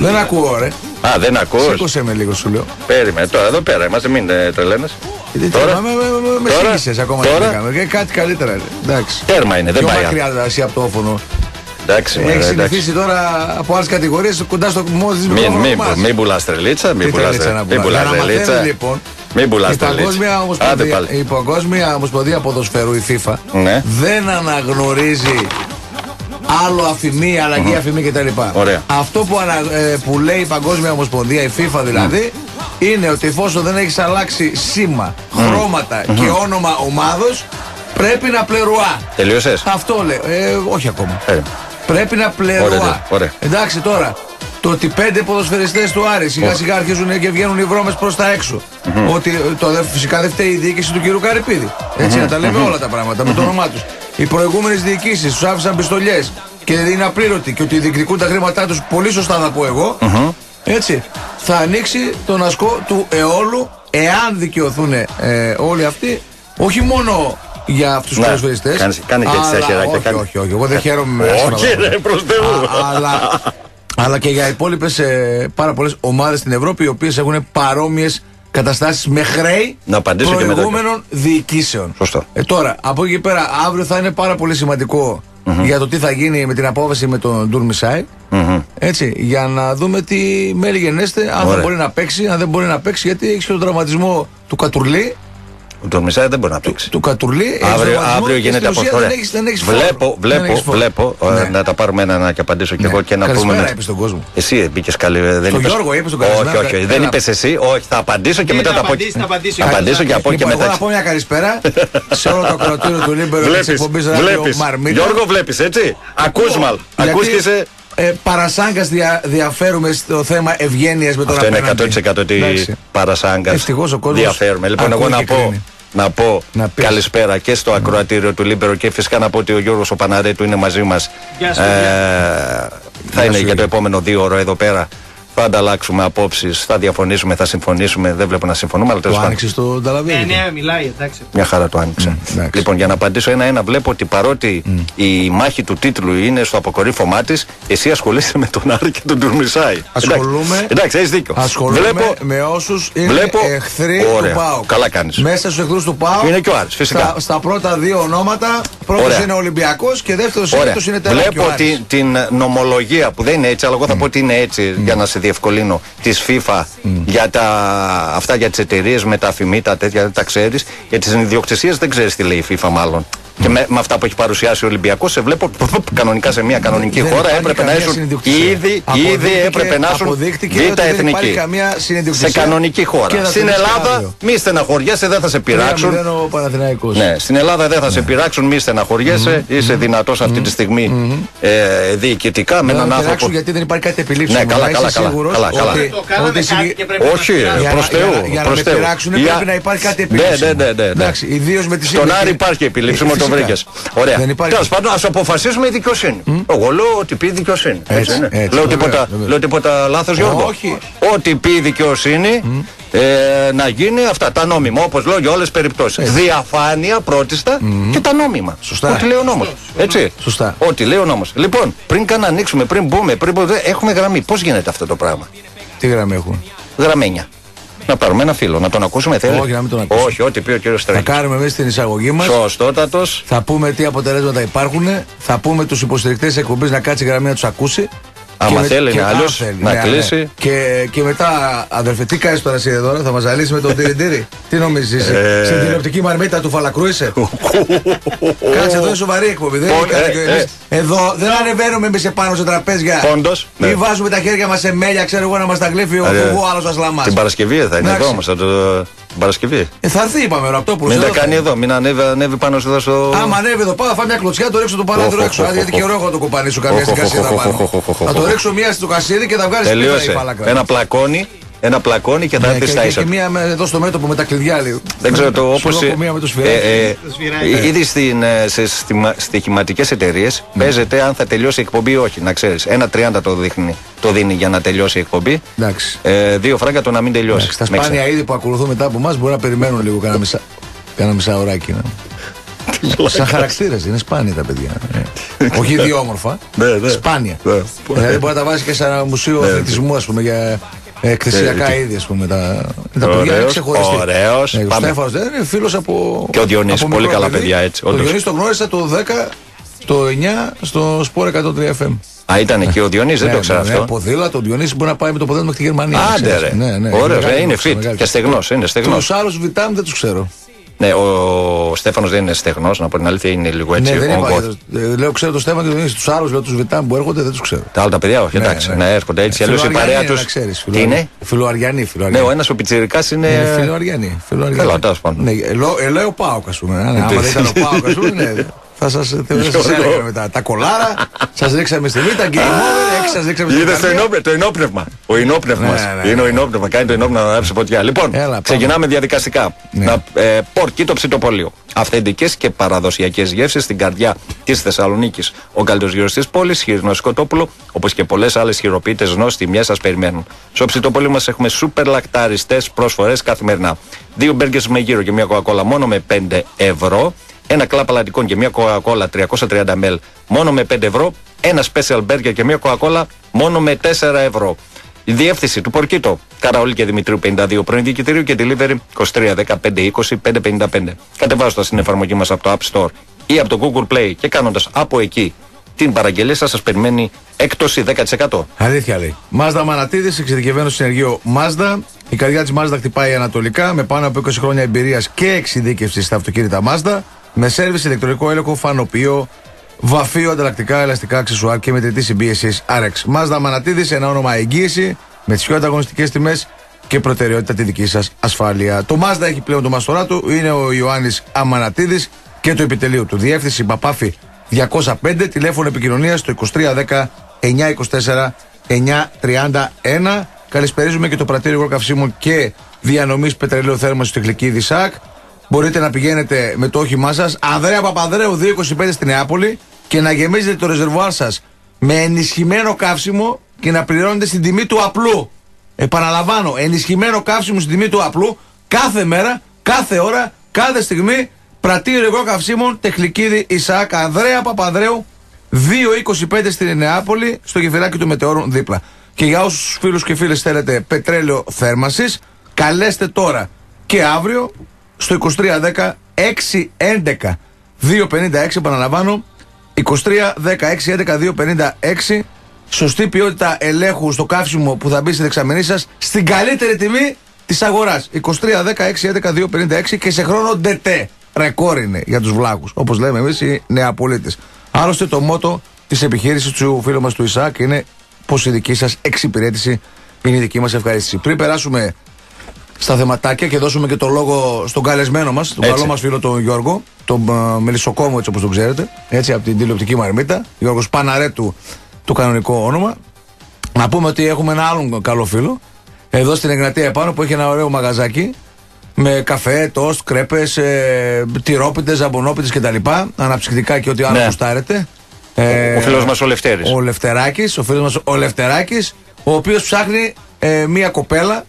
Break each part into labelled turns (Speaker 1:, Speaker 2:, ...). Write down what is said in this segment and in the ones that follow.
Speaker 1: Δεν ακούω, ρε.
Speaker 2: Α, δεν ακούς.
Speaker 1: Σήκωσε με λίγο, σου λέω.
Speaker 2: Περίμενε τώρα, εδώ πέρα είμαστε, μην τρελαίνες.
Speaker 1: Τώρα με σύγχυσες ακόμα. Κάτι καλύτερα, εντάξει.
Speaker 2: Τέρμα είναι, δεν πάει.
Speaker 1: Πιο μακριά εσύ από το όφωνο.
Speaker 2: Εντάξει,
Speaker 1: έχει συνηθίσει τώρα από άλλες κατηγορίες κοντά στο μόδι της
Speaker 2: μικρόφωνο. Μην πουλάς τρελίτσα, μην πουλάς τρελίτσα.
Speaker 1: Λοιπόν,
Speaker 2: μην πουλάς τρελίτσα.
Speaker 1: Η Παγκόσμια Ομοσπονδία Ποδοσφαίρου, η FIFA, δεν αναγνωρίζει άλλο αφημί, αλλαγή αφημί κτλ. Αυτό που λέει η Παγκόσμια Ομοσπονδία, η FIFA δηλαδή, είναι ότι εφόσον δεν έχεις αλλάξει σήμα, χρώματα και όνομα ομάδος, πρέπει να πλερουά.
Speaker 2: Τελείωσες?
Speaker 1: Αυτό λέει. Όχι ακόμα. Πρέπει να πλερουά. Εντάξει τώρα, το ότι 5 ποδοσφαιριστές του Άρη σιγά σιγά αρχίζουν και βγαίνουν οι βρώμες προς τα έξω. Ότι φυσικά δεν φταίει η διοίκηση του κ. Καρυπίδη. Έτσι να τα λέμε όλα τα πράγματα με το όνομά τους. Οι προηγούμενες διοικήσεις τους άφησαν πιστολιές και είναι απλήρωτοι και ότι διεκδικούν τα χρήματά τους, πολύ σωστά θα πω εγώ. Έτσι, θα ανοίξει τον ασκό του αιώλου εάν δικαιωθούν όλοι αυτοί, όχι μόνο για αυτούς τους ποδοσφαιριστές.
Speaker 2: Κάνε και έτσι τα χεράκια.
Speaker 1: Όχι, εγώ δεν χαίρομαι.
Speaker 2: Όχι, ρε, προς Θεού.
Speaker 1: Αλλά και για υπόλοιπες πάρα πολλές ομάδες στην Ευρώπη, οι οποίες έχουν παρόμοιες καταστάσεις με χρέη προηγούμενων διοικήσεων.
Speaker 2: Σωστό.
Speaker 1: Τώρα, από εκεί πέρα, αύριο θα είναι πάρα πολύ σημαντικό για το τι θα γίνει με την απόφαση με τον Ντουρμισάη. Έτσι, για να δούμε τι μέλη γενέστε, αν θα μπορεί να παίξει, αν δεν μπορεί να παίξει, γιατί έχει και τον τραυματισμό του Κατουρλή.
Speaker 2: Ο Ντουρμισάη δεν μπορεί να παίξει.
Speaker 1: Του Κατουρλή.
Speaker 2: Αύριο γίνεται αποστολή. Βλέπω. Να τα πάρουμε ένα και απαντήσω κι εγώ και να πούμε.
Speaker 1: Καλησπέρα, είπες στον κόσμο.
Speaker 2: Εσύ μπήκες καλή.
Speaker 1: Τον Γιώργο είπες τον καλησπέρα.
Speaker 2: Όχι, δεν είπες εσύ. Όχι, θα απαντήσω και μετά θα πω. Θα απαντήσω και από και μετά.
Speaker 1: Εγώ να πω μια καλησπέρα σε όλο το ακροατήριο του Λίμπερο της εκπομπής Ράδιο Μαρμίτα.
Speaker 2: Γιώργο, βλέπεις έτσι. Ακούς και είσαι.
Speaker 1: Παρασάγκας διαφέρουμε στο θέμα ευγένειας με τον απέναντι.
Speaker 2: Αυτό είναι 100% ότι παρασάγκας διαφέρουμε. Λοιπόν, εγώ να πω καλησπέρα και στο ακροατήριο του Λίμπερο και φυσικά να πω ότι ο Γιώργος ο Παναρέτου είναι μαζί μας. Θα είναι για το επόμενο 2 ώρο εδώ πέρα. Θα ανταλλάξουμε απόψεις, θα διαφωνήσουμε, θα συμφωνήσουμε. Δεν βλέπω να συμφωνούμε, αλλά τέλος πάντων.
Speaker 1: Το άνοιξε στο Νταλαβίδη.
Speaker 3: Ναι, μιλάει, εντάξει.
Speaker 2: Μια χαρά το άνοιξε. Λοιπόν, για να απαντήσω ένα-ένα, βλέπω ότι παρότι η μάχη του τίτλου είναι στο αποκορύφωμά της, εσύ ασχολείσαι με τον Άρη και τον Ντουρμισάη.
Speaker 1: Ασχολούμαι.
Speaker 2: Εντάξει, έχεις δίκιο.
Speaker 1: Ασχολούμαι με όσους είναι εχθροί του ΠΑΟΚ.
Speaker 2: Καλά κάνεις.
Speaker 1: Μέσα στους εχθρούς του ΠΑΟΚ είναι
Speaker 2: και ο Άρης, φυσικά.
Speaker 1: Στα πρώτα 2 ονόματα, πρώτος είναι Ολυμπιακός και δεύτερος είναι τεράστιος.
Speaker 2: Βλέπω την νομολογία που δεν είναι έτσι, αλλά εγώ θα πω ότι είναι έτσι για να σε διευκολύνω, της FIFA για αυτά για τις εταιρείες με τα αφημί, τα τέτοια δεν τα ξέρεις. Για τις ιδιοκτησίες δεν ξέρεις τι λέει η FIFA μάλλον. Και με αυτά που έχει παρουσιάσει ο Ολυμπιακός, σε βλέπω κανονικά σε μια κανονική χώρα. Έπρεπε να ήσουν ήδη έπρεπε να ήσουν β' εθνική. Σε κανονική χώρα. Στην Ελλάδα μη στεναχωριέσαι, δεν θα σε πειράξουν. Ναι, στην Ελλάδα δεν θα σε πειράξουν, μη στεναχωριέσαι. Είσαι δυνατός αυτή τη στιγμή διοικητικά με έναν άνθρωπο.
Speaker 1: Γιατί δεν υπάρχει κάτι επιλήψιμο.
Speaker 2: Ναι, καλά. Όχι, προς Θεού.
Speaker 1: Για να με πειράξουν πρέπει να υπάρχει κάτι επιλήψιμο.
Speaker 2: Στον Άρη υπάρχει επιλήψιμο. Το βρήκες. Ωραία. Τέλος πάντων, ας αποφασίσουμε η δικαιοσύνη. Εγώ λέω ότι πει η δικαιοσύνη. Λέω τίποτα λάθος, Γιώργο?
Speaker 1: Όχι.
Speaker 2: Ότι πει η δικαιοσύνη να γίνει αυτά τα νόμιμα. Όπως λέω για όλες τις περιπτώσεις. Διαφάνεια πρώτιστα και τα νόμιμα.
Speaker 1: Σωστά.
Speaker 2: Ό,τι λέει ο νόμος. Έτσι.
Speaker 1: Σωστά.
Speaker 2: Ό,τι λέει ο νόμος. Λοιπόν, πριν καν ανοίξουμε, πριν μπούμε, έχουμε γραμμή. Πώς γίνεται αυτό το πράγμα?
Speaker 1: Τι γραμμή έχουν?
Speaker 2: Γραμμένια. Να πάρουμε ένα φίλο, να τον ακούσουμε, θέλει?
Speaker 1: Όχι, να μην τον ακούσουμε.
Speaker 2: Όχι, ό,τι πει ο κύριος Στρέλης.
Speaker 1: Θα κάνουμε μέσα στην εισαγωγή μας.
Speaker 2: Σωστότατος.
Speaker 1: Θα πούμε τι αποτελέσματα υπάρχουν. Θα πούμε τους υποστηρικτές της εκπομπής να κάτσει η γραμμή να τους ακούσει.
Speaker 2: Άμα θέλει, αλλιώς να κλείσει.
Speaker 1: Και μετά, αδερφέ, τι κάνεις τώρα εσύ εδώ, θα μας ζαλίσει με τον τυρι-τυρι? Τι νομίζεις, είσαι στην τηλεοπτική μαρμίτα του Φαλακρού είσαι? Κάτσε, εδώ είναι σοβαρή εκπομπή. Εδώ δεν ανεβαίνουμε εμείς επάνω σε τραπέζια.
Speaker 2: Όντως.
Speaker 1: Ή βάζουμε τα χέρια μας σε μέλια, ξέρω εγώ, να μας τα γλύφει ο άλλος ασλαμάς.
Speaker 2: Την Παρασκευή θα είναι εδώ όμως. Την Παρασκευή.
Speaker 1: Θα έρθει, είπαμε, Ραπτόπουλος.
Speaker 2: Μην τα κάνει εδώ, μην ανέβει πάνω εδώ στο.
Speaker 1: Άμα ανέβει εδώ, πάω να φάει μια κλωτσιά, το ρίξω το παράθυρο έξω. Γιατί και εγώ το κοπανίσω καμιά στην κασίδα πάνω. Θα το ρίξω μία στο κασίδι και θα βγάλει
Speaker 2: τελείωσε. Ένα πλακόνι και θα έρθει στα ίσα.
Speaker 1: Και μία εδώ στο μέτωπο με τα κλειδιά λίγο.
Speaker 2: Δεν ξέρω το όπως. Ήδη στις στοιχηματικές εταιρείες παίζεται αν θα τελειώσει η εκπομπή ή όχι. Να ξέρεις. 1,30 το δίνει για να τελειώσει η εκπομπή. 2 φράγκα το να μην τελειώσει.
Speaker 1: Τα σπάνια είδη που ακολουθούν μετά από εμάς μπορεί να περιμένουν λίγο κανένα μισά ωράκι. Σαν χαρακτήρες, είναι σπάνια τα παιδιά. Όχι ιδιόμορφα. Σπάνια. Δηλαδή μπορεί να τα βάζει και σε ένα μουσείο αθλητισμού, ας πούμε, για εκθεσιακά είδη, ας πούμε. Τα παιδιά είναι ξεχωριστή.
Speaker 2: Ωραίος.
Speaker 1: Ο Στέφανος είναι φίλος από.
Speaker 2: Και ο Διονύσης, πολύ καλά παιδιά, έτσι.
Speaker 1: Ο Διονύσης τον γνώρισα το 10, το 9 στο Sport 103 FM.
Speaker 2: Α, ήταν εκεί ο Διονύσης, δεν το ξέρω αυτό.
Speaker 1: Ποδήλατο, ο Διονύσης μπορεί να πάει με το ποδήλατο μέχρι τη Γερμανία.
Speaker 2: Άντε ρε. Ωραία, είναι fit και στεγνός.
Speaker 1: Τους άλλους Βιτάμ δεν τους ξέρω.
Speaker 2: Ναι, ο Στέφανος δεν είναι στεγνός, να πω την αλήθεια, είναι λίγο έτσι.
Speaker 1: Ναι, δεν λέω, ξέρω τον Στέφανο και τον Διονύση. Τους άλλους, λέω, τους Βιτάμ που έρχονται, δεν τους ξέρω.
Speaker 2: Τα άλλα τα παιδιά, όχι, εντάξει, ναι, έρχονται έτσι. Αλλιώς η παρέα τους. Τι είναι?
Speaker 1: Φιλοαριανή.
Speaker 2: Ναι, ο ένας ο πιτσιρικάς είναι.
Speaker 1: Φιλοαριανή.
Speaker 2: Καλά, τέλος πάντων.
Speaker 1: Λέω Πάοκ, ας πούμε. Άμα δεν ήταν ο Πάοκ, ας πούμε, θα σας έλεγα μετά. Τα κολάρα, σας ρίξαμε στη β', τα game over, σας ρίξαμε στη β'.
Speaker 2: Είδες το ενόπνευμα. Ο ενόπνευμα. Είναι ο ενόπνευμα. Κάνει το ενόπνευμα να ράψει φωτιά. Λοιπόν, ξεκινάμε διαδικαστικά. Πορκί το ψητοπολείο. Αυθεντικές και παραδοσιακές γεύσεις στην καρδιά της Θεσσαλονίκης. Ο καλύτερος γύρος της πόλης, χοιρινό σκοτόπουλο, όπως και πολλές άλλες χειροποίητες γνώσεις τιμιές σας περιμένουν. Στο ψητοπολείο μας έχουμε σούπερ λακταριστές προσφορές καθημερινά. 2 μπέργκες με γύρο και μια κοκακόλα μόνο με 5 ευρώ. Ένα κλαπ αλατικών και μια κοκακόλα 330 ml μόνο με 5 ευρώ. Ένα special burger και μια κοκακόλα μόνο με 4 ευρώ. Η διεύθυνση του Πορκίτο, Καραολί και Δημητρίου 52 πρώην διοικητήριο και delivery 23 15 20 555. Κατεβάζοντας την εφαρμογή μας από το App Store ή από το Google Play και κάνοντας από εκεί την παραγγελία σας περιμένει έκπτωση 10%.
Speaker 1: Αλήθεια λέει. Μάζδα Μανατίδης, εξειδικευμένο συνεργείο Μάζδα. Η καρδιά της Μάζδα χτυπάει ανατολικά με πάνω από 20 χρόνια εμπειρίας και εξειδίκευση στα αυτοκίνητα Μάζδα. Με σέρβις, ηλεκτρονικό έλεγχο, φανοποιείο, βαφείο, ανταλλακτικά, ελαστικά, αξεσουάρ και μετρητή συμπίεσης RX. Μάζδα Μανατίδης, ένα όνομα εγγύηση με τις πιο ανταγωνιστικές τιμές και προτεραιότητα τη δική σας ασφάλεια. Το Μάζδα έχει πλέον το μαστορά του, είναι ο Ιωάννης Αμανατίδης και το επιτελείο του. Διεύθυνση Παπάφη 205, τηλέφωνο επικοινωνίας στο 2310 924 931. Καλησπερίζουμε και το πρατήριο υγροκαυσίμων και διανομής πετρελαίου θέρμανσης στο Τεχνική ΣΑΚ. Μπορείτε να πηγαίνετε με το όχημά σας Ανδρέα Παπανδρέου 225 στη Νεάπολη και να γεμίζετε το ρεζερβουάρ σας με ενισχυμένο καύσιμο και να πληρώνετε στην τιμή του απλού. Επαναλαμβάνω, ενισχυμένο καύσιμο στην τιμή του απλού κάθε μέρα, κάθε ώρα, κάθε στιγμή. Πρατήριο υγροκαυσίμων Τεχνική ΙΣΑΚ Ανδρέα Παπανδρέου 225 στη Νεάπολη, στο γεφυράκι του Μετεώρων δίπλα. Και για όσους φίλους και φίλες θέλετε πετρέλαιο θέρμανσης, καλέστε τώρα και αύριο στο 2310 611 256, επαναλαμβάνω 2310 611 256. Σωστή ποιότητα ελέγχου στο καύσιμο που θα μπει στη δεξαμενή σας στην καλύτερη τιμή της αγοράς. 2310 611 256 και σε χρόνο DT. Ρεκόρ είναι για τους βλάκους, όπως λέμε εμείς οι Νεαπολίτες. Άλλωστε το μότο της επιχείρησης του φίλου μας του Ισάκ είναι πως η δική σας εξυπηρέτηση είναι η δική μας ευχαρίστηση. Πριν περάσουμε στα θεματάκια και δώσουμε και το λόγο στον καλεσμένο μας, τον καλό μας φίλο τον Γιώργο, τον Μελισσοκόμο, έτσι όπως τον ξέρετε, έτσι από την τηλεοπτική Μαρμίτα, Γιώργος Παναρέτου το κανονικό όνομα. Να πούμε ότι έχουμε ένα άλλο καλό φίλο εδώ στην Εγνατία επάνω που έχει ένα ωραίο μαγαζάκι με καφέ, τόστ, κρέπες, τυρόπιτες, ζαμπονόπιτες κτλ. Αναψυκτικά και ό,τι άλλο γουστάρετε.
Speaker 2: Ο φίλος μας ο Λευτέρης.
Speaker 1: Ο Λευτεράκης, ο φίλος μας ο Λευτεράκης, ο οποίος ψάχνει μία κοπέλα.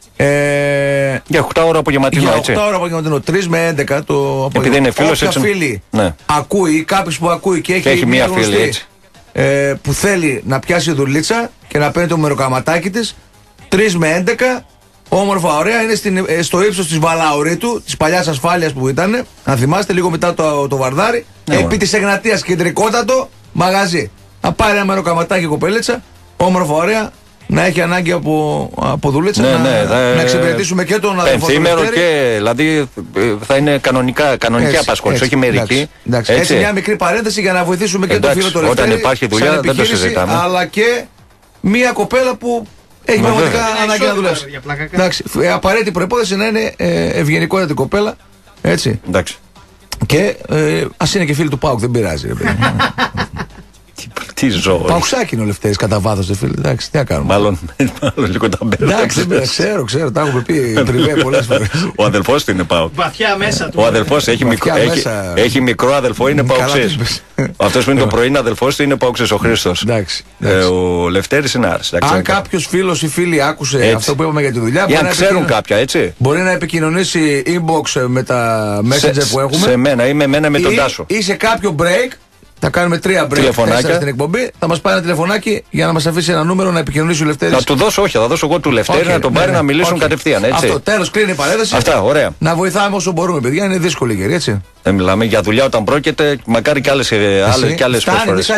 Speaker 2: Για 8 ώρα απογευματινό, έτσι.
Speaker 1: Για 8 ώρα απογευματινό, 3 με 11 το απόγευμα.
Speaker 2: Επειδή είναι φίλος,
Speaker 1: όποια φίλη ακούει ή κάποιος που ακούει και έχει μία φίλη έτσι, που θέλει να πιάσει δουλίτσα και να παίρνει το μεροκαματάκι της, 3 με 11. Όμορφα, ωραία, είναι στο ύψος της Βαλαωρίτου, της παλιάς ασφάλειας που ήταν. Αν θυμάστε, λίγο μετά το Βαρδάρι. Επί της Εγνατίας, κεντρικότατο μαγαζί. Να πάρει ένα μεροκαματάκι κοπέλετσα, όμορφα, ωραία, να έχει ανάγκη από δουλίτσα. Να εξυπηρετήσουμε και τον αδερφό του Λευτέρη.
Speaker 2: Και δηλαδή θα είναι κανονική απασχόληση, όχι μερική.
Speaker 1: Έτσι, μια μικρή παρένθεση για να βοηθήσουμε και τον φίλο του Λευτέρη.
Speaker 2: Όταν υπάρχει δουλειά, δεν το συζητάμε.
Speaker 1: Αλλά και μια κοπέλα που έχει πραγματικά ανάγκη να δουλέψει. Εντάξει, απαραίτητη προϋπόθεση να είναι ευγενικότητα την κοπέλα. Έτσι.
Speaker 2: Εντάξει.
Speaker 1: Και ας είναι και φίλοι του ΠΑΟΚ, δεν πειράζει.
Speaker 2: Τι ζώο.
Speaker 1: Παουξάκι είναι ο Λευτέρης κατά βάθος, φίλε. Εντάξει, τι να κάνουμε.
Speaker 2: Μάλλον λίγο τα μπέρδεψε.
Speaker 1: Εντάξει, ξέρω, τα έχουμε πει πριν πολλές φορές.
Speaker 2: Ο αδελφός του είναι Πάουκ.
Speaker 3: Βαθιά μέσα του.
Speaker 2: Ο αδελφός έχει μικρό αδελφό, είναι Παουξής. Αυτός που είναι το πρωί αδελφός του είναι Παουξής, ο Χρήστος. Ο Λευτέρης είναι Άρης.
Speaker 1: Αν κάποιος φίλος ή φίλη άκουσε αυτό που είπαμε για τη δουλειά,
Speaker 2: για να ξέρουν κάποια, έτσι.
Speaker 1: Μπορεί να επικοινωνήσει inbox με τα messenger που έχουμε.
Speaker 2: Σε μένα ή με μένα με τον Τάσο.
Speaker 1: Ή σε κάποιο break. Θα κάνουμε 3 break στην εκπομπή. Θα μας πάρει ένα τηλεφωνάκι για να μας αφήσει ένα νούμερο να επικοινωνήσει ο Λευτέρης.
Speaker 2: Θα του δώσω, όχι, θα δώσω εγώ του Λευτέρη να τον πάρει να μιλήσουν κατευθείαν. Έτσι.
Speaker 1: Αυτό, τέλος, κλείνει η παρένθεση.
Speaker 2: Αυτά, ωραία.
Speaker 1: Να βοηθάμε όσο μπορούμε, παιδιά. Είναι δύσκολη η καιρή, έτσι.
Speaker 2: Δεν μιλάμε για δουλειά όταν πρόκειται, μακάρι και άλλες προσφορές.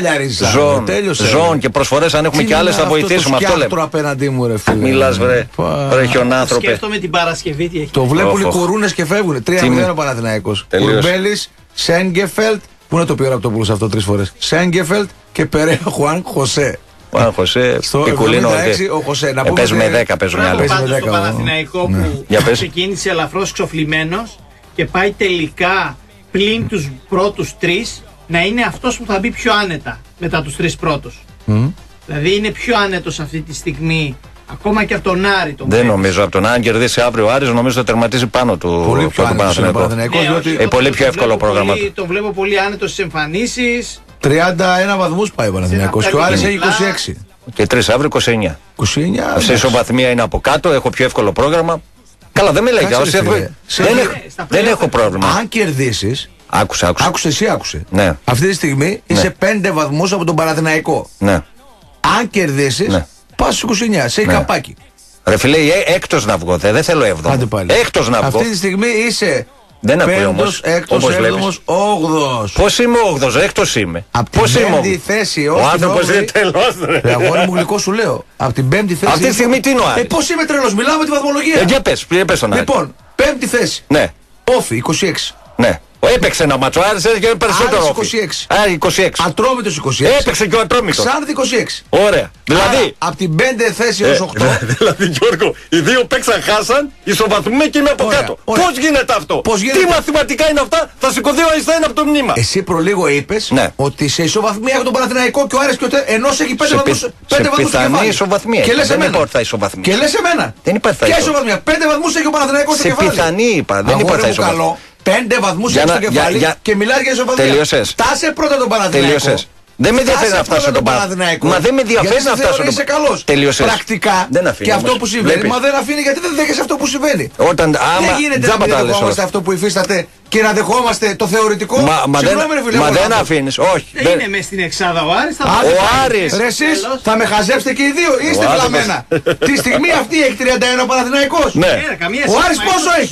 Speaker 2: Ζώων και προσφορές, αν έχουμε και άλλες θα βοηθήσουμε. Αυτό λέμε.
Speaker 1: Απέναντί μου, ρε φίλε.
Speaker 2: Μιλάς, βρε χιονάνθρωπε.
Speaker 3: Σκέφτομαι την Παρασκευή τι έχει.
Speaker 1: Το βλέπουν οι κουρούνες και φεύγουν. 3-0 ο Παναθηναϊκός. Κουρμπέλης, Σέγκεφελτ. Πού είναι το πει ο Ραπτοπούλος αυτό 3 φορές. Σέγκεφελτ και Περέα Χουάν Χωσέ.
Speaker 2: Χουάν Χωσέ, Πικουλίνο.
Speaker 1: Ο Χωσέ. Να
Speaker 2: πούμε. Παίζουμε 10, παίζουμε άλλα.
Speaker 3: Πάντως στο Παναθηναϊκό που ξεκίνησε ελαφρώς ξοφλημένος και πάει τελικά πλην τους πρώτους 3 να είναι αυτός που θα μπει πιο άνετα μετά τους 3 πρώτους. Δηλαδή είναι πιο άνετος αυτή τη στιγμή. Ακόμα και από τον Άρη τον
Speaker 2: δεν νομίζω από τον Άρη. Αν κερδίσει αύριο ο Άρης, νομίζω θα τερματίσει πάνω του.
Speaker 1: Πολύ πιο άνετο.
Speaker 2: Πολύ πιο εύκολο πρόγραμμα.
Speaker 3: Το βλέπω πολύ άνετο στις εμφανίσεις.
Speaker 1: 31 βαθμούς πάει ο Παναθηναϊκός και ο Άρης έχει 26.
Speaker 2: Και 3 αύριο 29.
Speaker 1: 29.
Speaker 2: Σε ισοβαθμία είναι από κάτω, έχω πιο εύκολο πρόγραμμα. Καλά, δεν μιλάει για δεν έχω πρόβλημα.
Speaker 1: Αν κερδίσεις.
Speaker 2: Άκουσε. Ναι.
Speaker 1: Αυτή τη στιγμή είσαι 5 βαθμούς από τον Παναθηναϊκό.
Speaker 2: Ναι.
Speaker 1: Αν κερδίσεις. Πας στους 29, σε καπάκι.
Speaker 2: Ρε φίλε, έκτος να βγω, δεν θέλω 7ο. Έκτος να βγω.
Speaker 1: Αυτή τη στιγμή είσαι.
Speaker 2: Δεν ακούει όμως.
Speaker 1: Έκτος, 7ος, 8ος.
Speaker 2: Πώς είμαι 8ος, έκτος είμαι.
Speaker 1: Απ' την 5η θέση, όχι.
Speaker 2: Ο άνθρωπος είναι τελώς, ρε.
Speaker 1: Αγόρι μου γλυκό σου λέω. Απ' την 5η θέση.
Speaker 2: Αυτή τη στιγμή τι είναι ο Άρης.
Speaker 1: Πώς είμαι τρελός, μιλάω με τη βαθμολογία.
Speaker 2: Για πες τον Άρη.
Speaker 1: Λοιπόν, 5η θέση.
Speaker 2: Ναι.
Speaker 1: Όφι, 26.
Speaker 2: Ναι. Έπαιξε ένα μάτσο, Άρης και περισσότερο.
Speaker 1: Άρης 26. Ατρόμητος 26.
Speaker 2: Έπαιξε και ο Ατρόμητος.
Speaker 1: Ξάνθη 26.
Speaker 2: Ωραία. Δηλαδή.
Speaker 1: Από την 5 θέση έως 8.
Speaker 2: Δηλαδή, Γιώργο, οι δύο παίξαν, χάσαν, ισοβαθμούμε και είμαι από κάτω. Πώς γίνεται αυτό. Τι μαθηματικά είναι αυτά, θα σηκωθεί ο Αϊνστάιν από το μνήμα.
Speaker 1: Εσύ προλίγο είπες ότι σε ισοβαθμία έχω τον Παναθηναϊκό και ο Άρης και ο ενός έχει 5 βαθμούς.
Speaker 2: Σε πιθανή ισοβαθμία.
Speaker 1: Και λες εμένα.
Speaker 2: Και
Speaker 1: λες εμένα.
Speaker 2: Δεν υπάρχει
Speaker 1: ισοβαθμία. 5 βαθμούς έχει ο Παναθηναϊκός στο κεφάλι.
Speaker 2: Σε πιθανή είπα. Δεν υπάρχει ισοβαθμία.
Speaker 1: 5 βαθμούς έχει στο κεφάλι και μιλάς για ισοβαθμία.
Speaker 2: Τελείωσες.
Speaker 1: Φτάσε πρώτα τον Παναθηναϊκό.
Speaker 2: Δεν με ενδιαφέρει να φτάσω τον Παναθηναϊκό. Μα δεν με ενδιαφέρει να φτάσω τον
Speaker 1: Παναθηναϊκό.
Speaker 2: Τελείωσες.
Speaker 1: Πρακτικά και αυτό που συμβαίνει. Μα δεν αφήνει γιατί δεν δέχεσαι αυτό που συμβαίνει.
Speaker 2: Δεν
Speaker 1: γίνεται να δεχόμαστε αυτό που υφίσταται και να δεχόμαστε το θεωρητικό.
Speaker 2: Μα δεν αφήνεις. Όχι.
Speaker 3: Είναι μες στην εξάδα ο Άρης.
Speaker 2: Ο Άρης.
Speaker 1: Ρε εσείς θα με χαζέψετε και οι δύο. Είστε βλαμμένα. Τη στιγμή αυτή έχει 31 ο Παναθηναϊκός. Ο Άρης πόσο έχει.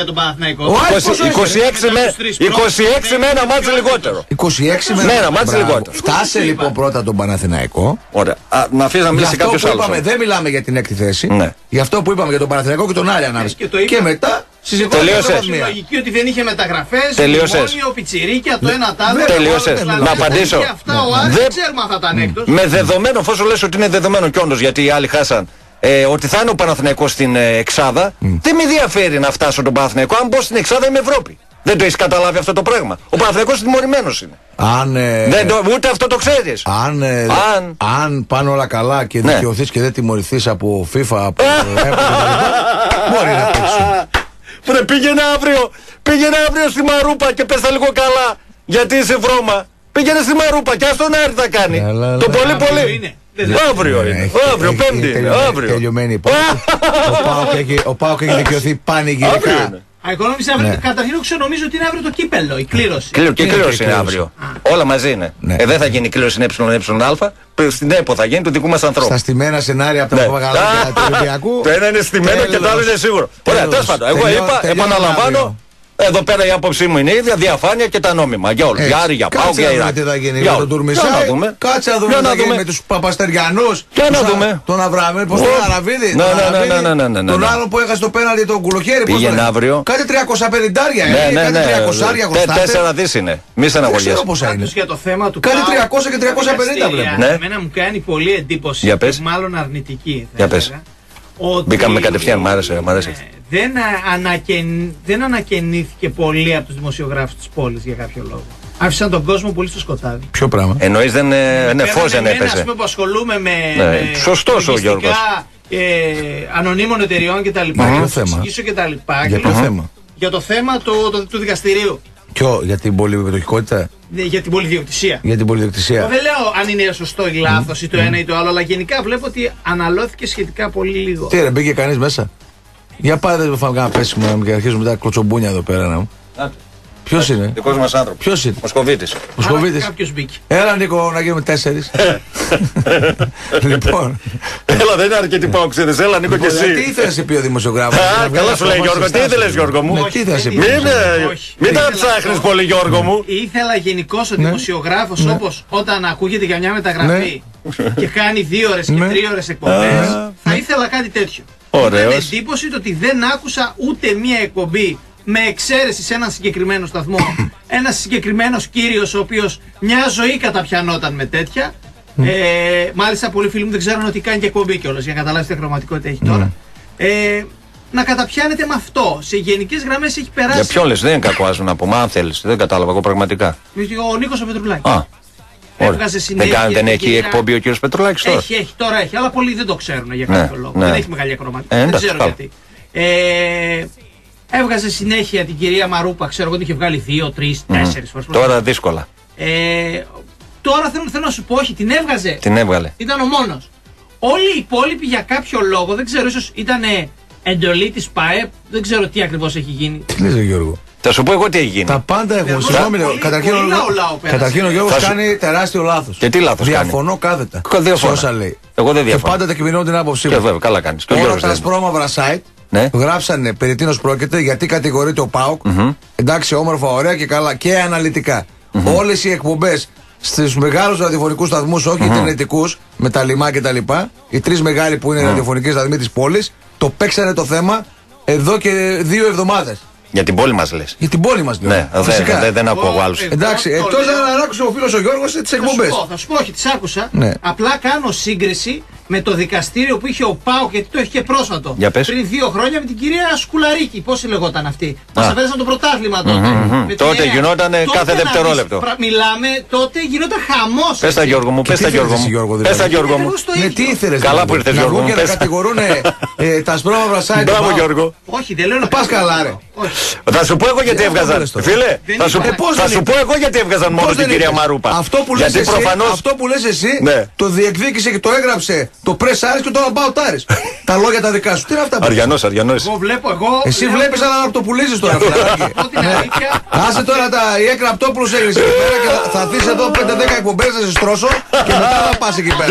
Speaker 3: Ο
Speaker 1: Άρης πόσο
Speaker 2: έχει. 26 με ένα μάτσο λιγότερο.
Speaker 1: 26 με ένα μάτσο λιγότερο. Φτάσε λοιπόν πρώτα τον Παναθηναϊκό.
Speaker 2: Ωραία. Να αφήσει να μιλήσει κάποιος άλλος.
Speaker 1: Δεν μιλάμε για την έκτη θέση. Για αυτό που είπαμε για τον Παναθηναϊκό και τον Άρη ανάμεσα. Και μετά συζητάμε για
Speaker 3: την λογική ότι δεν είχε μεταγραφές.
Speaker 2: Τελείωσες.
Speaker 3: Πιτσιρίκια, το ένα τάδε.
Speaker 2: Τελείωσες. Να απαντήσω.
Speaker 3: Δεν ξέρουμε αν θα ήταν έκτος.
Speaker 2: Με δεδομένο, εφόσον λες ότι είναι δεδομένο κι όντως γιατί οι άλλοι χάσαν. Ότι θα είναι ο Παναθηναϊκός στην εξάδα, δεν με ενδιαφέρει να φτάσω τον Παναθηναϊκό. Αν μπω στην εξάδα είμαι Ευρώπη. Δεν το έχεις καταλάβει αυτό το πράγμα. Ο Παναθηναϊκός τιμωρημένος είναι. Ούτε αυτό το ξέρεις.
Speaker 1: Αν πάνε όλα καλά και δικαιωθείς και δεν τιμωρηθείς από FIFA, από μπορεί να παίξουν.
Speaker 2: Πήγαινε αύριο στη Μαρούπα και πες τα λίγο καλά. Γιατί είσαι βρώμα. Πήγαινε στη Μαρούπα και ας τον Άρη θα κάνει. Το πολύ πολύ. Αύριο είναι. Αύριο, Πέμπτη είναι.
Speaker 1: Τελειωμένη. Ο ΠΑΟΚ έχει δικαιωθεί πανηγυρικά.
Speaker 3: Καταρχήν νομίζω ότι είναι αύριο το κύπελλο, η κλήρωση.
Speaker 2: Και κλήρωση είναι αύριο. Όλα μαζί είναι. Δεν θα γίνει κλήρωση ΕΕ. Στην ΕΠΟ θα γίνει του δικού μας ανθρώπου.
Speaker 1: Στα στημένα σενάρια από τα Παπαγαλάκια του Ολυμπιακού.
Speaker 2: Το ένα είναι στημένο και το άλλο είναι σίγουρο. Ωραία, τέλος πάντων. Εγώ είπα, επαναλαμβάνω. Εδώ πέρα η άποψή μου είναι η ίδια, διαφάνεια και τα νόμιμα. Για όλους. Για Άρη, για ΠΑΟΚ, για Ιράκ.
Speaker 1: Κάτσε να δούμε τι θα γίνει με τον Τουρμισάη. Κάτσε να δούμε τι θα γίνει με τους Παπαστεριανούς. Τον Αβραμίδη, πώς τον Αραβίδη. Τον άλλον που έχασε το πέναλτι τον Κουλοχέρι.
Speaker 2: Πήγαινε αύριο.
Speaker 1: Κάτι 350. Κάτι 300 γνωστά.
Speaker 2: 4 δις είναι. Μη στεναχωριέσαι.
Speaker 3: Για το θέμα του
Speaker 1: κάτι 300 και 350 βλέπω.
Speaker 3: Εμένα μου κάνει πολύ εντύπωση. Μάλλον αρνητική.
Speaker 2: Μπήκαμε κατευθείαν, μ' άρεσε.
Speaker 3: Δεν ανακαινήθηκε πολύ από τους δημοσιογράφους της πόλης για κάποιο λόγο. Άφησαν τον κόσμο πολύ στο σκοτάδι.
Speaker 1: Ποιο πράγμα?
Speaker 2: Εννοείς φως δεν έπαιζε.
Speaker 3: Ας πούμε που ασχολούμαι με
Speaker 2: σωστός ο Γιώργος.
Speaker 3: Ανωνύμων εταιριών κτλ.
Speaker 1: Για ποιο θέμα?
Speaker 3: Για το θέμα του δικαστηρίου.
Speaker 1: Για την πολυμετοχικότητα?
Speaker 3: Για την πολυδιοκτησία.
Speaker 1: Για την πολυδιοκτησία.
Speaker 3: Δεν λέω αν είναι σωστό ή λάθος ή το ένα ή το άλλο, αλλά γενικά βλέπω ότι αναλώθηκε σχετικά πολύ λίγο.
Speaker 1: Τι ρε, μπήκε κανείς μέσα? Για πάτε δεν φάμε κανένα πέσιμο και αρχίζουμε τα κλωτσομπούνια εδώ πέρα να μου. Ποιος είναι?
Speaker 2: Δικός μας άνθρωπος.
Speaker 1: Ποιος είναι?
Speaker 2: Μοσκοβίτης.
Speaker 3: Κάποιος μπήκε.
Speaker 1: Έλα Νίκο να γίνουμε 4. Λοιπόν.
Speaker 2: Έλα, δεν είναι αρκετοί παοξίδες. Έλα Νίκο και εσύ.
Speaker 1: Τι ήθελες να πει ο δημοσιογράφος?
Speaker 2: Καλά σου λέει Γιώργο. Τι ήθελες Γιώργο μου? Μην τα ψάχνεις πολύ Γιώργο μου.
Speaker 3: Ήθελα γενικώς ο δημοσιογράφος, όπως όταν ακούγεται για μια μεταγραφή και κάνει 2 ώρες και 3 ώρες εκπομπές, θα ήθελα κάτι τέτοιο. Είχα εντύπωση ότι δεν άκουσα ούτε μία εκπομπή με εξαίρεση σε έναν συγκεκριμένο σταθμό. Ένας συγκεκριμένος κύριος ο οποίος μια ζωή καταπιανόταν με τέτοια. Μάλιστα πολλοί φίλοι μου δεν ξέρουν ότι κάνει και εκπομπή κιόλας, για να καταλάβεις τι χρωματικότητα έχει τώρα. Να καταπιάνεται με αυτό. Σε γενικές γραμμές έχει περάσει.
Speaker 2: Για ποιον λες? Δεν είναι κακό άζουν να πούμε, αν θέλεις. Δεν κατάλαβα εγώ πραγματικά.
Speaker 3: Ο Νίκος ο Πετρουλάκης.
Speaker 2: Έβγαζε συνέχεια. Δεν έχει εκπομπή ο κύριος Πετρουλάκης τώρα?
Speaker 3: Τώρα έχει, αλλά πολλοί δεν το ξέρουν για κάποιο λόγο. Δεν έχει μεγάλη ακροματικότητα. Δεν ξέρω γιατί. Έβγαζε συνέχεια την κυρία Μαρούπα, ξέρω εγώ ότι είχε βγάλει 2, 3, 4 φορές.
Speaker 2: Τώρα δύσκολα.
Speaker 3: Τώρα θέλω να σου πω, όχι, την έβγαζε.
Speaker 2: Την έβγαλε.
Speaker 3: Ήταν ο μόνος. Όλοι οι υπόλοιποι για κάποιο λόγο, δεν ξέρω, ίσως ήταν εντολή της ΠΑΕΠ, δεν ξέρω τι ακριβώς έχει γίνει.
Speaker 1: Τι λες Γιώργο?
Speaker 2: Θα σου πω εγώ τι έχει γίνει.
Speaker 1: Τα πάντα έχουν. Συγγνώμη, καταρχήν ο Γιώργος κάνει τεράστιο λάθος.
Speaker 2: Και τι λάθος?
Speaker 1: Διαφωνώ κάθετα.
Speaker 2: Όσα
Speaker 1: λέει.
Speaker 2: Εγώ δεν διαφωνώ.
Speaker 1: Και πάντα τεκμηνώνω την άποψή μου.
Speaker 2: Βέβαια, καλά κάνεις.
Speaker 1: Όλα τα ασπρόμαυρα site γράψανε περί τίνος πρόκειται, γιατί κατηγορείται ο ΠΑΟΚ. Εντάξει, όμορφα, ωραία και καλά και αναλυτικά. Όλες οι εκπομπές στους μεγάλους ραδιοφωνικούς σταθμούς, όχι ιντερνετικούς, με τα λιμά και τα λοιπά, οι 3 μεγάλοι που είναι ραδιοφωνικοί σταθμοί της πόλης, το παίξανε το θέμα εδώ και 2 εβδομάδες.
Speaker 2: Για την πόλη μας λες?
Speaker 1: Για την πόλη μας λέω.
Speaker 2: Ναι, δεν ακούω εγώ άλλους.
Speaker 1: Εντάξει, εκτός να άκουσε ο φίλος ο Γιώργος τις εκπομπές.
Speaker 3: Θα σου πω, όχι, τις άκουσα. Απλά κάνω σύγκριση με το δικαστήριο που είχε ο ΠΑΟΚ, γιατί το έχει και πρόσφατο. Πριν 2 χρόνια με την κυρία Σκουλαρίκη. Πώς λεγόταν αυτή? Μας αφαίρεσαν το πρωτάθλημα τότε.
Speaker 2: Τότε γινόταν κάθε δευτερόλεπτο.
Speaker 3: Μιλάμε, τότε γινόταν χαμός.
Speaker 2: Πες τα Γιώργο μου, πες τα Γιώργο μου.
Speaker 1: Τι ήθελες?
Speaker 2: Καλά που ήρθες Γιώργο μου.
Speaker 1: Και να κατηγορούν τα ασπρόμαυρα site.
Speaker 2: Μπράβο Γιώργο.
Speaker 3: Όχι, δεν λέω να
Speaker 1: πας καλά ρε.
Speaker 2: Θα σου πω εγώ γιατί έβγαζαν. Φίλε, θα σου πω εγώ γιατί έβγαζαν μόνο την κυρία Μαρούπα.
Speaker 1: Αυτό που λες εσύ το διεκδίκησε και το έγραψε το Press Άρης και το About Άρης. Τα λόγια τα δικά σου. Τι είναι αυτά που
Speaker 2: Αριανός.
Speaker 1: Εσύ βλέπεις αλλά να το πουλήσεις τώρα. Άσε τώρα η Έκρα Απτόπουλος έγρισε εκεί πέρα και θα δεις εδώ 5-10 εκπομπές να σε στρώσω και μετά θα πας εκεί πέρα.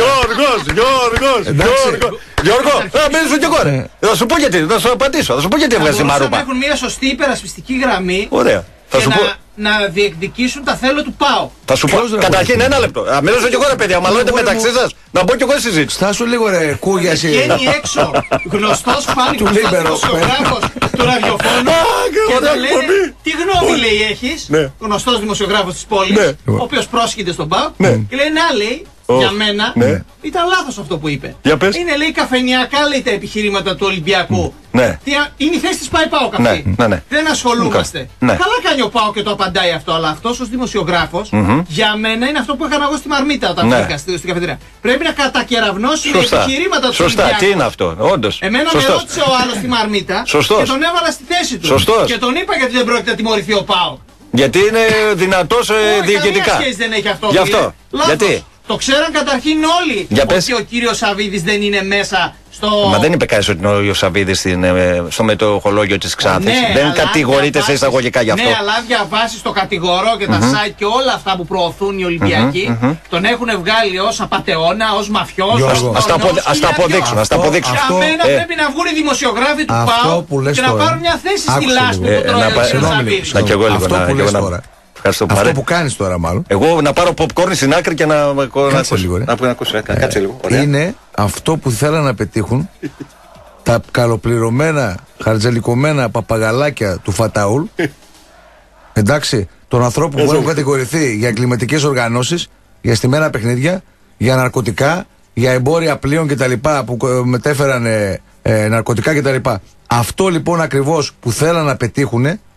Speaker 2: Γιώργο, θα μιλήσω κι εγώ. Θα σου πω γιατί, θα σου απαντήσω. Θα σου πω γιατί έβγαζε η Μαρούπα.
Speaker 3: Έχουν μια σωστή υπερασπιστική γραμμή.
Speaker 2: Ωραία.
Speaker 3: Να διεκδικήσουν τα θέλω του ΠΑΟ.
Speaker 2: Θα σου πω καταρχήν ένα λεπτό. Μιλήσω κι εγώ ρε παιδιά, μαλώνετε μεταξύ σας. Να μπω κι εγώ συζήτηση.
Speaker 1: Στάσου λίγο ρε κούγιαση.
Speaker 3: Βγαίνει έξω γνωστός φάνηκε δημοσιογράφος του ραδιοφώνου και το λένε τι γνώμη λέει έχεις. Γνωστός δημοσιογράφος της πόλης, ο οποίος πρόσχεται στον ΠΑΟ και λέει να λέει για μένα ήταν λάθος αυτό που είπε. Είναι λέει καφενιακά λέει τα επιχειρήματα του Ολυμπιακού. Είναι η θέση της ΠΑΟΚ αυτή. Δεν ασχολούμαστε. Καλά κάνει ο ΠΑΟΚ και το απαντάει αυτό, αλλά αυτός ως δημοσιογράφος για μένα είναι αυτό που έκανα εγώ στη Μαρμίτα όταν πήγα στην καφετέρια. Πρέπει να κατακεραυνώσει τα επιχειρήματα του Ολυμπιακού.
Speaker 2: Σωστά, τι είναι αυτό, όντως.
Speaker 3: Εμένα με ρώτησε ο άλλος στη Μαρμίτα και τον έβαλα στη θέση του. Και τον είπα γιατί δεν πρόκειται να τιμωρηθεί ο ΠΑΟΚ.
Speaker 2: Γιατί είναι δυνατός διοικητικά.
Speaker 3: Καμία σχέση δεν έχει αυτό.
Speaker 2: Γι' αυτό. Γιατί?
Speaker 3: Το ξέραν καταρχήν όλοι ότι ο κύριος Σαββίδης δεν είναι μέσα στο...
Speaker 2: Μα δεν είπε κανείς ότι είναι ο Σαββίδης στο μετοχολόγιο της Ξάνθης. Δεν κατηγορείται σε εισαγωγικά γι' αυτό.
Speaker 3: Ναι, αλλά διαβάσεις το κατηγορό και τα site και όλα αυτά που προωθούν οι Ολυμπιακοί, τον έχουν βγάλει ως απατεώνα, ως μαφιός.
Speaker 2: Ας τα αποδείξουν.
Speaker 3: Για μένα πρέπει να βγουν οι δημοσιογράφοι του ΠΑΟ και να πάρουν μια θέση στη λάσπη που τρώει ο κύριος Σαββίδης.
Speaker 2: Να κι εγώ λίγο
Speaker 1: αυτό που κάνεις τώρα μάλλον.
Speaker 2: Εγώ να πάρω popcorn στην άκρη και να
Speaker 1: κάτσε λίγο.
Speaker 2: Κάτσε λίγο.
Speaker 1: Είναι αυτό που θέλουν να πετύχουν τα καλοπληρωμένα, χαρτζελικωμένα παπαγαλάκια του Φαταούλ. Εντάξει, των ανθρώπων που έχουν κατηγορηθεί για εγκληματικές οργανώσεις, για στημένα παιχνίδια, για ναρκωτικά, για εμπόρια πλοίων κτλ. Που μετέφεραν ναρκωτικά κτλ. Αυτό λοιπόν ακριβώς που θέλουν να πετύχουν,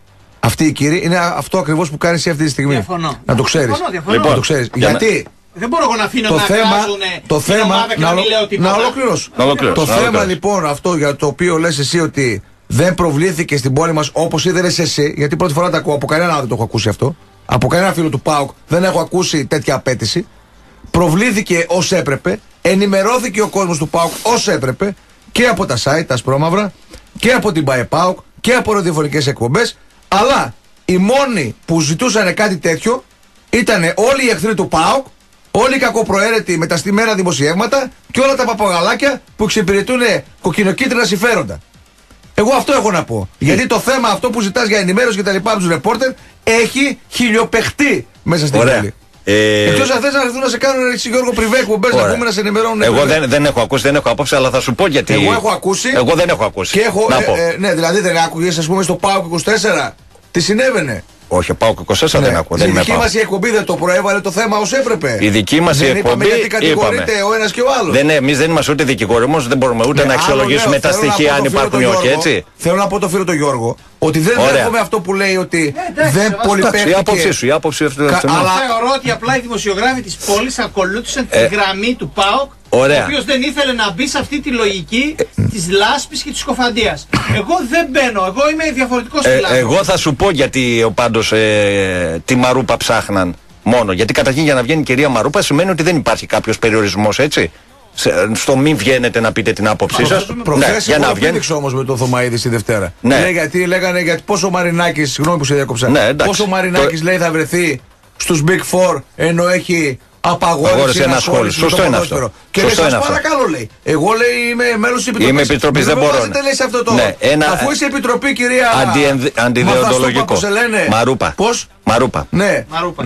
Speaker 1: Αυτοί οι κύριοι είναι αυτό ακριβώς που κάνεις αυτή τη στιγμή.
Speaker 3: Διαφωνώ.
Speaker 1: Να το ξέρεις.
Speaker 3: Λοιπόν,
Speaker 1: να το ξέρεις. Γιατί.
Speaker 3: Δεν μπορώ εγώ να αφήνω να κράζουν την ομάδα και να μην λέω τίποτα.
Speaker 1: Να ολοκληρώσω. Το θέμα λοιπόν αυτό για το οποίο λες εσύ ότι δεν προβλήθηκε στην πόλη μας όπως είδες εσύ, γιατί πρώτη φορά τα ακούω, από κανένα δεν το έχω ακούσει αυτό. Από κανένα φίλο του ΠΑΟΚ δεν έχω ακούσει τέτοια απέτηση. Προβλήθηκε ως έπρεπε, ενημερώθηκε ο κόσμος του ΠΑΟΚ ως έπρεπε και από τα site, τα ασπρόμαυρα, και από την ΠΑΕΠΑΟΚ και από ραδιοφωνικές εκπομπές. Αλλά οι μόνοι που ζητούσαν κάτι τέτοιο ήταν όλοι οι εχθροί του ΠΑΟΚ, όλοι οι κακοπροαίρετοι με τα στημένα δημοσιεύματα και όλα τα παπαγαλάκια που εξυπηρετούν κοκκινοκίτρινα συμφέροντα. Εγώ αυτό έχω να πω. Γιατί το θέμα αυτό που ζητάς για ενημέρωση και τα λοιπά από τους ρεπόρτερ έχει χιλιοπαιχτεί μέσα στην πόλη. Εκτός αν θες να έρθουν να σε κάνουν Γιώργο πριβέ εκπομπές να πούμε να σε ενημερώνουν.
Speaker 2: Εγώ δεν έχω ακούσει, δεν έχω απόψη, αλλά θα σου πω γιατί.
Speaker 1: Εγώ έχω ακούσει.
Speaker 2: Εγώ δεν έχω ακούσει.
Speaker 1: Και έχω, ναι, δηλαδή δεν άκουγες, ας πούμε, στο ΠΑΟΚ 24 τι συνέβαινε.
Speaker 2: Όχι, πάω και 24 δεν ακούω.
Speaker 1: Η δική μας η εκπομπή δεν το προέβαλε το θέμα ως έπρεπε.
Speaker 2: Η δική μας η εκπομπή.
Speaker 1: Γιατί κατηγορείται ο ένας και ο άλλος.
Speaker 2: Εμείς δεν είμαστε ούτε δικηγόροι, όμως δεν μπορούμε ούτε να αξιολογήσουμε τα στοιχεία αν υπάρχουν ή όχι, έτσι.
Speaker 1: Θέλω να πω το φίλο τον Γιώργο ότι δεν δέχομαι αυτό που λέει ότι δεν πολυπαίχτηκε.
Speaker 2: Η άποψή σου, η άποψη αυτή.
Speaker 3: Αλλά θεωρώ ότι απλά οι δημοσιογράφοι της πόλης ακολούθησαν τη γραμμή του ΠΑΟΚ. Ο οποίος δεν ήθελε να μπει σε αυτή τη λογική της λάσπης και της κοφαντίας. Εγώ δεν μπαίνω, εγώ είμαι διαφορετικός του
Speaker 2: Εγώ θα σου πω γιατί πάντως τη Μαρούπα ψάχναν μόνο. Γιατί καταρχήν για να βγαίνει η κυρία Μαρούπα σημαίνει ότι δεν υπάρχει κάποιος περιορισμός, έτσι. Στο μην βγαίνετε να πείτε την άποψή σας.
Speaker 1: Προχθές για να βγαίνει όμως με το Θωμαίδη τη Δευτέρα.
Speaker 2: Ναι.
Speaker 1: Γιατί λέγανε γιατί πόσο Μαρινάκης, συγγνώμη που σε διάκοψα.
Speaker 2: Ναι,
Speaker 1: πόσο Μαρινάκης λέει θα βρεθεί στους Big Four ενώ έχει απαγόρευση ενασχόληση.
Speaker 2: Σωστό είναι αυτό.
Speaker 1: Και λέει, σας παρακαλώ, λέει. Εγώ λέει είμαι μέλος της Επιτροπής.
Speaker 2: Είμαι Επιτροπής, δεν μπορώ.
Speaker 1: Αυτό το... Αφού είσαι Επιτροπή, κυρία.
Speaker 2: Αντιδιοντολογικό.
Speaker 1: Μαρούπα. Πώς?
Speaker 2: Μαρούπα.
Speaker 1: Ναι.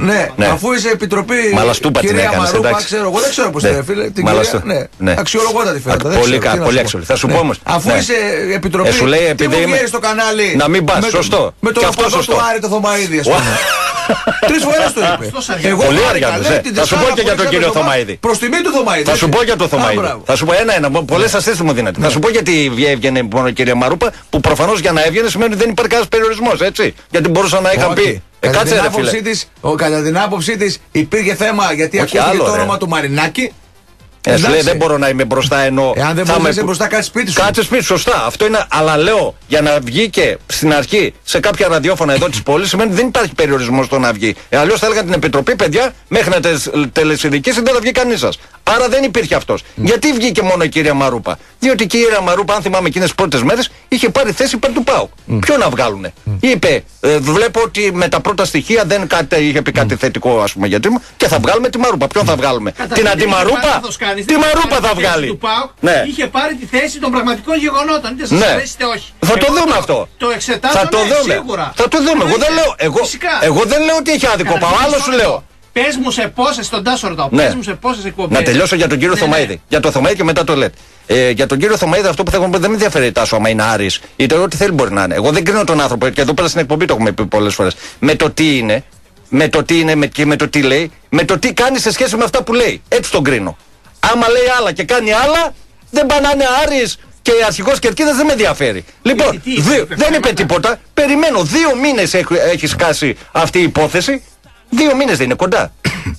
Speaker 1: Αφού είσαι Επιτροπή.
Speaker 2: Μαλαστούπα την έκανες, εντάξει.
Speaker 1: Εγώ δεν ξέρω πώς είναι, φίλε. Την κυρία. Ναι. Αξιολογότατη φαίνεται.
Speaker 2: Πολύ αξιολογή. Θα σου πω όμως.
Speaker 1: Αφού είσαι Επιτροπή.
Speaker 2: Σου λέει επειδή είμαι.
Speaker 1: Στο κανάλι.
Speaker 2: Να μην πας. Σωστό.
Speaker 1: Με το ροποδό του Άρη το Θωμαίδη, ας πούμε. 3 φορές το είπε.
Speaker 2: Πολύ αργά. Θα σου πω και για τον κύριο Θωμαίδη.
Speaker 1: Προς τιμή του Θωμαίδη.
Speaker 2: Θα σου πω για τον Θωμαίδη. Θα σου πω ένα. Πολλές ασθέσεις μου δίνετε. Θα σου πω γιατί έβγαινε μόνο η κυρία Μαρούπα, που προφανώς για να έβγαινε σημαίνει ότι δεν υπάρχει κανένας περιορισμός, έτσι. Γιατί μπορούσα να είχαν πει.
Speaker 1: Κατά την άποψή της υπήρχε θέμα γιατί ακούστηκε το όνομα του Μαρινάκη.
Speaker 2: Σου λέει δεν μπορώ να είμαι μπροστά ενώ.
Speaker 1: Εάν δεν μπορείς να είσαι μπροστά, κάτσε σπίτι σου.
Speaker 2: Κάτσε σπίτι, σωστά. Αυτό είναι. Αλλά λέω για να βγει και στην αρχή σε κάποια ραδιόφωνα εδώ της πόλης σημαίνει ότι δεν υπάρχει περιορισμό στο να βγει. Αλλιώς θα έλεγαν την Επιτροπή, παιδιά, μέχρι να τελεσυνδικήσει δεν θα βγει κανείς σας. Άρα δεν υπήρχε αυτός. Γιατί βγήκε μόνο η κυρία Μαρούπα? Διότι η κυρία Μαρούπα, αν θυμάμαι εκείνες τις πρώτες μέρες, είχε πάρει θέση υπέρ του ΠΑΟΚ. Ποιο να βγάλουνε? Είπε, βλέπω ότι με τα πρώτα στοιχεία δεν είχε πει κάτι θετικό, ας πούμε, γιατί μου και θα βγάλουμε τη Μαρούπα. Ποιον θα βγάλουμε? Την αντιμαρούπα? Τη Μαρούπα θα βγάλει.
Speaker 3: Ναι. Είχε πάρει τη θέση των πραγματικών γεγονότων. Είτε σας αρέσει είτε όχι.
Speaker 2: Θα το δούμε αυτό.
Speaker 3: Το εξετάζουμε σίγουρα.
Speaker 2: Θα το δούμε. Εγώ δεν λέω ότι έχει άδικο. Άλλο σου λέω.
Speaker 3: Πες μου σε πόσες, τον Τάσορδο, πες μου σε πόσες εκπομπές.
Speaker 2: Να τελειώσω για τον κύριο Θωμαίδη. Για τον Θωμαίδη και μετά το λέτε. Για τον κύριο Θωμαίδη αυτό που θα δεν με ενδιαφέρει Τάσο άμα είναι Άρης είτε ό,τι θέλει μπορεί να είναι. Εγώ δεν κρίνω τον άνθρωπο και εδώ πέρα στην εκπομπή το έχουμε πει πολλές φορές. Με το τι είναι, και με το τι λέει, με το τι κάνει σε σχέση με αυτά που λέει. Έτσι τον κρίνω. Άμα λέει άλλα και κάνει άλλα, δεν πάνε να είναι Άρης και αρχηγός Κερκίδας, δεν με ενδιαφέρει. Λοιπόν, δεν είπε τίποτα. Περιμένω 2 μήνες έχει σκάσει αυτή η υπόθεση. 2 μήνες δεν είναι κοντά.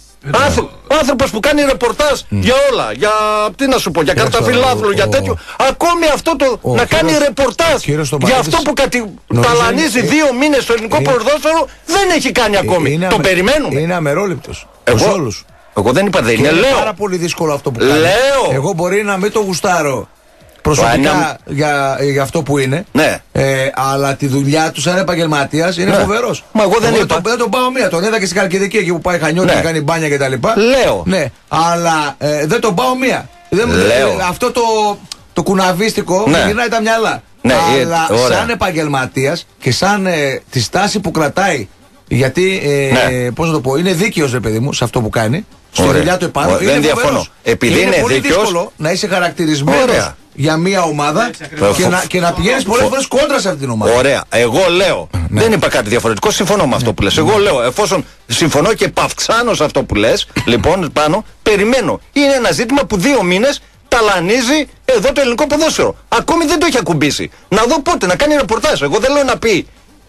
Speaker 2: Ο άνθρωπος που κάνει ρεπορτάζ για όλα, για τι να σου πω, για καρταφυλάθλου, για τέτοιο. Ακόμη αυτό το να κάνει ρεπορτάζ για αυτό που ταλανίζει 2 μήνες στο ελληνικό ποδόσφαιρο δεν έχει κάνει ακόμη. Το περιμένουμε.
Speaker 1: Είναι αμερόληπτος.
Speaker 2: Εγώ δεν είπα δεν είναι.
Speaker 1: Είναι πάρα πολύ δύσκολο αυτό που κάνει. Εγώ μπορεί να μην το γουστάρω προσωπικά για αυτό που είναι.
Speaker 2: Ναι.
Speaker 1: Αλλά τη δουλειά του σαν επαγγελματίας είναι φοβερός.
Speaker 2: Μα εγώ δεν είπα.
Speaker 1: Δεν τον πάω μία. Τον είδα και στην Καλκιδική εκεί που πάει Χανιώτη και κάνει μπάνια κτλ.
Speaker 2: Λέω.
Speaker 1: Ναι. Αλλά δεν τον πάω μία. Αυτό το κουναβίστικο μου γυρνάει τα μυαλά.
Speaker 2: Ναι,
Speaker 1: αλλά σαν επαγγελματίας και σαν τη στάση που κρατάει. Γιατί, πώς να το πω, είναι δίκαιος, ρε παιδί μου, σε αυτό που κάνει. Στη δουλειά του επάνω.
Speaker 2: Δεν διαφωνώ. Επειδή είναι
Speaker 1: πολύ
Speaker 2: δίκαιος,
Speaker 1: δύσκολο να είσαι χαρακτηρισμένος για μια ομάδα και να πηγαίνεις πολλές φορές κόντρα σε αυτήν την ομάδα.
Speaker 2: Ωραία. Εγώ λέω. Δεν είπα κάτι διαφορετικό. Συμφωνώ με αυτό που λες. Εγώ λέω, εφόσον συμφωνώ και παυξάνω σε αυτό που λες, λοιπόν, πάνω, περιμένω. Είναι ένα ζήτημα που 2 μήνες ταλανίζει εδώ το ελληνικό ποδόσφαιρο. Ακόμη δεν το έχει ακουμπήσει. Να δω πότε, να κάνει ρεπορτάζ. Εγώ δεν λέω να πει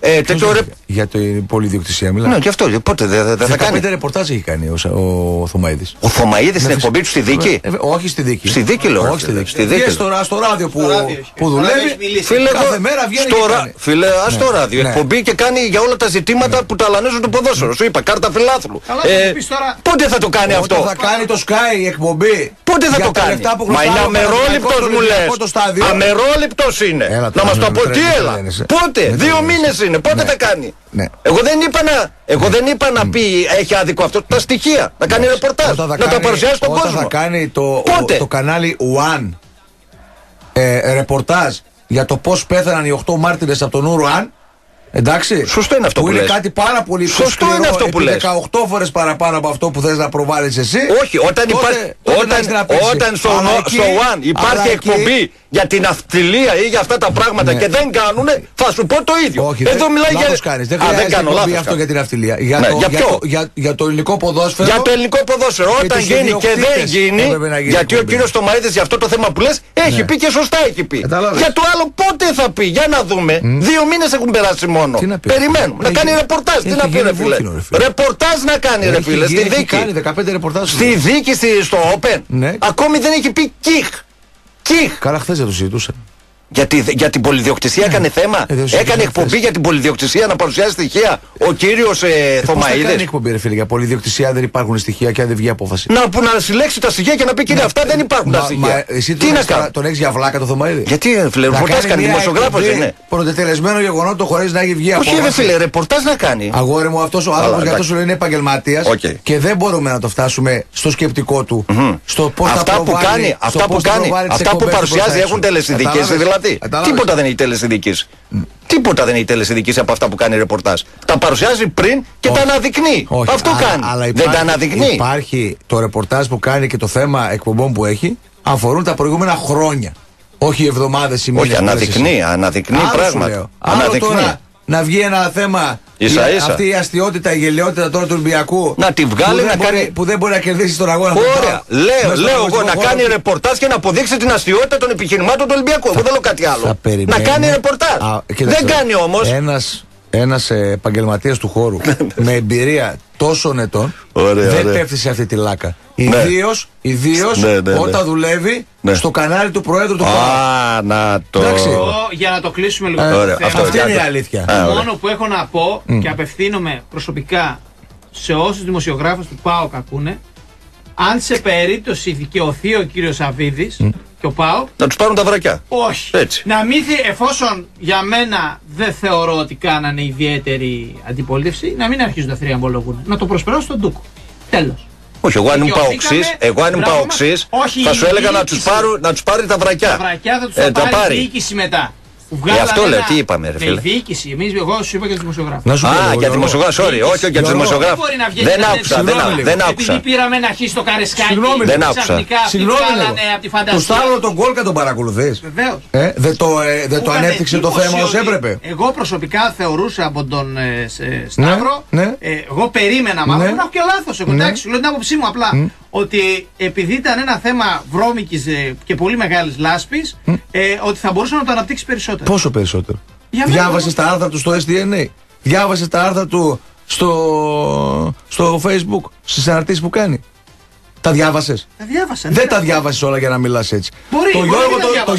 Speaker 1: Για την πολυδιοκτησία μιλάμε.
Speaker 2: Ναι, και αυτό. Πότε δεν θα κάνει.
Speaker 1: 15 ρεπορτάζ έχει κάνει ο Θωμαίδης.
Speaker 2: Ο Θωμαίδης στην εκπομπή του στη δίκη.
Speaker 1: Όχι στη δίκη.
Speaker 2: Στη δίκη λέω.
Speaker 1: Όχι στη δίκη. Στο ράδιο που δουλεύει.
Speaker 2: Φίλε,
Speaker 1: κάθε μέρα βγαίνει.
Speaker 2: Φίλε, στο ράδιο. Εκπομπή και κάνει για όλα τα ζητήματα που ταλανίζουν το ποδόσφαιρο. Σου είπα, κάρτα φιλάθλου. Πότε θα το κάνει αυτό.
Speaker 1: Πότε θα κάνει το Sky η εκπομπή.
Speaker 2: Πότε θα το κάνει. Μα είναι αμερόληπτος μου λες. Αμερόληπτος είναι. Να μας το πω τι έλα. Πότε. 2 μήνες είναι. Πότε θα κάνει. Εγώ δεν είπα να πει έχει άδικο αυτό. Τα στοιχεία. Να κάνει ρεπορτάζ. Να τα παρουσιάσει στον κόσμο.
Speaker 1: Όταν θα κάνει το κανάλι One ρεπορτάζ για το πώς πέθαναν οι 8 μάρτυρες από τον Ουρουάν. Εντάξει.
Speaker 2: Σωστό είναι αυτό που λες.
Speaker 1: Είναι κάτι πάρα πολύ
Speaker 2: σωστό είναι αυτό που λες.
Speaker 1: 18 φορές παραπάνω από αυτό που θες να προβάλλεις εσύ.
Speaker 2: Όχι, όταν στο One υπάρχει εκπομπή για την αυτιλία ή για αυτά τα πράγματα και δεν κάνουνε, θα σου πω το ίδιο.
Speaker 1: Όχι,
Speaker 2: εδώ μιλάει για.
Speaker 1: Δεν χρειάζεται εκπομπή αυτό για την αυτιλία. Για το ελληνικό ποδόσφαιρο.
Speaker 2: Για το ελληνικό ποδόσφαιρο. Όταν γίνει και δεν γίνει. Γιατί ο κύριος Θωμαίδης για αυτό το θέμα που λες έχει πει και σωστά έχει πει. Για το άλλο πότε θα πει. Για να δούμε. 2 μήνες έχουν περάσει μόνο. Περιμένουμε. Να κάνει ρεπορτάζ. Τι να πει, ρε φίλε. Ρεπορτάζ να κάνει, ρε φίλε. Στη δίκη. Στη δίκη, στο Open. Ακόμη δεν έχει πει κιχ.
Speaker 1: Καλά, χθες δεν το συζητούσαν.
Speaker 2: Για την πολυδιοκτησία έκανε θέμα. Έκανε εκπομπή για την πολυδιοκτησία να παρουσιάσει στοιχεία ο κύριος Θωμαίδης.
Speaker 1: Πώς θα κάνει εκπομπή, ρε φίλε, για πολυδιοκτησία δεν υπάρχουν στοιχεία και αν δεν βγει απόφαση.
Speaker 2: Να συλλέξει τα στοιχεία και να πει κύριε, αυτά δεν υπάρχουν τα στοιχεία.
Speaker 1: Εσύ τον έχεις για βλάκα το Θωμαίδη.
Speaker 2: Γιατί φίλε, ρεπορτάζ κάνει, δημοσιογράφος δεν είναι.
Speaker 1: Πρωτετελεσμένο γεγονότο χωρίς να έχει βγει απόφαση.
Speaker 2: Όχι, ρε φίλε, ρεπορτάζ να κάνει.
Speaker 1: Αγόρι μου, αυτός ο άνθρωπος για τόσο είναι επαγγελματίας και δεν μπορούμε να το φτάσουμε στο σκεπτικό του.
Speaker 2: Αυτά που παρουσιάζει έχουν τελεσυνδικές δηλαδή. Τίποτα δεν έχει τελεσυνδικής. Τίποτα δεν έχει τελεσυνδικής από αυτά που κάνει ρεπορτάζ. Τα παρουσιάζει πριν και τα αναδεικνύει. Αυτό κάνει. Δεν τα αναδεικνύει.
Speaker 1: Υπάρχει το ρεπορτάζ που κάνει και το θέμα εκπομπών που έχει αφορούν τα προηγούμενα χρόνια. Όχι εβδομάδες ή μήνες.
Speaker 2: Όχι, αναδεικνύει πράγματα.
Speaker 1: Τώρα να βγει ένα θέμα. Αυτή η αστιότητα, η γελιότητα τώρα του Ολυμπιακού.
Speaker 2: Να τη βγάλει να κάνει.
Speaker 1: Που δεν μπορεί να κερδίσει τον αγώνα.
Speaker 2: Ωραία. Λέω εγώ να κάνει ρεπορτάζ και να αποδείξει την αστιότητα των επιχειρημάτων του Ολυμπιακού. Εγώ δεν λέω κάτι άλλο. Να κάνει ρεπορτάζ. Δεν κάνει όμως.
Speaker 1: Ένας επαγγελματίας του χώρου με εμπειρία τόσων ετών δεν πέφτει σε αυτή τη λάκα. Ιδίως όταν δουλεύει στο κανάλι του Προέδρου του χώρου.
Speaker 3: Για να το κλείσουμε λίγο.
Speaker 1: Αυτή είναι η αλήθεια.
Speaker 3: Το μόνο που έχω να πω και απευθύνομαι προσωπικά σε όσους δημοσιογράφους του ΠΑΟΚ ακούνε, αν σε περίπτωση δικαιωθεί ο κύριος Σαββίδης και ο ΠΑΟΚ,
Speaker 2: να τους πάρουν τα βρακιά.
Speaker 3: Όχι.
Speaker 2: Έτσι.
Speaker 3: Να μην, εφόσον για μένα δεν θεωρώ ότι κάνανε ιδιαίτερη αντιπολίτευση, να μην αρχίζουν να θριαμβολογούν. Να το προσπεράσουν στον Ντούκο. Τέλος.
Speaker 2: Όχι, εγώ αν ήμουν παοξής, θα σου έλεγα να τους πάρει τα βρακιά.
Speaker 3: Τα βρακιά θα τους πάρει η διοίκηση μετά.
Speaker 2: Αυτό λέω, τι είπαμε, ρε φίλε.
Speaker 3: Η διοίκηση, εγώ σου είπα για τους δημοσιογράφους.
Speaker 2: Για τους δημοσιογράφους, όχι για τους δημοσιογράφους. Δεν άκουσα.
Speaker 3: Επειδή πήραμε ένα χ στο Καρεσκάκι,
Speaker 2: δεν άκουσα.
Speaker 1: Συγγνώμη, το Σταύρο τον Γκόλκα τον παρακολουθείς.
Speaker 3: Βεβαίως.
Speaker 1: Δεν το ανέπτυξε το θέμα ως έπρεπε.
Speaker 3: Εγώ προσωπικά θεωρούσα από τον Σταύρο, εγώ περίμενα μάλλον, να έχω και λάθος. Εντάξει, λέω την άποψή μου απλά. Ότι επειδή ήταν ένα θέμα βρώμικης και πολύ μεγάλης λάσπης, ότι θα μπορούσε να το αναπτύξει περισσότερο.
Speaker 1: Πόσο περισσότερο? Διάβασες τα άρθρα του στο SDNA, διάβασες τα άρθρα του στο Facebook, στις αναρτήσεις που κάνει. Τα διάβασες?
Speaker 3: Τα διάβασα.
Speaker 1: Δεν τα διάβασες όλα για να μιλάς έτσι. Το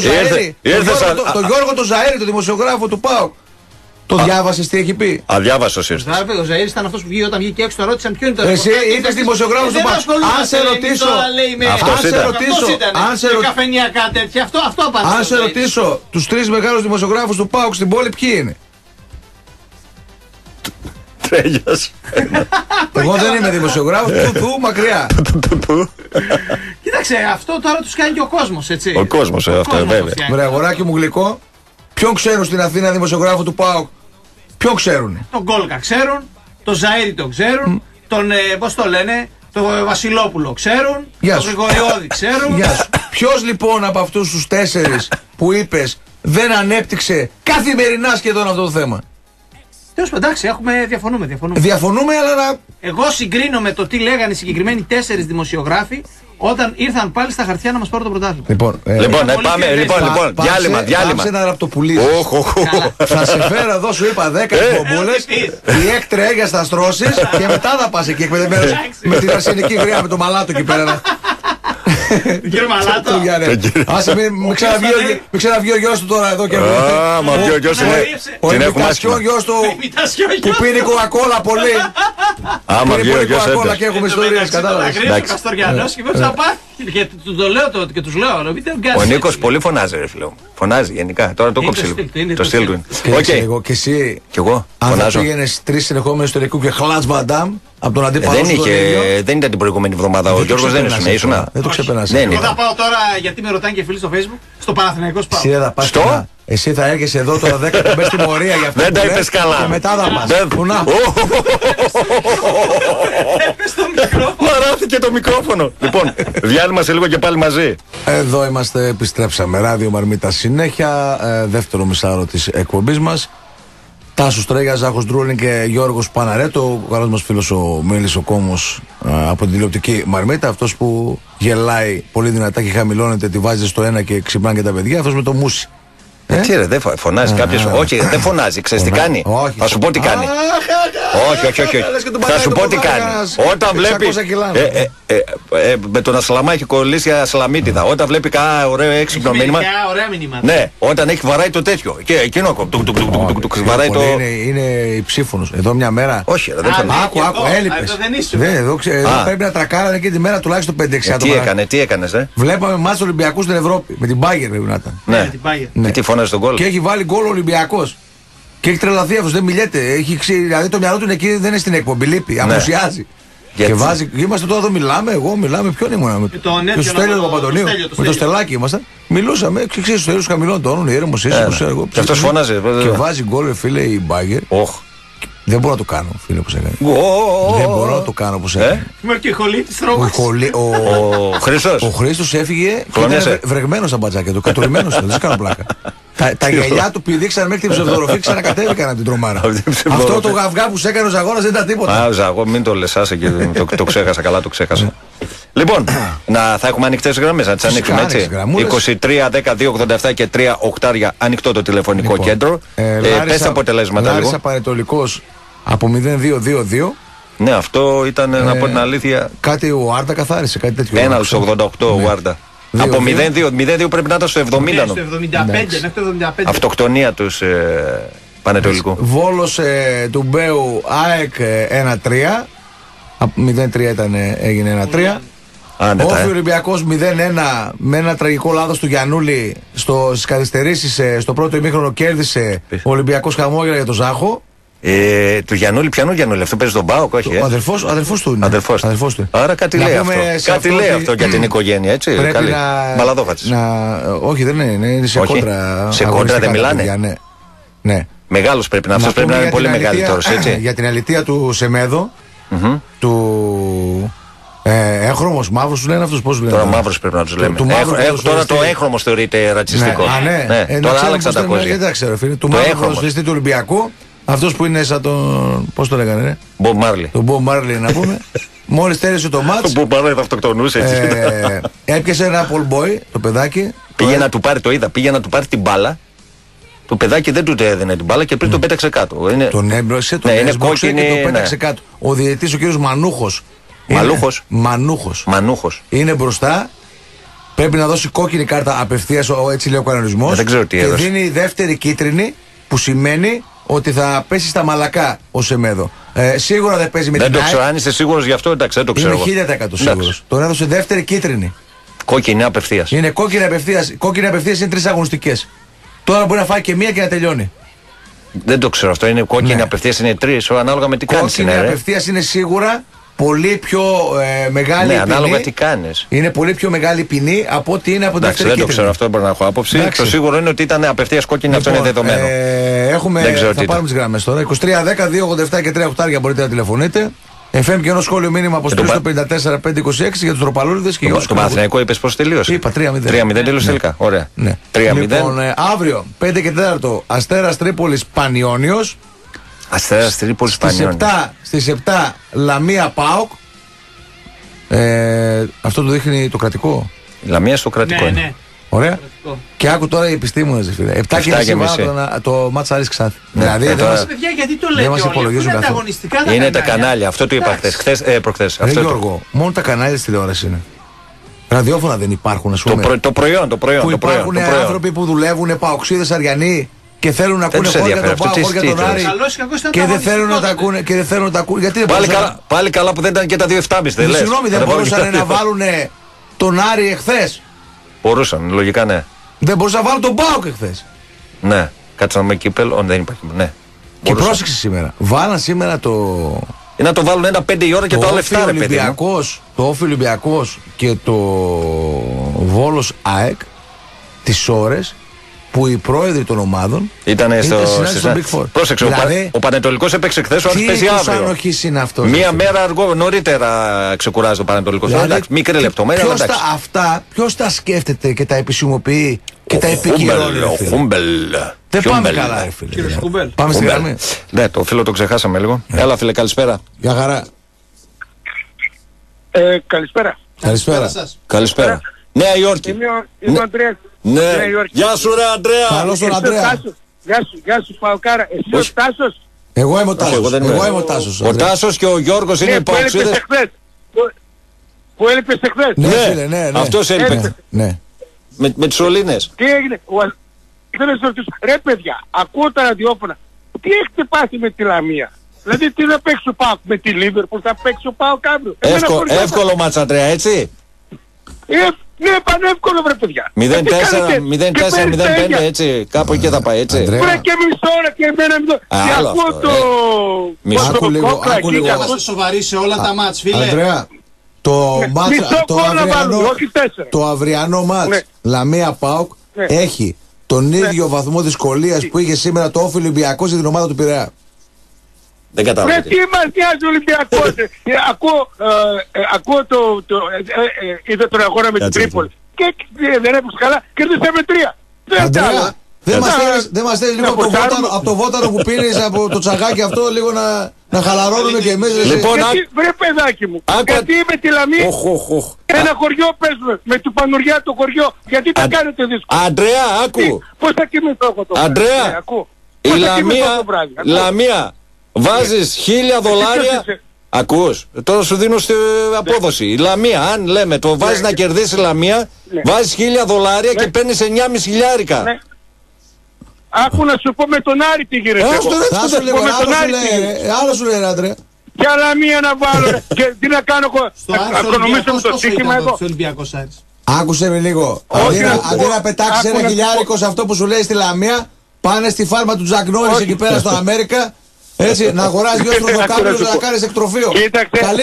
Speaker 1: Γιώργο το Ζαέρι, το δημοσιογράφο του ΠΑΟΚ. Το διάβασες τι έχει πει?
Speaker 2: Αδιάβαστος ήρθες.
Speaker 3: Ο Ζαΐρης ήταν αυτός που βγήκε όταν βγήκε έξω, το ρώτησαν ποιο είναι το
Speaker 1: ρεπορτάζ. Εσύ είπες δημοσιογράφος του ΠΑΟΚ. Αν σε ρωτήσω τους 3 μεγάλους δημοσιογράφους του ΠΑΟΚ στην πόλη, ποιοι είναι?
Speaker 2: Τρέλιας.
Speaker 1: Εγώ δεν είμαι δημοσιογράφος, μακριά.
Speaker 3: Κοίταξε, αυτό τώρα τους κάνει και ο κόσμος, έτσι.
Speaker 2: Ο κόσμος, αυτό βέβαια.
Speaker 1: Βρε αγοράκι μου γλυκό, ποιον ξέρουν στην Αθήνα δημοσιογράφο του ΠΑΟΚ? Ποιον ξέρουν?
Speaker 3: Τον Γκόλκα ξέρουν, τον Ζαΐρη τον ξέρουν, τον, πώς το λένε, τον Βασιλόπουλο ξέρουν, τον Γρηγοριώδη ξέρουν.
Speaker 1: Ποιος λοιπόν από αυτούς τους 4 που είπες δεν ανέπτυξε καθημερινά σχεδόν αυτό το θέμα?
Speaker 3: Τέλος πάντων, εντάξει, διαφωνούμε, αλλά. Εγώ συγκρίνω με το τι λέγανε οι συγκεκριμένοι 4 δημοσιογράφοι όταν ήρθαν πάλι στα χαρτιά να μας πάρουν το πρωτάθλημα.
Speaker 2: Λοιπόν, διάλειμμα.
Speaker 1: Πάψε να ραπτοπουλήσεις. Θα σε φέρω εδώ, σου είπα 10 εκπομπούλες. Η έκτρε για στα στρώσεις και μετά θα πας εκεί εκπαιδευμένος με την αρσενική γριά, με το μαλάτο εκεί πέρα.
Speaker 3: Κύριε Μαλάτο.
Speaker 1: Άσε μην ξαναβγεί ο γιος του τώρα εδώ και εδώ.
Speaker 2: Μα βγει ο γιος του.
Speaker 1: Ο ημιτασιόν γιος του που πίνει κοκακόλα πολύ.
Speaker 2: Άμα βγει ο γιος του.
Speaker 1: Και έχουμε ιστορίες, κατάλαβες.
Speaker 3: Ο Καστοριανός και θα πάει. Και τους λέω.
Speaker 2: Ο Νίκος πολύ φωνάζει, ρε φίλε. Φωνάζει γενικά. Τώρα το κόψε λίγο. Το στυλ του είναι.
Speaker 1: Και εσύ.
Speaker 2: Κι εγώ.
Speaker 1: Αν θα πήγαινες 3 συνεχόμενες του τελικού και χλάτς Βαντάμ από τον αντίπαλο.
Speaker 2: Δεν ήταν την προηγούμενη εβδομάδα. Ο Γιώργος δεν ήσουν.
Speaker 1: Δεν το ξεπερνάς.
Speaker 3: Εγώ θα πάω τώρα, γιατί με ρωτάνε και φίλοι στο Facebook, στο Παναθηναϊκό πάω.
Speaker 1: Εσύ θα έρχεσαι εδώ τώρα 10 κομπές στη μορία για αυτό.
Speaker 2: Δεν τα είπες καλά.
Speaker 1: Και μετά θα πας.
Speaker 3: Έπες το μικρόφωνο.
Speaker 2: Μαράθηκε το μικρόφωνο. Λοιπόν, διάλειμμα σε λίγο και πάλι μαζί.
Speaker 1: Εδώ είμαστε, επιστρέψαμε. Ράδιο Μαρμίτα συνέχεια. Δεύτερο μισάωρο της εκπομπής μας. Τάσος Τρέγιας, Ζάχος Ντρούλιν και Γιώργος Παναρέτο. Ο καλός μας φίλος ο Μέλης ο Κόμος από την τηλεοπτική Μαρμίτα. Αυτός που γελάει πολύ δυνατά και χαμηλώνεται, τη βάζει στο ένα και ξυπνάνε και τα παιδιά. Αυτός με το μουσι.
Speaker 2: Έτσι ρε, δεν φωνάζει κάποιος. Όχι, δεν φωνάζει. Ξέρεις τι κάνει. Θα σου πω τι κάνει. Όχι. Θα σου πω τι κάνει. Όταν βλέπει. Με τον Ασλαμά έχει κολλήσει ασλαμίτιδα. Όταν βλέπει κάνα ωραίο έξυπνο μήνυμα. Ναι, όταν έχει βαράει το τέτοιο. Και εκείνο βαράει το.
Speaker 1: Είναι υψήφωνος. Εδώ μια μέρα.
Speaker 2: Όχι, δεν φωνάζει.
Speaker 1: Άκου, έλειπες. Εδώ πρέπει να τρακάρανε εκεί τη μέρα τουλάχιστον 5-6
Speaker 2: άτομα. Τι έκανες,
Speaker 1: Βλέπαμε μάτς Ολυμπιακού στην Ευρώπη. Με την Bayern πρέπει να ήταν.
Speaker 2: Ναι, τι φωνάζει τον γκολ.
Speaker 1: Και έχει βάλει γκολ ο Ολυμπιακός. Και έχει τρελαθεί αυτός, δεν μιλιέται. Δηλαδή το μυαλό του είναι εκεί, δεν είναι στην εκπομπή, λείπει, απουσιάζει. Και βάζει, είμαστε τώρα εδώ, εγώ μιλάμε, ποιον ήμουν. Με τον Στέλιο Παπαντονίου. Με το Στελάκι ήμασταν. Μιλούσαμε, ξέρεις, ο Στέλιος χαμηλών τόνων, ήρεμος, ήσυχος.
Speaker 2: Και αυτός φώναζε.
Speaker 1: Και βάζει γκολ, φίλε, η Μπάγκερ. Δεν μπορώ να το κάνω, φίλε, όπως έκανε. Δεν μπορώ να το κάνω όπως έκανε. Ο Χρήστος έφυγε και ήταν βρεγμένος στα μπατζάκια του, κατουρημένος, δεν κάνω πλάκα. Τα γυαλιά του πηδήξαν μέχρι την ψευδοροφή, ξανακατέβηκαν από την τρομάρα. Αυτό το γαυγά που σε έκανε ο Ζαγόρας δεν ήταν τίποτα.
Speaker 2: Α, Ζαγό, μην το λες, άσε και το ξέχασα, καλά το ξέχασα. Λοιπόν, θα έχουμε ανοιχτές γραμμές, να τις ανοίξουμε έτσι. 23, 12, 87 και 3 οκτάρια ανοιχτό το τηλεφωνικό κέντρο. Πες τα αποτελέσματα λίγο.
Speaker 1: Λάρισα Πανετολικός από 0-2-2-2.
Speaker 2: Ναι, αυτό ήταν, να πω την αλήθεια.
Speaker 1: Κάτι ο Άρντα καθάρισε, κάτι τέτοιο.
Speaker 2: Ένα στους 88 ο Άρντα. Από 0-2 πρέπει να ήταν στο 70.
Speaker 3: Στο 75.
Speaker 2: Αυτοκτονία τους Πανετολικού.
Speaker 1: Βόλος του Μπέου ΑΕΚ 1-3. 0-3 έγινε 1-3. Όφη Ολυμπιακός 0-1 με ένα τραγικό λάθος του Γιαννούλη στις καθυστερήσεις στο πρώτο ημίχρονο κέρδισε ο Ολυμπιακός χαμόγελα για τον Ζάχο.
Speaker 2: Του Γιαννούλη, πιανού Γιαννούλη, αυτό παίζει τον ΠΑΟΚ, όχι.
Speaker 1: Ο αδερφός του είναι.
Speaker 2: Αδερφός του. Άρα κάτι λέει αυτό. Κάτι λέει αυτό για την οικογένεια, έτσι. Μαλαδόφατσες.
Speaker 1: Όχι, δεν είναι σε κόντρα.
Speaker 2: Σε κόντρα δεν μιλάνε.
Speaker 1: Ναι.
Speaker 2: Μεγάλος πρέπει να είναι, πρέπει να είναι πολύ μεγαλύτερος, έτσι.
Speaker 1: Για την αλήθεια του Σεμέδο, του έγχρωμος, μαύρος του λένε αυτούς, πώς λένε.
Speaker 2: Τώρα μαύρος πρέπει να τους λέμε. Τώρα το έγχρωμος θεωρείται ρατσιστικό. Τώρα άλλαξαν τα κόσια.
Speaker 1: Δεν ξέρω, φίλε. Του μαύρου ποδοσφαιριστή του Ολυμπιακού. Αυτός που είναι σαν τον. Πώς το λέγανε, ρε.
Speaker 2: Μπομπ Μάρλι.
Speaker 1: Τον Μπομπ Μάρλι, να πούμε. Μόλις τέλειωσε το μάτς.
Speaker 2: Τον Μπομπ Μάρλι θα αυτοκτονούσε έτσι.
Speaker 1: Έπιασε ένα Πολμπόι, το παιδάκι.
Speaker 2: Πήγε να του πάρει, το είδα, πήγε να του πάρει την μπάλα. Το παιδάκι δεν του έδινε την μπάλα και πριν τον πέταξε κάτω.
Speaker 1: Τον έμπλωσε, τον έσβοξε και τον πέταξε κάτω. Ο διαιτητής, ο κύριος Μανούχος.
Speaker 2: Μανούχος.
Speaker 1: Είναι μπροστά. Πρέπει να δώσει κόκκινη κάρτα απευθείας, έτσι λέει ο κανονισμός.
Speaker 2: Δεν ξέρω τι έδωσε.
Speaker 1: Και δίνει δεύτερη κίτρινη που σημαίνει ότι θα πέσει στα μαλακά ο Σεμέδο. Σίγουρα δεν παίζει με την ΑΕΚ.
Speaker 2: Δεν το ξέρω, αν είσαι σίγουρος γι' αυτό, εντάξει, δεν το ξέρω.
Speaker 1: Είναι 1000% σίγουρος. Τον έδωσε δεύτερη κίτρινη.
Speaker 2: Κόκκινη απευθείας.
Speaker 1: Είναι κόκκινη απευθείας. Κόκκινη απευθείας είναι 3 αγωνιστικές. Τώρα μπορεί να φάει και μία και να τελειώνει.
Speaker 2: Δεν το ξέρω αυτό. Είναι κόκκινη απευθείας, είναι 3, ανάλογα με τι κάνεις.
Speaker 1: Κόκκινη απευθείας είναι σίγουρα πολύ πιο μεγάλη ποινή.
Speaker 2: Ανάλογα τι κάνεις.
Speaker 1: Είναι πολύ πιο μεγάλη ποινή από ό,τι είναι από την δεύτερη κίτρινη.
Speaker 2: Δεν το ξέρω αυτό, μπορεί να έχω άποψη. Το σίγουρο είναι ότι ήταν απευθείας κόκκινη, αυτό είναι δεδομένο.
Speaker 1: Θα πάρουμε τις γραμμές τώρα. 23, 10, 2, 87 και 3 οκτάρια μπορείτε να τηλεφωνείτε. FM και ένα σχόλιο μήνυμα από στο 54-526 για τους Τροπαλούριδες και για τους.
Speaker 2: Το Παναθηναϊκό είπες πώς τελείωσε.
Speaker 1: Είπα 3-0.
Speaker 2: 3-0 τελείωσε τελικά. Ωραία.
Speaker 1: 3-0. Λοιπόν, αύριο 5 και 4 Αστέρας Τρίπολης Πανιόνιος.
Speaker 2: Αστέρας Τρίπολης Πανιόνιος.
Speaker 1: Στις 7 Λαμία ΠΑΟΚ. Αυτό το δείχνει το κρατικό.
Speaker 2: Η Λαμία στο κρατικό.
Speaker 3: Ναι.
Speaker 1: Ωραία. Κρατικό. Και άκου τώρα οι επιστήμονες, φίλε. 7:30 το μάτς Άρης Ξάνθη. Δηλαδή
Speaker 3: παιδιά, γιατί το λέτε όλοι, είναι ανταγωνιστικά τα
Speaker 2: είναι τα κανάλια. Αυτό το είπα προχθές.
Speaker 1: Γιώργο, μόνο τα κανάλια της τηλεόρασης είναι. Ραδιόφωνα δεν υπάρχουν, ας πούμε.
Speaker 2: Το προϊόν.
Speaker 1: Που υπάρχουν άνθρωποι που δουλεύουν, παοξίδες Αριανοί και θέλουν να ακούνε χώρια τον ΠΑΟΚ, χώρια τον Άρη. Και δεν θέλουν να τα ακούνε.
Speaker 2: Πάλι καλά που δεν ήταν και τα 2-7,5.
Speaker 1: Συγγνώμη, δεν μπορούσαν να βάλουν τον Άρη εχθές.
Speaker 2: Μπορούσαν, λογικά ναι.
Speaker 1: Δεν μπορούσαν να βάλουν τον ΠΑΟΚ εχθές.
Speaker 2: Ναι, κάτσε να με κύπελο, δεν υπάρχει. Ναι.
Speaker 1: Και πρόσεξε σήμερα. Βάλαν σήμερα το.
Speaker 2: Να το βάλουν 1-5 η ώρα και το άλλο 7 ρε παιδί.
Speaker 1: Το Όφι Ολυμπιακός και το Βόλος ΑΕΚ τις ώρες που οι πρόεδροι των ομάδων
Speaker 2: ήταν στο
Speaker 1: Big Four.
Speaker 2: Πρόσεξε, δηλαδή, ο Πανετολικός έπαιξε χθες, ο Άρης παίζει αύριο.
Speaker 1: Είναι αυτός,
Speaker 2: μία μέρα νωρίτερα ξεκουράζει το Πανετολικός. Δηλαδή, εντάξει, μικρή λεπτομέρεια.
Speaker 1: Ποιος τα σκέφτεται και τα επισημοποιεί και τα επικυρώνει?
Speaker 2: Ο Χούμπελ.
Speaker 1: Δεν πάμε καλά, ρε φίλε. Πάμε στη γραμμή.
Speaker 2: Ναι, το φίλο το ξεχάσαμε λίγο. Έλα, φίλε, καλησπέρα.
Speaker 1: Γεια χαρά.
Speaker 2: Καλησπέρα. Νέα Υόρκη.
Speaker 4: Είμαι ο Αντρέας.
Speaker 2: Ναι. Γεια σου ρε Αντρέα.
Speaker 1: Καλώς τον Αντρέα.
Speaker 4: Γεια σου Παοκάρα. Εσύ ο Τάσος?
Speaker 1: Εγώ είμαι ο Τάσος.
Speaker 2: Ο Τάσος και ο Γιώργος είναι οι παοξίδες.
Speaker 4: Που έλειπες εχθές.
Speaker 1: Ναι.
Speaker 2: Αυτός έλειπε. Με τις σωλήνες.
Speaker 4: Τι έγινε? Ρε παιδιά, ακούω τα ραδιόφωνα. Τι έχετε πάθει με τη Λαμία? Δηλαδή τι θα παίξει ο ΠΑΟΚ με τη Λίβερπουλ, θα παίξει ο ΠΑΟΚ αύριο?
Speaker 2: Εύκολο μάτς Αντρέα, έτσι?
Speaker 4: Ναι, πανεύκολο βρε παιδιά.
Speaker 2: 0-4-0-5 έτσι, κάπου εκεί θα πάει, έτσι.
Speaker 4: Βρε και μισό ώρα και εμένα και ακούω το...
Speaker 1: Άκου λίγο.
Speaker 3: Είμαστε σοβαροί σε όλα τα μάτς, φίλε.
Speaker 1: Αντρέα, το αυριανό μάτς Λαμία ΠΑΟΚ έχει τον ίδιο βαθμό δυσκολίας που είχε σήμερα το Όφι Ολυμπιακός για την ομάδα του Πειραιά.
Speaker 2: Δεν κατάλαβα.
Speaker 4: Ρε τι μας νοιάζει ο Ολυμπιακός? Ακούω είδα τον αγώνα με την Τρίπολη και δεν έπαιξε καλά, κερδίσαμε 3.
Speaker 1: Αντρέα, δεν μας θέλει λίγο από το βότανο που πίνεις από το τσαγάκι αυτό λίγο να χαλαρώνουμε και εμείς?
Speaker 2: Λοιπόν,
Speaker 4: βρε παιδάκι μου, γιατί με τη Λαμία ένα χωριό παίζουμε, με του Πανουριά το χωριό, γιατί τα κάνετε δύσκολα?
Speaker 2: Αντρέα, άκου.
Speaker 4: Πώς θα κοιμηθώ εγώ το
Speaker 2: Αντρέα, η Λαμία βάζεις $1,000. Ακούς, τώρα σου δίνω στην απόδοση. Η Λαμία, αν λέμε το βάζεις να κερδίσει η Λαμία, βάζεις $1,000 και παίρνεις 9,5 χιλιάρικα.
Speaker 4: Άκου να σου πω με τον Άρη τι γίνεται.
Speaker 1: Άλλο σου λέει Άντρε.
Speaker 4: Για Λαμία να βάλω ρε. Και τι να κάνω εγώ? Ακονομήσω με το σύστημα εγώ.
Speaker 1: Άκουσε με λίγο. Αντί να πετάξεις $1,000 σε αυτό που σου λέει στη Λαμία, πάνε στη φάρμα του Τζακ Νόρις εκεί πέρα στο Αμέρικα. Έτσι, να αγοράζει δύο τροφοκάπλους να κάνεις εκτροφείο.
Speaker 4: Κοίταξε,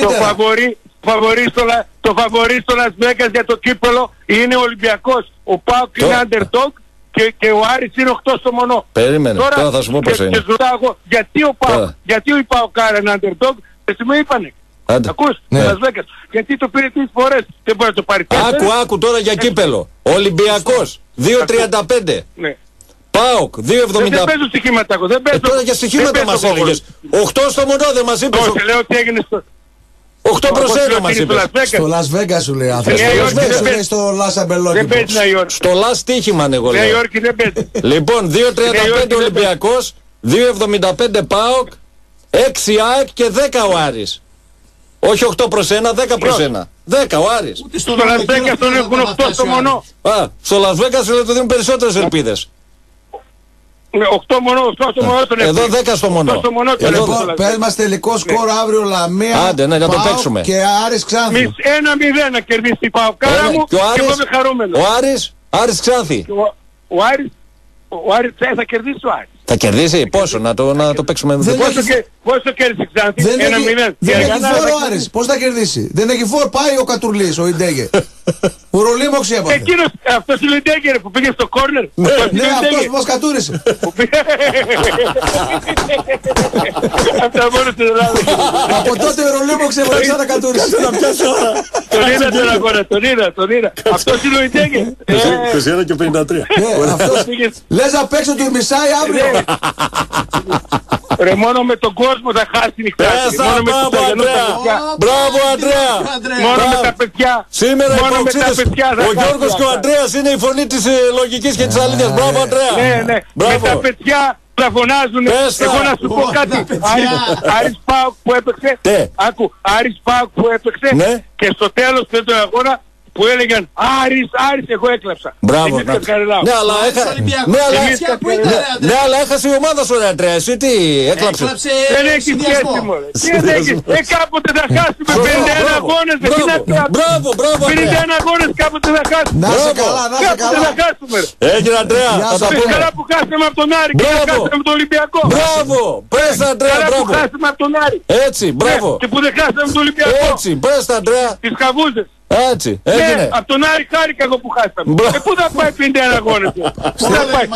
Speaker 4: το φαβορί στο Las Vegas για το κύπελο είναι ο Ολυμπιακός. Ο ΠΑΟΚ είναι underdog και ο Άρης είναι 8 στο μονό.
Speaker 2: Περίμενε, τώρα θα σου πω πώς είναι.
Speaker 4: Και ρωτάω εγώ, γιατί ο ΠΑΟΚ είναι underdog? Εσύ μου είπανε. Ακούς, Las Vegas. Γιατί το πήρε 3 φορές, δεν μπορεί να το πάρει 4.
Speaker 2: Άκου τώρα για κύπελο. Ολυμπιακός 2,35. Ναι. ΠΑΟΚ 2,70.
Speaker 4: Δεν παίζω στοιχήματα εγώ, δεν παίζω.
Speaker 2: Τώρα για στοιχήματα μας έλεγες. 8 στο μονό δεν μας είπες.
Speaker 4: Όχι, λέω τι έγινε στο...
Speaker 2: 8 προς 1 μας είπες.
Speaker 1: Στο Las Vegas σου λέει άνθρωπος. Στο Las Abeloki.
Speaker 4: Δεν παίζει Νέα Υόρκη.
Speaker 2: Στο Las Τύχημαν εγώ λέω.
Speaker 4: Νέα Υόρκη δεν παίζει.
Speaker 2: Λοιπόν, 2,35 Ολυμπιακός, 2,75 ΠΑΟΚ, 6 ΑΕΚ και 10 ο Άρης. Όχι 8 προς 1, 10 προς 1. 10 ο Άρης.
Speaker 4: Στο Las Vegas τον έχουν 8 στο μονό.
Speaker 2: Στο Las Vegas του δίνουν περισσότερες ελπίδες.
Speaker 4: 8 μονό, 8 στο μονό τον
Speaker 2: εδώ 10 στο μονό.
Speaker 1: Λοιπόν, πες μας τελικό σκορ αύριο Λαμία.
Speaker 2: Άντε, ναι, να το παίξουμε.
Speaker 1: Και Άρης Ξάνθη.
Speaker 4: 1-0 να κερδίσει η Παοκάρα μου και εγώ είμαι χαρούμενος.
Speaker 2: Ο Άρης Ξάνθη.
Speaker 4: Ο Άρης θα κερδίσει ο Άρης.
Speaker 2: Θα κερδίσει πόσο, να το παίξουμε.
Speaker 4: Πόσο κέρδισε Ξάνθη? 1-0.
Speaker 1: Δεν έχει φόρο ο Άρης. Πώς θα κερδίσει? Δεν έχει φόρο. Πάει ο Κατουρλής, ο Ιντέγε. Ο Ρολίμοξ έπαθε.
Speaker 4: Εκείνος, αυτός είναι ο Ιντέγε που πήγε στο κόρνερ.
Speaker 1: Ναι, αυτός που μας κατούρισε.
Speaker 4: Αυτά μόνο στην Ελλάδα.
Speaker 1: Από τότε ο Ρολίμοξ έπαθε ξανά κατούρισε.
Speaker 4: Τον είδα. Αυτός είναι ο Ιντέγε.
Speaker 5: 21 και 53.
Speaker 1: Λες να παίξω του Μισάη αύριο.
Speaker 4: Ρε, μόνο με τον κόσμο θα χάσει η νυχτά. Μόνο με τους Αγιανούς τα παιδιά.
Speaker 5: Μπράβο, Αντρέα.
Speaker 4: Μόνο με τα παιδιά.
Speaker 5: Σήμερα οι υποψήφιες, ο Γιώργος και ο Αντρέας είναι η φωνή της λογικής και της αλήθειας. Μπράβο, Αντρέα.
Speaker 4: Ναι. Με τα παιδιά θα φωνάζουν. Εγώ να σου πω κάτι. Άρης ΠΑΟΚ που έπαιξε. Άκου, Άρης ΠΑΟΚ που έπαιξε. Και στο τέλος του αγώνα που έλεγαν Άρης, εγώ έκλαψα.
Speaker 5: Μπράβο. Ναι, αλλά έχασε η ομάδα σου, ρε Αντρέα. Εσύ τι έκλαψε?
Speaker 4: Δεν έχει σχέση μου. Κάποτε θα χάσουμε 51 αγώνες.
Speaker 5: Μπράβο.
Speaker 4: 51 αγώνες κάποτε θα χάσουμε.
Speaker 1: Να σε καλά.
Speaker 4: Κάποτε θα χάσουμε.
Speaker 5: Έγινε, Αντρέα.
Speaker 4: Καλά που χάσαμε από τον Άρη και θα χάσαμε από τον Ολυμπιακό.
Speaker 5: Μπράβο. Πες, Αντρέα,
Speaker 4: καλά
Speaker 5: μπράβο.
Speaker 4: που χάσαμε από τον Άρη.
Speaker 5: Έτσι, μπράβο.
Speaker 4: Και που δεν χάσαμε από τον Ολυμπιακό.
Speaker 5: Έτσι, πες, Αντρέα.
Speaker 4: Τις χαβούζες.
Speaker 5: Έτσι, έγινε.
Speaker 4: Ναι, από τον Άρη χάρηκα εγώ που χάσαμε. Πού θα πάει 51 αγώνες? Πού θα πάει?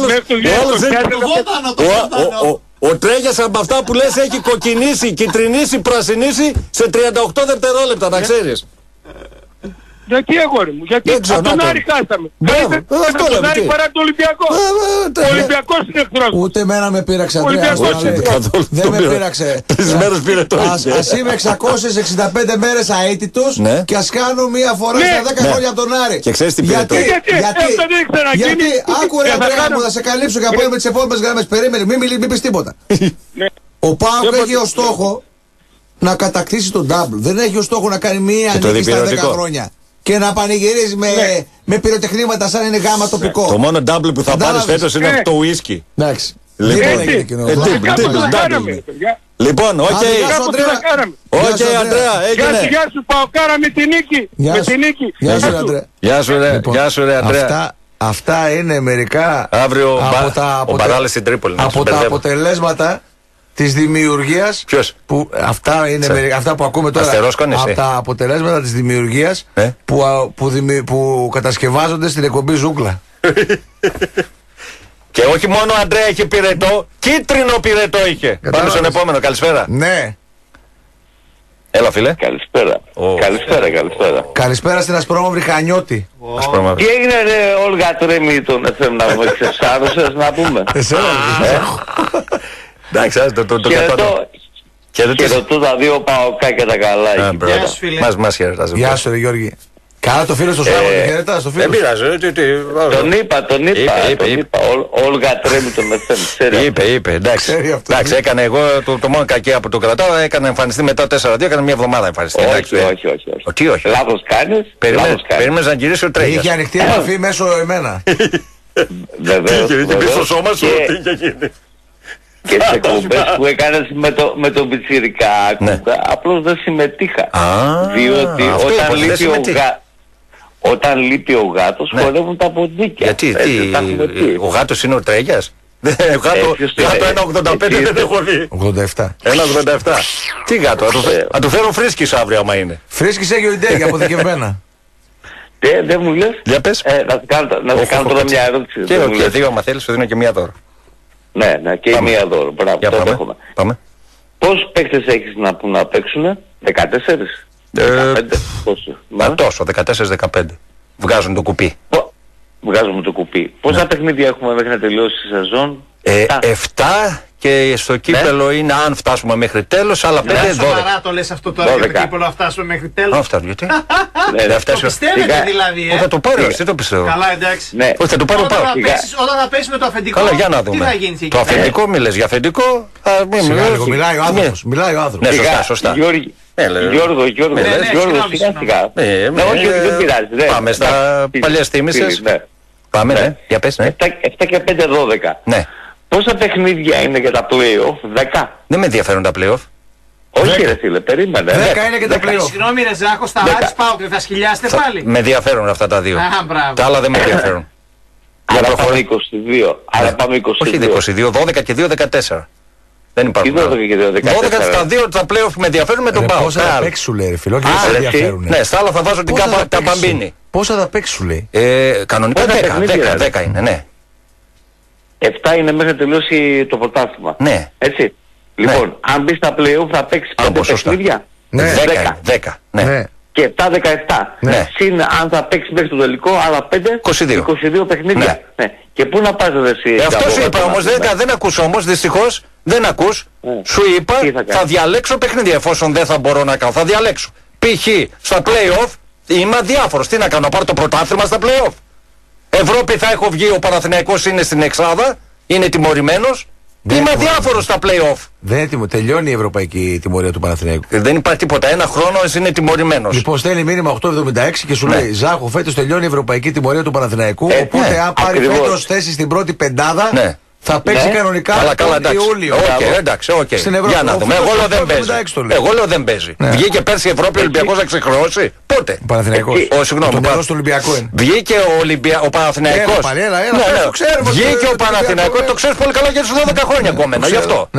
Speaker 5: Ο Τρέγιας από αυτά που λες έχει κοκκινήσει, κιτρινήσει, πρασινίσει σε 38 δευτερόλεπτα, να ξέρεις.
Speaker 4: Γιατί αγόρι μου, γιατί από τον Άρη χάσαμε. Από τον Άρη παρά τον Ολυμπιακό. Ο Ολυμπιακός είναι εχθρός.
Speaker 1: Ούτε εμένα με πείραξε, Αντρέα. Δεν με πείραξε.
Speaker 5: Τις μέρες πήρε το ίδιο.
Speaker 1: Ας είμαι 665 μέρες αίτητος και ας κάνω μία φορά στα 10 χρόνια από τον Άρη.
Speaker 5: Και ξέρεις τι πήρε το?
Speaker 1: Γιατί, άκου ρε Αντρέα μου, θα σε καλύψω για να με τις επόμενες γραμμές. Περίμενε, μην πεις τίποτα. Ο ΠΑΟΚ έχει ως στόχο να κατακτήσει τον double. Δεν έχει ως στόχο να κάνει μία νίκη στα 10 χρόνια. Και να πανηγυρίζει με πυροτεχνήματα σαν είναι γάμα τοπικό.
Speaker 5: Το μόνο double που θα πάρεις φέτος είναι το whisky.
Speaker 1: Εντάξει.
Speaker 5: Λοιπόν, οκ. Οκ, Αντρέα, έγινε.
Speaker 4: Γεια σου Παοκάρα με τη νίκη.
Speaker 5: Γεια σου ρε Αντρέα.
Speaker 1: Αυτά είναι μερικά
Speaker 5: αύριο ο Μπαράλης στην Τρίπολη.
Speaker 1: Από τα αποτελέσματα της δημιουργίας.
Speaker 5: Ποιος?
Speaker 1: Αυτά είναι αυτά που ακούμε τώρα. Από τα αποτελέσματα της δημιουργίας που κατασκευάζονται στην εκπομπή Ζούγκλα.
Speaker 2: Και όχι μόνο Αντρέα έχει πυρετό, κίτρινο πυρετό είχε. Πάμε στον επόμενο, καλησπέρα.
Speaker 1: Ναι.
Speaker 2: Έλα φίλε.
Speaker 6: Καλησπέρα. Καλησπέρα.
Speaker 1: Καλησπέρα στην Ασπρόμαυρη Χανιώτη.
Speaker 6: Τι έγινε ρε Όλγα Τρέμι τον FM να μου εξευσάρωσες να πούμε?
Speaker 2: Εντάξει,
Speaker 6: και ρωτώ τα δύο Παοκά και τα καλά.
Speaker 2: Γεια σου φίλε. Μας χαιρετάς.
Speaker 1: Γεια σου ρε Γιώργη. Καλά το φίλο στο Σάββατο, χαιρετάς το φίλο.
Speaker 2: Δεν πειράζει.
Speaker 6: Τον είπα. Όλγα Τρέμι τον FM.
Speaker 2: Είπε, εντάξει, έκανε εγώ το μόνο κακία που το κρατάω, έκανε εμφανιστεί μετά 4-2, έκανε μια εβδομάδα εμφανιστεί.
Speaker 6: Όχι.
Speaker 2: Τι όχι?
Speaker 6: Λάθος κάνεις.
Speaker 2: Περίμενες να γυρίσει ο Τρέγιας.
Speaker 1: Είχε ανοιχτή επαφή μέσω εμένα.
Speaker 6: Βεβαίως.
Speaker 2: Και πει στο σώμα σου τι είχε γίνει.
Speaker 6: Και τις εκπομπές που έκανες με τον Πιτσιρικά, απλώς δεν συμμετείχα. Διότι όταν λείπει ο γάτος χορεύουν τα ποντίκια.
Speaker 2: Γιατί, ο γάτος είναι ο Τρέγιας? Γάτο 1,85 δεν έχω δει.
Speaker 1: 87.
Speaker 2: 1,87. Τι γάτο, θα του φέρω Φρίσκης αύριο άμα είναι.
Speaker 1: Φρίσκης έχει ο Ιντέγια αποθηκευμένα.
Speaker 6: Δεν μου λες?
Speaker 2: Για πες.
Speaker 6: Να σου κάνω τώρα μια ερώτηση.
Speaker 2: Και δύο άμα θέλεις σου δίνω και μία δώρο.
Speaker 6: Ναι, και η μία δώρο. Μπράβο, το δέχομαι. Πόσους παίκτες έχεις να παίξουνε? 14? 15? Πόσο?
Speaker 2: Τόσο, 14-15. Βγάζουν το κουπί.
Speaker 6: Βγάζουμε το κουπί. Πόσα παιχνίδια έχουμε μέχρι να τελειώσει η σεζόν?
Speaker 2: 7 και στο κύπελο είναι αν φτάσουμε μέχρι τέλος, αλλά 5-12.
Speaker 3: Σοβαρά το λες αυτό τώρα για το κύπελο να φτάσουμε μέχρι τέλος?
Speaker 2: Αν φτάσουμε, γιατί?
Speaker 3: Το πιστεύετε δηλαδή?
Speaker 2: Θα το πάρει, δεν το πιστεύω.
Speaker 3: Καλά, εντάξει.
Speaker 2: Θα το πάρω πάω.
Speaker 3: Όταν θα πέσει με το αφεντικό,
Speaker 2: καλά, για να δούμε.
Speaker 3: τι θα γίνει εκεί?
Speaker 2: Το αφεντικό μιλες για αφεντικό.
Speaker 1: Μιλάει ο άνθρωπος.
Speaker 2: Ναι, σωστά.
Speaker 6: Γιώργο, σιγά. Όχι, δεν πειράζει.
Speaker 2: Πάμε στα παλιές θύμησες. Πάμε, ναι, για πες, ναι.
Speaker 6: 7 και 5, 12.
Speaker 2: Ναι.
Speaker 6: Πόσα παιχνίδια είναι για τα play-off? 10.
Speaker 2: Δεν με ενδιαφέρουν τα play-off.
Speaker 6: Όχι ρε φίλε, περίμενε.
Speaker 1: 10 είναι και τα play-off.
Speaker 3: Συγγνώμη ρε Ζάκο, στα Άρης ΠΑΟΚ θα σκυλιάσετε πάλι?
Speaker 2: Με ενδιαφέρουν αυτά τα δύο. Τα άλλα δεν με ενδιαφέρουν.
Speaker 6: Άρα πάμε 22.
Speaker 2: Όχι 22, 12 και 2, 14. Δεν υπάρχουν. 12 στα 2 τα play-off με ενδιαφέρουν με τον ΠΑΟΚ.
Speaker 1: Πόσα θα παίξουν, λέει, φίλο, και
Speaker 2: δεν ενδιαφέρουν. Ναι, στα άλλα θα βάζω την Καμπαμπίνη.
Speaker 1: Πόσα θα παίξουν, λέει.
Speaker 2: Κανονικά 10 είναι, ναι.
Speaker 6: 7 είναι μέχρι να τελειώσει το πρωτάθλημα.
Speaker 2: Ναι.
Speaker 6: Έτσι. Λοιπόν, αν μπει στα play-off θα παίξει 5 παιχνίδια.
Speaker 2: 10. Ναι.
Speaker 6: Και 7-17.
Speaker 2: Ναι.
Speaker 6: Συν αν θα παίξει μέχρι το τελικό, άλλα 22 παιχνίδια. Ναι. Και πού να πας εσύ.
Speaker 2: Αυτό σου είπα όμως, δεν ακούς όμως, δυστυχώς δεν ακούς. Σου είπα θα διαλέξω παιχνίδια εφόσον δεν θα μπορώ να κάνω. Θα διαλέξω. Π.χ. στα play-off είμαι αδιάφορος. Τι να κάνω, να πάρω το πρωτάθλημα στα play-off. Ευρώπη θα έχω βγει, ο Παναθηναϊκός είναι στην εξάδα, είναι τιμωρημένος. Είμαι αδιάφορος στα play-off.
Speaker 1: Δεν τελειώνει η ευρωπαϊκή τιμωρία του Παναθηναϊκού.
Speaker 2: Δεν υπάρχει τίποτα. Ένα χρόνο είναι τιμωρημένος.
Speaker 1: Λοιπόν, στέλνει μήνυμα 876 και σου λέει: Ζάχο, φέτος τελειώνει η ευρωπαϊκή τιμωρία του Παναθηναϊκού. Οπότε, αν πάρει φέτος θέση στην πρώτη πεντάδα, θα παίξει κανονικά τον Ιούλιο.
Speaker 2: Εντάξει. Για να δούμε. Εγώ λέω δεν παίζει. Βγήκε πέρσι η Ευρώπη, ο Ολυμπιακός να ξεχρεώσει. Πότε.
Speaker 1: Ο Παναθηναϊκός.
Speaker 2: Βγήκε ο Παναθηναϊκός. Βγήκε ο Παναθηναϊκός. Το ξέρεις πολύ καλά γιατί σου 12 χρόνια ακόμα. Γι' αυτό.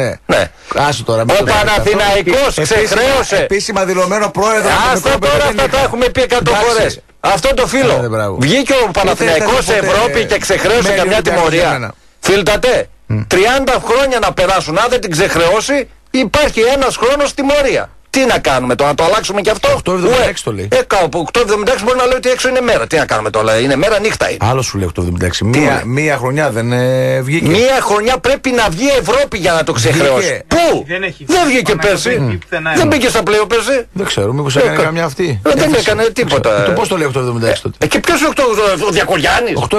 Speaker 2: Ο Παναθηναϊκός ξεχρέωσε.
Speaker 1: Επίσημα δηλωμένο πρόεδρο.
Speaker 2: Άστα τώρα, αυτά τα έχουμε πει 100 φορές. Αυτό το φίλο. Βγήκε ο Παναθηναϊκός σε Ευρώπη και ξεχρέωσε καμιά τιμωρία. Φίλτατε, 30 χρόνια να περάσουν, αν δεν την ξεχρεώσει, υπάρχει ένας χρόνος τιμωρία. Τι να κάνουμε τώρα, να το αλλάξουμε και αυτό.
Speaker 1: 876 το λέει.
Speaker 2: 876 μπορεί να λέει ότι έξω είναι μέρα. Τι να κάνουμε τώρα, είναι μέρα, νύχτα είναι.
Speaker 1: Άλλο σου λέει 876. Μία χρονιά δεν βγήκε.
Speaker 2: Μία χρονιά πρέπει να βγει η Ευρώπη για να το ξεχρεώσει. Πού? Δεν βγήκε πέρσι. Δεν μπήκε στα πλέον πέρσι.
Speaker 1: Δεν ξέρω, μήπως έκανε καμιά αυτή.
Speaker 2: Δεν έκανε τίποτα.
Speaker 1: Πώς το λέει 876 τότε.
Speaker 2: Και ποιος είναι ο Διακογιάννης?
Speaker 1: 876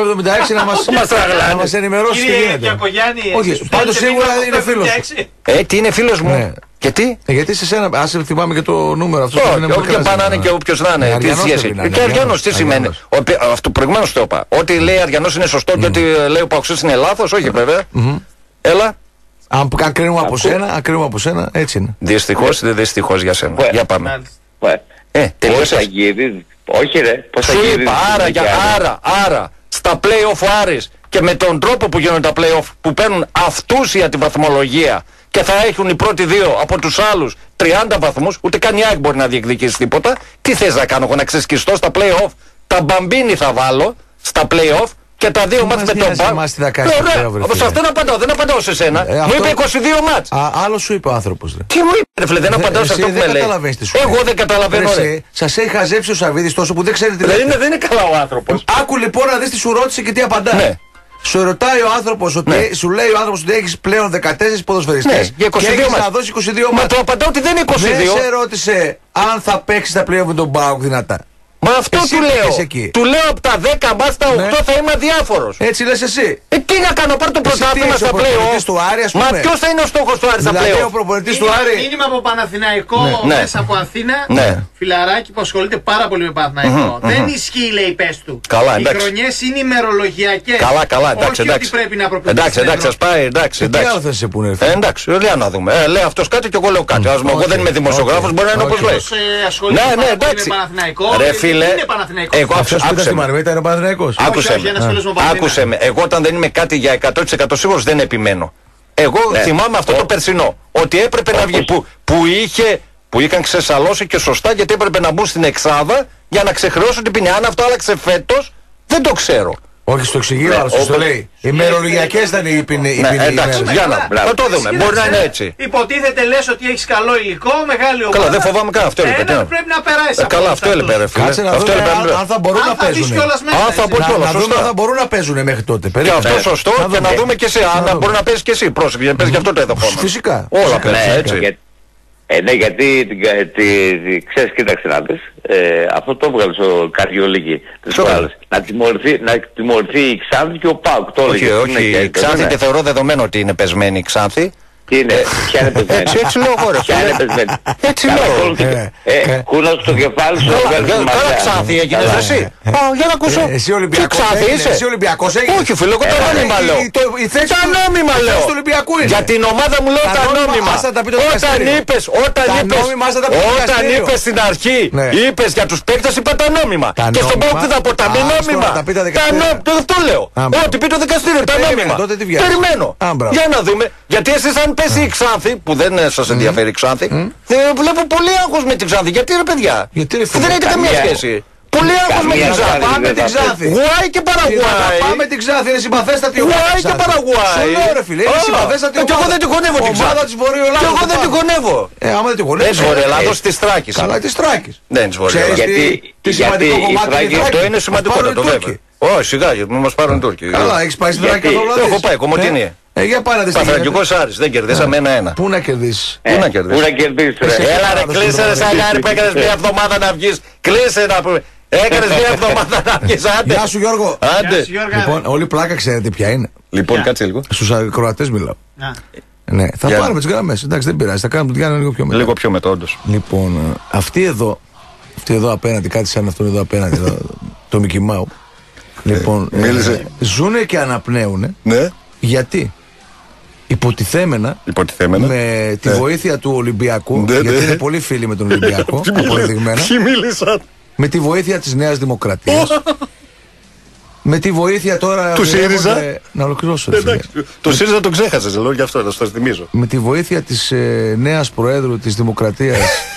Speaker 1: να μας ενημερώσει τι γίνεται. Όχι, πάντως σίγουρα είναι φίλος.
Speaker 2: Τι είναι φίλος μου. Γιατί?
Speaker 1: Γιατί σε σένα, ας θυμάμαι και το νούμερο αυτό.
Speaker 2: Όχι, όποιο να είναι και όποιος να είναι. Τι σχέση. Και Αριανός τι σημαίνει. Αυτό προηγουμένως το είπα. Ό,τι λέει Αριανός είναι σωστό και ό,τι λέει ο Παοξής είναι λάθος. Όχι βέβαια. Έλα.
Speaker 1: Αν κρίνουμε από σένα, έτσι είναι.
Speaker 2: Δυστυχώς ή δυστυχώς για σένα. Για πάμε.
Speaker 6: Τελείωσε. Όχι ρε.
Speaker 2: Σου είπα, άρα στα play-off ο Άρης και με τον τρόπο που γίνονται τα play-off που παίρνουν αυτούσια τη βαθμολογία και θα έχουν οι πρώτοι δύο από τους άλλους 30 βαθμούς, ούτε καν η ΑΕΚ μπορεί να διεκδικήσει τίποτα. Τι θες να κάνω εγώ, να ξεσκιστώ στα play-off? Τα μπαμπίνι θα βάλω στα play-off και τα δύο μάτς με τον ΠΑΟΚ. Σε αυτό δεν απαντάω σε σένα. Μου είπε 22 μάτς.
Speaker 1: Άλλο σου είπε ο άνθρωπος.
Speaker 2: Τι μου είπε, φίλε, δεν απαντάω σε αυτό που με λέει. Εγώ δεν καταλαβαίνω.
Speaker 1: Σας έχει χαζέψει ο Σαββίδης τόσο που δεν ξέρετε.
Speaker 2: Δεν είναι καλά ο άνθρωπος.
Speaker 1: Άκου λοιπόν να δεις τι σου ρώτησε και τι απαντάει. Σου ρωτάει ο άνθρωπος ότι σου λέει ο άνθρωπος ότι έχεις πλέον 14 ποδοσφαιριστές
Speaker 2: και έχεις
Speaker 1: να δώσει 22 μάτς.
Speaker 2: Μα το απαντάω ότι δεν είναι 22.
Speaker 1: Δεν σε ρώτησε αν θα παίξεις τα πλέον με τον ΠΑΟΚ δυνατά.
Speaker 2: Μα αυτό του λέω. Του λέω από τα 10 μάτς τα 8 θα είμαι αδιάφορος.
Speaker 1: Έτσι λες εσύ.
Speaker 2: Τι να κάνω, πάρω το πρωτάθλημα στα play-off. Μα ποιος θα είναι ο στόχος του Άρη στα play-off?
Speaker 1: Ο προπονητής του Άρη.
Speaker 3: Μήνυμα από Παναθηναϊκό μέσα από Αθήνα. Φιλαράκι που ασχολείται πάρα πολύ με Παναθηναϊκό. Δεν ισχύει, λέει, πες του. Οι χρονιές είναι ημερολογιακές.
Speaker 2: Καλά,
Speaker 3: όχι ότι πρέπει να προπονηθείς.
Speaker 2: Εντάξει, ας πάει, εντάξει.
Speaker 1: Τι άλλο θες σε πούνε?
Speaker 2: Εντάξει, λέει να δούμε. Λέει αυτός κάτι και εγώ λέω κάτι. Εγώ δεν είμαι δημοσιογράφος, μπορεί να είναι όπως λέει.
Speaker 3: Ναι, εντάξει. Είναι Παναθηναϊκός.
Speaker 1: Αυτός που ήταν στη Μαρβέτα είναι Παναθηναϊκός.
Speaker 2: Άκουσε με. Εγώ όταν δεν είμαι κάτι για 100% σίγουρος δεν επιμένω. Εγώ θυμάμαι αυτό το περσινό. Ότι έπρεπε να βγει που είχαν ξεσαλώσει και σωστά γιατί έπρεπε να μπουν στην εξάδα για να ξεχρεώσουν την ποινή. Αν αυτό άλλαξε φέτος δεν το ξέρω.
Speaker 1: Όχι, στο εξηγείο, αλλά σου το λέει. Οι μερολογιακές ήταν οι ποινή.
Speaker 2: Εντάξει, για να το δούμε. Μπορεί να είναι έτσι.
Speaker 3: Υποτίθεται λες ότι έχεις καλό υλικό, μεγάλη ομάδα.
Speaker 2: Καλά, δεν φοβάμαι καν αυτό.
Speaker 3: Πρέπει να περάσει.
Speaker 2: Καλά, αυτό έλεγε.
Speaker 1: Κάτσε να δούμε αν θα μπορούν να παίζουν. Να δούμε αν θα μπορούν να παίζουν μέχρι τότε.
Speaker 2: Και αυτό σωστό και να δούμε και εσύ. Αν μπορεί να παίζει και εσύ. Πρόσεχε, παίζει και αυτό το ενδεχόμενο.
Speaker 1: Φυσικά.
Speaker 2: Όλα παίζει.
Speaker 6: Ναι, γιατί ξέρεις, κοίταξε να δεις, αυτό το έβγαλε ο Καριολίκη να τιμωρηθεί η Ξάνθη και ο ΠΑΟΚ.
Speaker 2: Όχι, η Ξάνθη και θεωρώ δεδομένο ότι είναι πεσμένη η Ξάνθη.
Speaker 6: Ποια είναι πεσμένη?
Speaker 2: Έτσι λέω εγώ ρε.
Speaker 6: Ποια είναι πεσμένη?
Speaker 2: Έτσι λέω.
Speaker 6: Κούνας στο κεφάλι σου.
Speaker 2: Καλά Ξάνθη έγινες εσύ. Για να ακούσω.
Speaker 1: Εσύ Ολυμπιακός έγινες?
Speaker 2: Όχι φίλε, εγώ τα νόμιμα λέω. Τα νόμιμα λέω. Για την ομάδα μου λέω τα νόμιμα. Όταν είπες στην αρχή, είπες για τους παίκτες, είπα τα νόμιμα. Και στον ΠΑΟΚ τι θα πω, τα μη νόμιμα. Αυτό λέω. Ό,τι πει το δικαστήριο, τα νόμιμα. Περιμένω. Για να δούμε. Γιατί εσείς αν πέσει η Ξάνθη, που δεν σας ενδιαφέρει η Ξάνθη, βλέπω πολύ άγχος με την Ξάνθη. Γιατί ρε παιδιά, δεν έχετε καμία σχέση. Πολύ άγχος με την Ξάνθη.
Speaker 1: Πάμε την Ξάνθη.
Speaker 2: Γουάι και Παραγουάι.
Speaker 1: Πάμε την Ξάνθη, είναι συμπαθέστατη ομάδα.
Speaker 2: Γουάι και Παραγουάι.
Speaker 1: Σου λέω ρε φίλε, είναι συμπαθέστατη ομάδα.
Speaker 2: Και εγώ δεν τη χωνεύω την Ξάνθη. Και εγώ δεν τη χωνεύω.
Speaker 1: Άμα δεν τη χωνεύω.
Speaker 2: Δεν Βόρεια Ελλάδος, της Θράκης.
Speaker 1: Καλά, της Θράκης.
Speaker 2: Δεν της Βόρεια Ελλάδος.
Speaker 1: Τι σημαντικό κομμάτι είναι η Θράκη.
Speaker 2: Αυτό είναι σημαντικότατο βέβαια. Όχι, σιγά, γιατί μας πάρουν οι Τούρκοι.
Speaker 1: Καλά, έχεις πάει στην Θράκη καθόλου?
Speaker 2: Το έχω πάει, Κομωτινή.
Speaker 1: Για πάρα τη στιγμή.
Speaker 2: Παθρακικός Άρης, δεν κερδίσαμε 1-1.
Speaker 1: Πού να κερδίσεις?
Speaker 2: Πού να κερδίσεις? Έλα ρε, κλείσε ρε Σαγάρη που έκανες μια εβδομάδα να βγεις. Κλείσε να πούμε. Έκανες μια εβδομάδα να βγεις, άντε.
Speaker 1: Γεια σου Γιώργο.
Speaker 2: Άντε.
Speaker 1: Λοιπόν, όλη πλάκα ξέρετε ποια είναι.
Speaker 2: Λοιπόν, κάτσε λίγο.
Speaker 1: Στους ακροατές μιλάω. Ναι, θα πάρουμε τις γραμμές. Εντάξει, δεν πειράζει. Θα κάνουμε την λίγο πιο μετά.
Speaker 2: Λίγο πιο μετά, όντως.
Speaker 1: Λοιπόν, αυτή εδώ απέναντι, κάτι σαν αυτόν εδώ απέναντι, το Μικιμάου. Λοιπόν, ζουνε και αναπνέουνε.
Speaker 2: Ναι.
Speaker 1: Γιατί? Υποτιθέμενα. Με τη βοήθεια του Ολυμπιακού. Γιατί είναι πολύ φίλοι με τον Ολυμπιακό. Αποδεδειγμένα.
Speaker 2: Ποιοι μίλησαν?
Speaker 1: Με τη βοήθεια της Νέας Δημοκρατίας. Με τη βοήθεια τώρα
Speaker 2: του ΣΥΡΙΖΑ.
Speaker 1: Να ολοκληρώσω.
Speaker 2: Το ΣΥΡΙΖΑ το ξέχασες, λέω γι' αυτό, να σας θυμίζω.
Speaker 1: Με τη βοήθεια της νέας Προέδρου της Δημοκρατίας.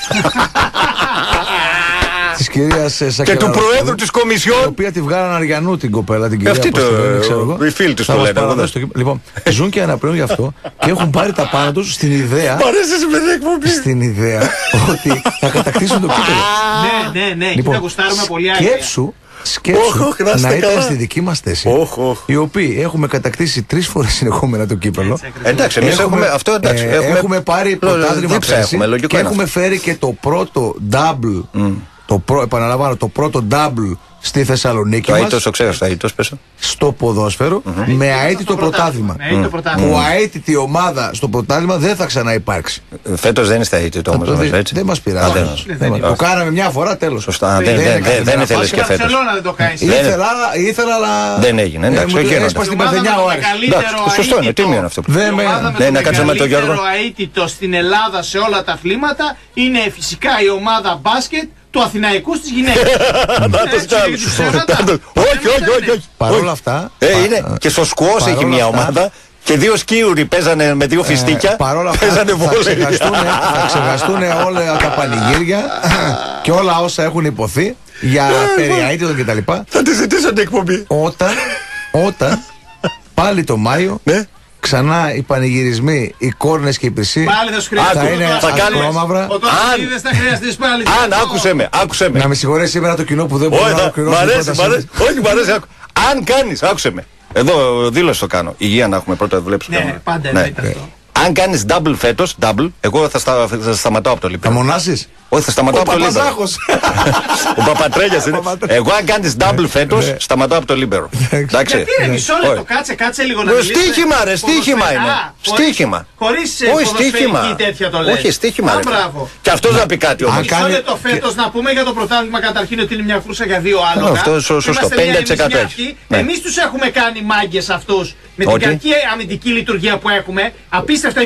Speaker 1: Της κυρίας Σακελαροπούλου.
Speaker 2: Και του Προέδρου της Κομισιόν.
Speaker 1: Η οποία τη βγάλαν Αριανού την κοπέλα, την κυρία.
Speaker 2: Αυτή οι φίλοι της το λένε.
Speaker 1: Λοιπόν, ζουν και αναπνέουν γι' αυτό και έχουν πάρει τα πάνω τους στην ιδέα. Στην ιδέα ότι θα κατακτήσουν το κύπελλο.
Speaker 3: Ναι, εκεί θα γουστάρουμε πολύ άγρια.
Speaker 1: Σκέψου να ήταν στη δική μας θέση, οι οποίοι έχουμε κατακτήσει 3 φορές συνεχόμενα το κύπελλο.
Speaker 2: Εντάξει, εμείς έχουμε αυτό, εντάξει.
Speaker 1: Έχουμε πάρει πρωτάθλημα πέρσι και έχουμε φέρει και το πρώτο double. Επαναλαμβάνω, το πρώτο double στη Θεσσαλονίκη μας.
Speaker 2: Το ξέχασα,
Speaker 1: στο ποδόσφαιρο με αίτητο πρωτάθλημα. Που αίτητη ομάδα στο πρωτάθλημα δεν θα ξαναυπάρξει.
Speaker 2: Φέτος δεν είστε αίτητο όμως, έτσι.
Speaker 1: Δεν μας πειράζει. Το κάναμε μια φορά, τέλος.
Speaker 2: Σωστά, δεν ήθελες και φέτος.
Speaker 1: Ήθελα, αλλά
Speaker 2: δεν έγινε. Εντάξει,
Speaker 1: έσπασε την Παρθενιά ο Άρης.
Speaker 2: Σωστό είναι, τι μειώνει αυτό.
Speaker 3: Να κάτσουμε με τον Γιώργο. Το αίτητο στην Ελλάδα σε όλα τα αθλήματα είναι φυσικά η ομάδα μπάσκετ του Αθηναϊκού στις γυναίκες.
Speaker 2: Όχι.
Speaker 1: Παρ' όλα αυτά.
Speaker 2: Και στο σκουός έχει μια ομάδα. Και 2 σκίουροι παίζανε με 2 φιστίκια.
Speaker 1: Παρ' όλα αυτά θα ξεχαστούν όλα τα πανηγύρια και όλα όσα έχουν υποθεί για περιαίτητο κτλ.
Speaker 2: Θα τη ζητήσατε εκπομπή.
Speaker 1: Όταν πάλι το Μάιο ξανά οι πανηγυρισμοί, οι κόρνες και οι πυρσοί
Speaker 3: θα
Speaker 1: είναι ασπρόμαυρα.
Speaker 2: Αν άκουσε με.
Speaker 1: Να με συγχωρέσει σήμερα το κοινό που δεν μπορεί να ολοκληρώσει.
Speaker 2: Μ' αρέσει. Αν κάνεις, άκουσε με. Εδώ δήλωση το κάνω. Υγεία να έχουμε πρώτα, δουλέψει.
Speaker 3: Ναι, πάντα εννοείται αυτό.
Speaker 2: Αν κάνεις double φέτος, εγώ θα σταματάω από το Λίμπερο.
Speaker 1: Θα μονάσεις?
Speaker 2: Όχι, θα σταματάω από το Λίμπερο. Ο Παπατρέγιας είναι. Εγώ αν κάνεις double φέτος, σταματάω από το Λίμπερο.
Speaker 3: Γιατί ρε, μισό λεπτό, κάτσε λίγο να μιλήσουμε.
Speaker 2: Στοίχημα ρε, στοίχημα είναι. Στοίχημα.
Speaker 3: Χωρίς ποδοσφαιρική τέτοια το λες.
Speaker 2: Όχι, στοίχημα ρε. Και αυτός να πει κάτι όμως.
Speaker 3: Μισό λεπτό φέτος να πούμε για το πρωτάθλημα καταρχήν ότι είναι μια κούρσα για 2 άλογα.
Speaker 2: Αυτό σωστό, 50% έχει.
Speaker 3: Εμείς τους έχουμε κάνει μάγκες αυτούς. Με την κακή αμυντική λειτουργία που έχουμε, απίστευτα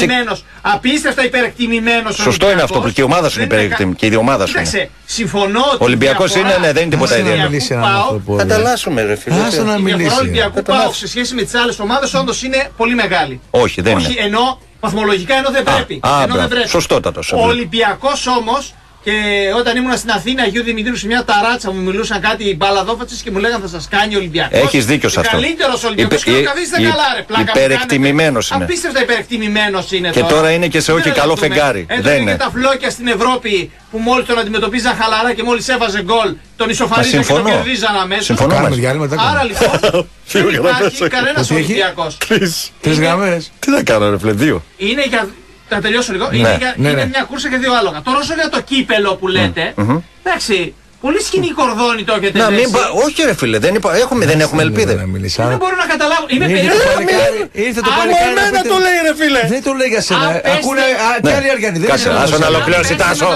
Speaker 3: υπερεκτιμημένος.
Speaker 2: Σωστό είναι αυτό, και η ομάδα σου είναι υπερεκτιμημένη. Και η ομάδα σου είναι.
Speaker 3: Συμφωνώ ότι.
Speaker 2: Ο Ολυμπιακός είναι, δεν είναι τίποτα ιδιαίτερο. Θα τα αλλάσουμε, ρε φίλε.
Speaker 1: Άσε να μιλήσει.
Speaker 3: Η διαφορά Ολυμπιακού ΠΑΟΚ σε σχέση με τις άλλες ομάδες όντως είναι πολύ μεγάλη.
Speaker 2: Όχι, δεν είναι.
Speaker 3: Ενώ βαθμολογικά δεν πρέπει.
Speaker 2: Σωστότατος.
Speaker 3: Ο Ολυμπιακός όμως. Και όταν ήμουν στην Αθήνα, Αγίου Δημητρίου, σε μια ταράτσα μου μιλούσαν κάτι μπαλαδόφατσες και μου λέγανε θα σας κάνει ο Ολυμπιακός.
Speaker 2: Έχεις δίκιο σε αυτό.
Speaker 3: Καλύτερος Ολυμπιακός και καθίστε καλά ρε πλάκα.
Speaker 2: Υπερεκτιμημένος είναι.
Speaker 3: Απίστευτα υπερεκτιμημένος είναι
Speaker 2: και τώρα είναι και σε όχι καλό φεγγάρι.
Speaker 3: Δεν είναι. Και τα φλόκια στην Ευρώπη που μόλις τον αντιμετωπίζαν χαλαρά και μόλις έβαζε γκολ, τον ισοφαρίζαν και τον κερδίζαν αμέσως.
Speaker 2: Συμφωνώ.
Speaker 3: Άρα λοιπόν δεν υπάρχει κανένας Ολυμπιακός.
Speaker 1: 3 γραμμές.
Speaker 2: Τι να κάνω ρε φίλε, 2.
Speaker 3: Είναι για. Θα τελειώσω λίγο. Είναι μια κούρσα και 2 άλογα. Τώρα όσο για το κύπελο που λέτε, εντάξει, πολύ σκηνή κορδόνι το έχετε δέσει.
Speaker 2: Όχι ρε φίλε, δεν έχουμε ελπίδες.
Speaker 3: Δεν μπορώ να καταλάβω. Είμαι περίεργο.
Speaker 1: Ήρθε το παλικάρι.
Speaker 2: Εμένα το λέει ρε φίλε.
Speaker 1: Δεν το λέει για σένα. Ακούνε και άλλοι Αργιανοί.
Speaker 2: Κάτσε, ας να ολοκληρώσει Τάσο.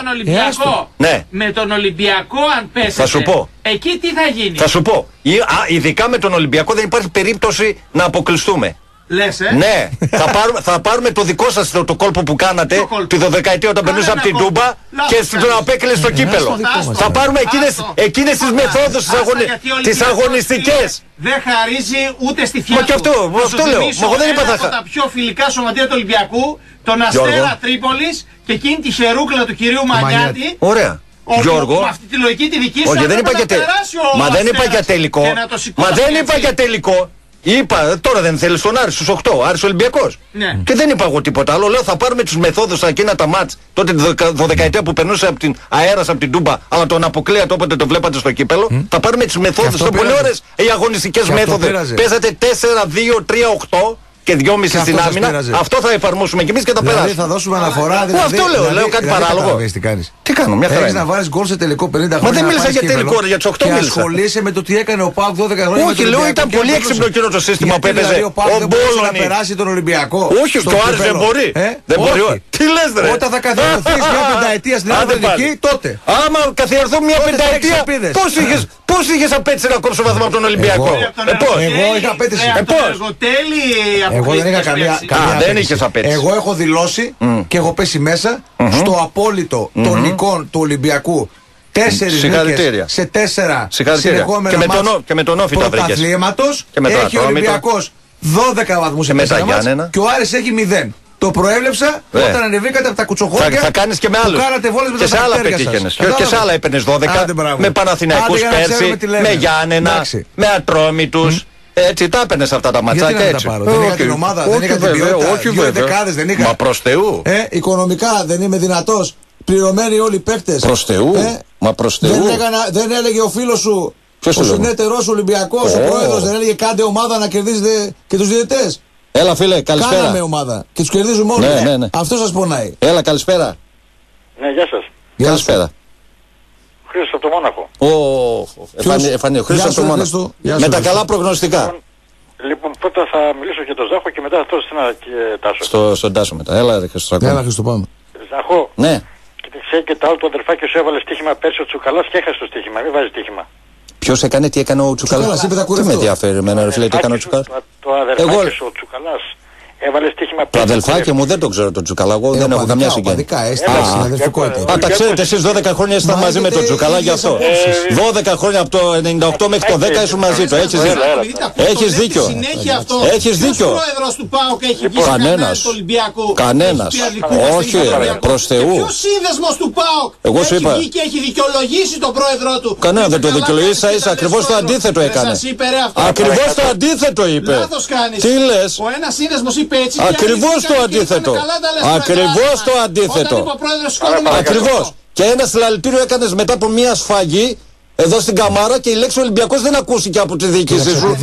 Speaker 3: Με τον Ολυμπιακό αν πέσετε.
Speaker 2: Θα σου πω.
Speaker 3: Εκεί τι θα γίνει.
Speaker 2: Θα σου πω. Ειδικά με τον Ολυμπιακό δεν υπάρχει περίπτωση να αποκλειστούμε.
Speaker 3: Λες,
Speaker 5: Ναι, θα πάρουμε το δικό σας το κόλπο που κάνατε τη 12η όταν περνούσε από την Τούμπα και τον απέκλεισε στο κύπελο. Θα πάρουμε εκείνες τις μεθόδους τις αγωνιστικές.
Speaker 3: Δεν χαρίζει ούτε στη φιά του.
Speaker 5: Μα και αυτό λέω.
Speaker 3: Εγώ δεν είπα από τα πιο φιλικά σωματεία του Ολυμπιακού, τον Αστέρα Τρίπολης και εκείνη τη χερούκλα του κυρίου Μανιάτη.
Speaker 5: Ωραία. Γιώργο,
Speaker 3: με αυτή τη λογική τη δική σου,
Speaker 5: δεν είπα για τελικό. Μα δεν είπα για τελικό. Είπα, τώρα δεν θέλει τον Άρη στους 8, Άρης Ολυμπιακός.
Speaker 3: Ναι.
Speaker 5: Και δεν είπα εγώ τίποτα άλλο. Λέω θα πάρουμε τους μεθόδους εκείνα τα μάτς. Τότε τη 12η που περνούσε από την αέρας από την Τούμπα, αλλά τον αποκλείατε όποτε το βλέπατε στο κύπελο. Θα πάρουμε τις μεθόδους. Είναι πολύ ωραίες οι αγωνιστικές μέθοδοι. Παίζατε 4-2-3-8. Και 2,5 στην άμυνα. Αυτό θα εφαρμόσουμε κι εμείς και θα περάσουμε.
Speaker 1: Δηλαδή θα δώσουμε αναφορά.
Speaker 5: Αυτό λέω κάτι παράλογο.
Speaker 1: Τι
Speaker 5: κάνω, μια χαρά.
Speaker 1: Έχεις να βάλεις γκολ σε τελικό 50 χρόνια.
Speaker 5: Μα δεν μίλησα για τελικό, για τους 8 μίλησα.
Speaker 1: Και ασχολείσαι με το τι έκανε ο ΠΑΟΚ 12 χρόνια.
Speaker 5: Όχι, λέω ήταν πολύ έξυπνο εκείνο το σύστημα που έπαιζε.
Speaker 1: Ο ΠΑΟΚ δεν μπορούσε να περάσει τον Ολυμπιακό.
Speaker 5: Όχι, το Άρης δεν μπορεί. Δεν μπορεί. Τι λες, ρε.
Speaker 1: Όταν θα καθιερωθείς μια πενταετία στην Αθλητική, τότε.
Speaker 5: Άμα καθιερωθώ μια πενταετία, πώς είχες απέτηση να κόψω βαθμό από τον Ολυμπιακό.
Speaker 1: Εγώ είχα απέτηση. Εγώ δεν είχα καμία.
Speaker 5: Δεν είχες απέτηση.
Speaker 1: Εγώ έχω δηλώσει και έχω πέσει μέσα στο απόλυτο των νικών του Ολυμπιακού. 4 νίκες σε 4 συνεχόμενα μάτς πρωταθλήματος. Έχει ο Ολυμπιακός 12 βαθμούς σε 4 μάτς και ο Άρης έχει 0. Το προέβλεψα όταν ανεβήκατε από τα κουτσοχώρια.
Speaker 5: Θα κάνεις και με άλλους.
Speaker 1: Που κάνατε βόλες με
Speaker 5: και σε άλλα πετύχαινες. Και σε άλλα έπαιρνες 12. Με Παναθηναϊκούς πέρσι, με Γιάννενα, με Ατρόμητους. Έτσι τα έπαιρνες αυτά τα ματσάκια έτσι.
Speaker 1: Δεν είχα την ομάδα, δεν είχα την ποιότητα. Δύο δεκάδες δεν είχα.
Speaker 5: Μα προς Θεού.
Speaker 1: Οικονομικά δεν είμαι δυνατός. Πληρωμένοι όλοι οι παίκτες.
Speaker 5: Προς Θεού. Μα προς Θεού.
Speaker 1: Δεν έλεγε ο φίλος σου, ο συνέτερός Ολυμπιακός, ο πρόεδρος, δεν έλεγε κάντε ομάδα να κερδίζετε και τους διαιτητές.
Speaker 5: Έλα φίλε, καλησπέρα.
Speaker 1: Κάναμε ομάδα και τους κερδίζουμε όλοι. Ναι. Αυτό σας πονάει.
Speaker 5: Έλα, καλησπέρα.
Speaker 7: Ναι, γεια σας.
Speaker 5: Καλησπέρα.
Speaker 7: Χρήστος από το Μόναχο.
Speaker 5: Ο Χρήστος από το Μόναχο. Με τα καλά προγνωστικά.
Speaker 7: Λοιπόν, πρώτα θα μιλήσω για τον Ζάχο και μετά θα το στην Τάσο.
Speaker 5: Στον Τάσο μετά. Έλα, Χρήστο.
Speaker 1: Έλα, Χρήστο, πάμε.
Speaker 7: Ζάχο.
Speaker 5: Ναι.
Speaker 7: Και το άλλο του αδερφάκι σου έβαλε στοίχημα πέρσι ο Τσουκαλάς και έχασε το στοίχημα. Μην βάζει στοίχημα.
Speaker 5: Ποιος έκανε, τι έκανε ο Τσουκαλάς. Τι με ενδιαφέρει εμένα, ρε φίλε, τι έκανε ο Τσουκαλάς.
Speaker 7: Το αδερφάκι σου ο Τσουκαλάς έβαλε στοίχημα πέρσι.
Speaker 5: Το αδελφάκι μου δεν το ξέρω τον Τσουκαλά, εγώ δεν έχω καμιά συγγένεια. Α, τα ξέρετε εσείς 12 χρόνια ήσασταν μαζί με τον Τσουκαλά γι' αυτό. 12 χρόνια από το 98 μέχρι το 10 ήσουν μαζί του. Έχεις δίκιο. Έχεις δίκιο. Κανένας. Κανένας. Όχι, προς Θεού.
Speaker 3: Ποιος σύνδεσμος του ΠΑΟΚ
Speaker 5: εγώ σου είπα.
Speaker 3: και έχει δικαιολογήσει τον πρόεδρό του.
Speaker 5: Κανένα δεν το δικαιολογήσει, ίσα ακριβώς το αντίθετο έκανε. Ακριβώς το αντίθετο είπε.
Speaker 3: Λάθος κάνεις.
Speaker 5: Τι λες.
Speaker 3: Ο ένας σύνδεσμος είπε έτσι.
Speaker 5: Ακριβώς το αντίθετο. Ακριβώς το αντίθετο. Ακριβώς. Και ένα συλλαλητήριο έκανες μετά από μια σφαγή εδώ στην Καμάρα και η λέξη Ολυμπιακός δεν ακούστηκε από τη διοίκηση σου.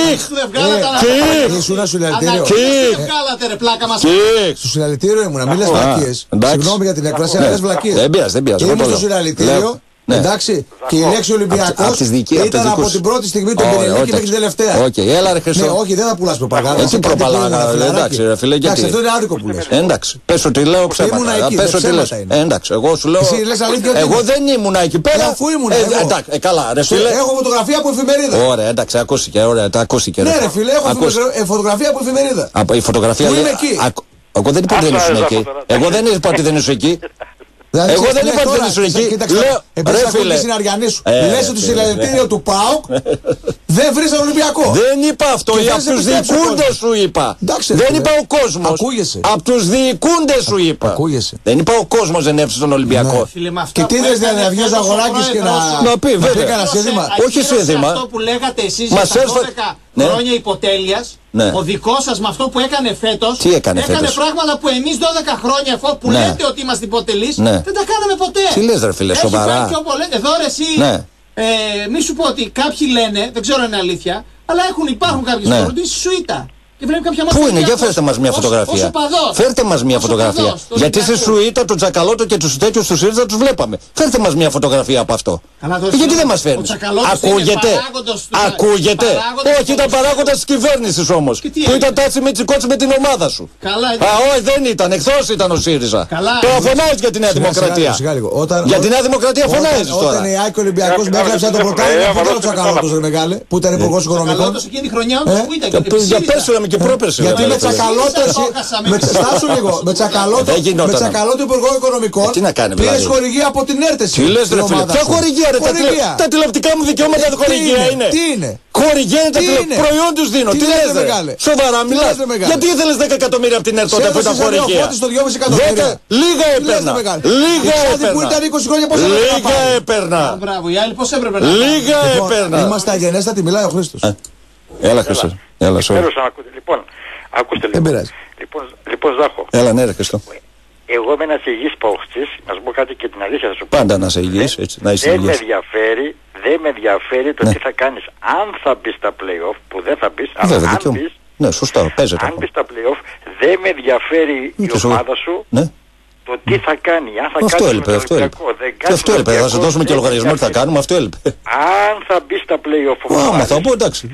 Speaker 1: Στο συλλαλητήριο ήμουνα, μην λες βλακίες. Συγγνώμη για την έκφραση, αλλά λες βλακίες.
Speaker 5: Δεν πειράζει, δεν πειράζει.
Speaker 1: Και ήμουν στο συλλαλητήριο. Ναι. Εντάξει, και η λέξη Ολυμπιακός ήταν από την πρώτη στιγμή τον Πυρηνίκη μέχρι την τελευταία.
Speaker 5: Έλα ρε Χρυσό.
Speaker 1: Ναι, όχι, δεν θα πουλάς προπαγάνδα.
Speaker 5: Τι προπαγάνδα, εντάξει ρε φίλε, γιατί.
Speaker 1: Εντάξει, αυτό είναι άδικο που λες.
Speaker 5: Εντάξει, πες ότι λέω ψέματα. Πες ότι λες. Εντάξει, εγώ σου λέω. Εγώ δεν ήμουνα εκεί πέρα.
Speaker 1: Αφού ήμουνα.
Speaker 5: Καλά, ρε φίλε.
Speaker 1: Έχω φωτογραφία από εφημερίδα.
Speaker 5: Ωραία, εντάξει, ακούστηκε, ωραία, τα ακούστηκε.
Speaker 1: Ναι, ρε φίλε, έχω φωτογραφία από εφημερίδα.
Speaker 5: Η φωτογραφία.
Speaker 1: Πού είμαι εκεί.
Speaker 5: Εγώ δεν είπα ότι δεν ήσουν εκεί. Εγώ δεν είπα ότι δεν ήσουν εκεί. Εγώ δεν είπα ότι δεν ήσουν εκεί.
Speaker 1: Επίσης ακούω τη συναριανή σου. Λες ότι στο συλλαλητήριο του ΠΑΟΚ δεν βρεις τον Ολυμπιακό.
Speaker 5: Δεν είπα αυτό. Από τους διοικούντες σου είπα. Δεν είπα ο κόσμος.
Speaker 1: Ακούγεσαι.
Speaker 5: Από τους διοικούντες σου είπα.
Speaker 1: Ακούγεσαι.
Speaker 5: Δεν είπα ο κόσμος δεν έψησε τον Ολυμπιακό.
Speaker 1: Και τι είδες να βγει ο Αγοράκης και να
Speaker 5: πει βέβαια. Όχι σύνδημα.
Speaker 3: Αυτό που λέγατε εσείς για τα 12 χρόνια υποτέλειας.
Speaker 5: Ναι.
Speaker 3: Ο δικός σας με αυτό που έκανε φέτος.
Speaker 5: Τι έκανε φέτος.
Speaker 3: Πράγματα που εμείς 12 χρόνια εφόσον που λέτε ότι είμαστε υποτελείς,
Speaker 5: ναι.
Speaker 3: δεν τα κάναμε ποτέ.
Speaker 5: Τι λες ρε φίλε, σοβαρά.
Speaker 3: Εδώ ρε εσύ,
Speaker 5: ναι.
Speaker 3: Μη σου πω ότι κάποιοι λένε, δεν ξέρω αν είναι αλήθεια, αλλά υπάρχουν κάποιες φορές σουίτα.
Speaker 5: Πού είναι, για φέρτε μας μια φωτογραφία. Φέρτε μας μια φωτογραφία. Γιατί στη σουίτα, τον Τσακαλώτο και τους τέτοιους του ΣΥΡΙΖΑ τους βλέπαμε. Φέρτε μας μια φωτογραφία από αυτό. Γιατί δεν μας φέρνεις. Ακούγεται. Ακούγεται. Όχι, ήταν παράγοντας της κυβέρνησης όμως. Που ήταν τάτσι με τσικότσι με την ομάδα σου. Όχι, δεν ήταν. Εχθώς ήταν ο ΣΥΡΙΖΑ. Τώρα φωνάζεις για τη Νέα Δημοκρατία. Για τη Νέα Δημοκρατία φωνάζεις τώρα.
Speaker 1: Όταν η Άκη Ολυμπιακός με έγραψε το πρωτάθλημα, πού ήταν ο Τσακαλώτος, μεγάλε, που ήταν υπουργός οικονομικών.
Speaker 5: Για πες και πρόπερση.
Speaker 1: Γιατί με τσακαλώτο στάσου λίγο. Με τσακαλώτο Υπουργό Οικονομικών.
Speaker 5: Τι να κάνει,
Speaker 1: πήρες χορηγία από την ΕΡΤΕΣ.
Speaker 5: Τι λες ρε φίλε, ποια χορηγία ρε, τα τηλεοπτικά μου δικαιώματα χορηγία είναι.
Speaker 1: Τι είναι.
Speaker 5: Χορηγία είναι τα τηλεοπτικά, προϊόν τους δίνω. Τι λες ρε, σοβαρά μιλάς. Γιατί ήθελες 10 εκατομμύρια από την ΕΡΤ τότε που ήταν χορηγία. Λίγα έπαιρνα. Λίγα έπαιρνα. Λίγα έπαιρνα.
Speaker 1: Είμαστε αγενέστατοι, μιλάει ο Χρήστος.
Speaker 5: Έλα Χρήστο. Έλα
Speaker 7: Λοιπόν, ακούστε λίγο. Λοιπόν, Ζάχο.
Speaker 5: Έλα, ναι, ρε Χρήστο.
Speaker 7: Εγώ είμαι ένας υγιής παουχτής, να σου πω κάτι και την αλήθεια θα σου πω.
Speaker 5: Πάντα να είσαι υγιής, έτσι, να είσαι υγιής.
Speaker 7: Δεν με ενδιαφέρει το τι θα κάνεις. Αν θα μπεις στα play-off, που δεν θα μπεις, αλλά αν μπεις...
Speaker 5: Ναι, σωστά, παίζεται.
Speaker 7: Αν μπεις στα play-off, δεν με ενδιαφέρει η ομάδα σου.
Speaker 5: Ναι.
Speaker 7: Το τι θα κάνει, αν θα
Speaker 5: αυτό έλειπε, αυτό έλειπε. Αυτό έλειπε, θα σου δώσουμε και λογαριασμό τι θα κάνουμε, αυτό έλειπε.
Speaker 7: Αν θα μπει στα play-off,
Speaker 5: μα θα πω εντάξει.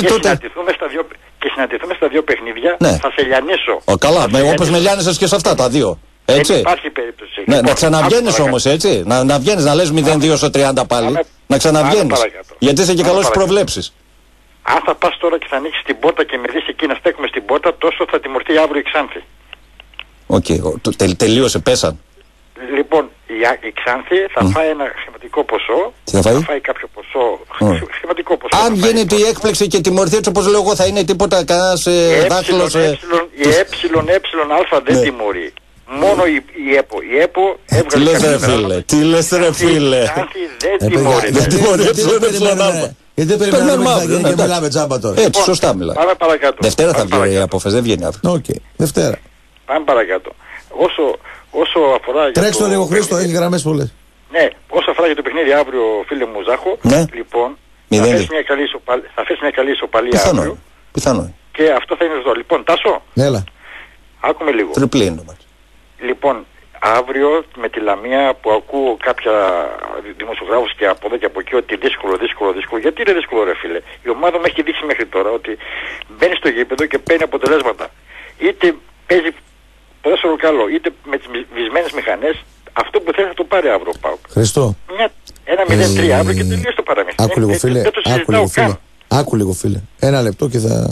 Speaker 7: Και συναντηθούμε στα δύο παιχνίδια, θα σε λιανίσω.
Speaker 5: Καλά, όπως με λιάνισες και σε αυτά τα δύο. Έτσι.
Speaker 7: Δεν υπάρχει περίπτωση.
Speaker 5: Ναι, να ξαναβγαίνεις όμως, έτσι. Να βγαίνεις, να λες 0-2 στο 30 πάλι. Να ξαναβγαίνεις. Γιατί είσαι και καλός στις προβλέψεις.
Speaker 7: Αν θα πας τώρα και θα ανοίξεις την πόρτα και με δεις εκεί να στέκουμε στην πόρτα, τόσο θα τιμωρηθεί αύριο η Ξάνθη.
Speaker 5: Οκ, τελείωσε, πέσαν.
Speaker 7: Λοιπόν, η Ξάνθη θα φάει ένα χρηματικό ποσό.
Speaker 5: Θα
Speaker 7: φάει κάποιο ποσό. Χρηματικό ποσό.
Speaker 5: Αν γίνεται η έκπληξη και τιμωρηθεί έτσι όπως λέω εγώ, θα είναι τίποτα κανένας δάχτυλος.
Speaker 7: Η ΕΑ δεν τιμωρεί. Μόνο η ΕΠΟ. Η ΕΠΟ έβγαλε.
Speaker 5: Τι λες ρε φίλε.
Speaker 7: Η Ξάνθη δεν τιμωρεί.
Speaker 5: Δεν τιμωρεί
Speaker 1: γιατί δεν περιμένουμε και μιλάμε τζάμπα τώρα.
Speaker 5: Έτσι, σωστά μιλάει.
Speaker 7: Πάμε παρακάτω.
Speaker 5: Δευτέρα θα βγει η απόφαση, δεν βγαίνει αύριο.
Speaker 1: Οκ, Δευτέρα.
Speaker 7: Πάμε παρακάτω. Όσο αφορά.
Speaker 1: Τρέξτε το λίγο Χρήστο, έχει γραμμές πολλές.
Speaker 7: Ναι, όσο αφορά για το παιχνίδι αύριο, φίλε μου Ζάχο, λοιπόν, θα θέσει μια καλή ισοπαλία αύριο.
Speaker 5: Πιθανό.
Speaker 7: Και αυτό θα είναι εδώ. Λοιπόν, Τάσο.
Speaker 1: Έλα.
Speaker 7: Άκουμε λίγο.
Speaker 5: Τριπλή είναι το μάτι.
Speaker 7: Λοιπόν, αύριο με τη Λαμία που ακούω κάποια δημοσιογράφους και από εδώ και από εκεί ότι δύσκολο. Γιατί είναι δύσκολο ρε φίλε. Η ομάδα μου έχει δείξει μέχρι τώρα ότι μπαίνει στο γήπεδο και παίρνει αποτελέσματα. Είτε παίζει ποδόσφαιρο καλό, είτε με τις βυσμένες μηχανές. Αυτό που θέλει θα το πάρει αύριο ο ΠΑΟΚ.
Speaker 1: Χριστό.
Speaker 7: Ένα 0-3 αύριο και τελείως το παραμύθι.
Speaker 1: Άκου λίγο φίλε. Ένα λεπτό και θα...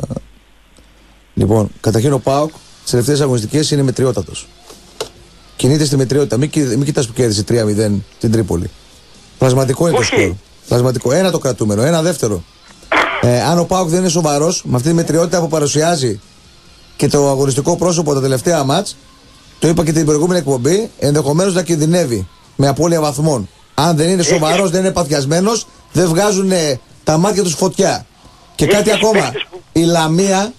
Speaker 1: Λοιπόν, καταρχήν ο ΠΑΟΚ στις τελευταίες αγωνιστικές είναι μετριότατος. Κινείται στη μετριότητα. Μην κοιτάς που κέρδισε 3-0 την Τρίπολη. Πλασματικό είναι το σκορ. Πλασματικό. Ένα το κρατούμενο. Ένα δεύτερο. Αν ο ΠΑΟΚ δεν είναι σοβαρός με αυτή τη μετριότητα που παρουσιάζει και το αγωνιστικό πρόσωπο τα τελευταία μάτς, το είπα και την προηγούμενη εκπομπή, ενδεχομένως να κινδυνεύει με απώλεια βαθμών. Αν δεν είναι σοβαρός, δεν είναι παθιασμένος, δεν βγάζουν τα μάτια τους φωτιά. Και κάτι ακόμα. Η Λαμία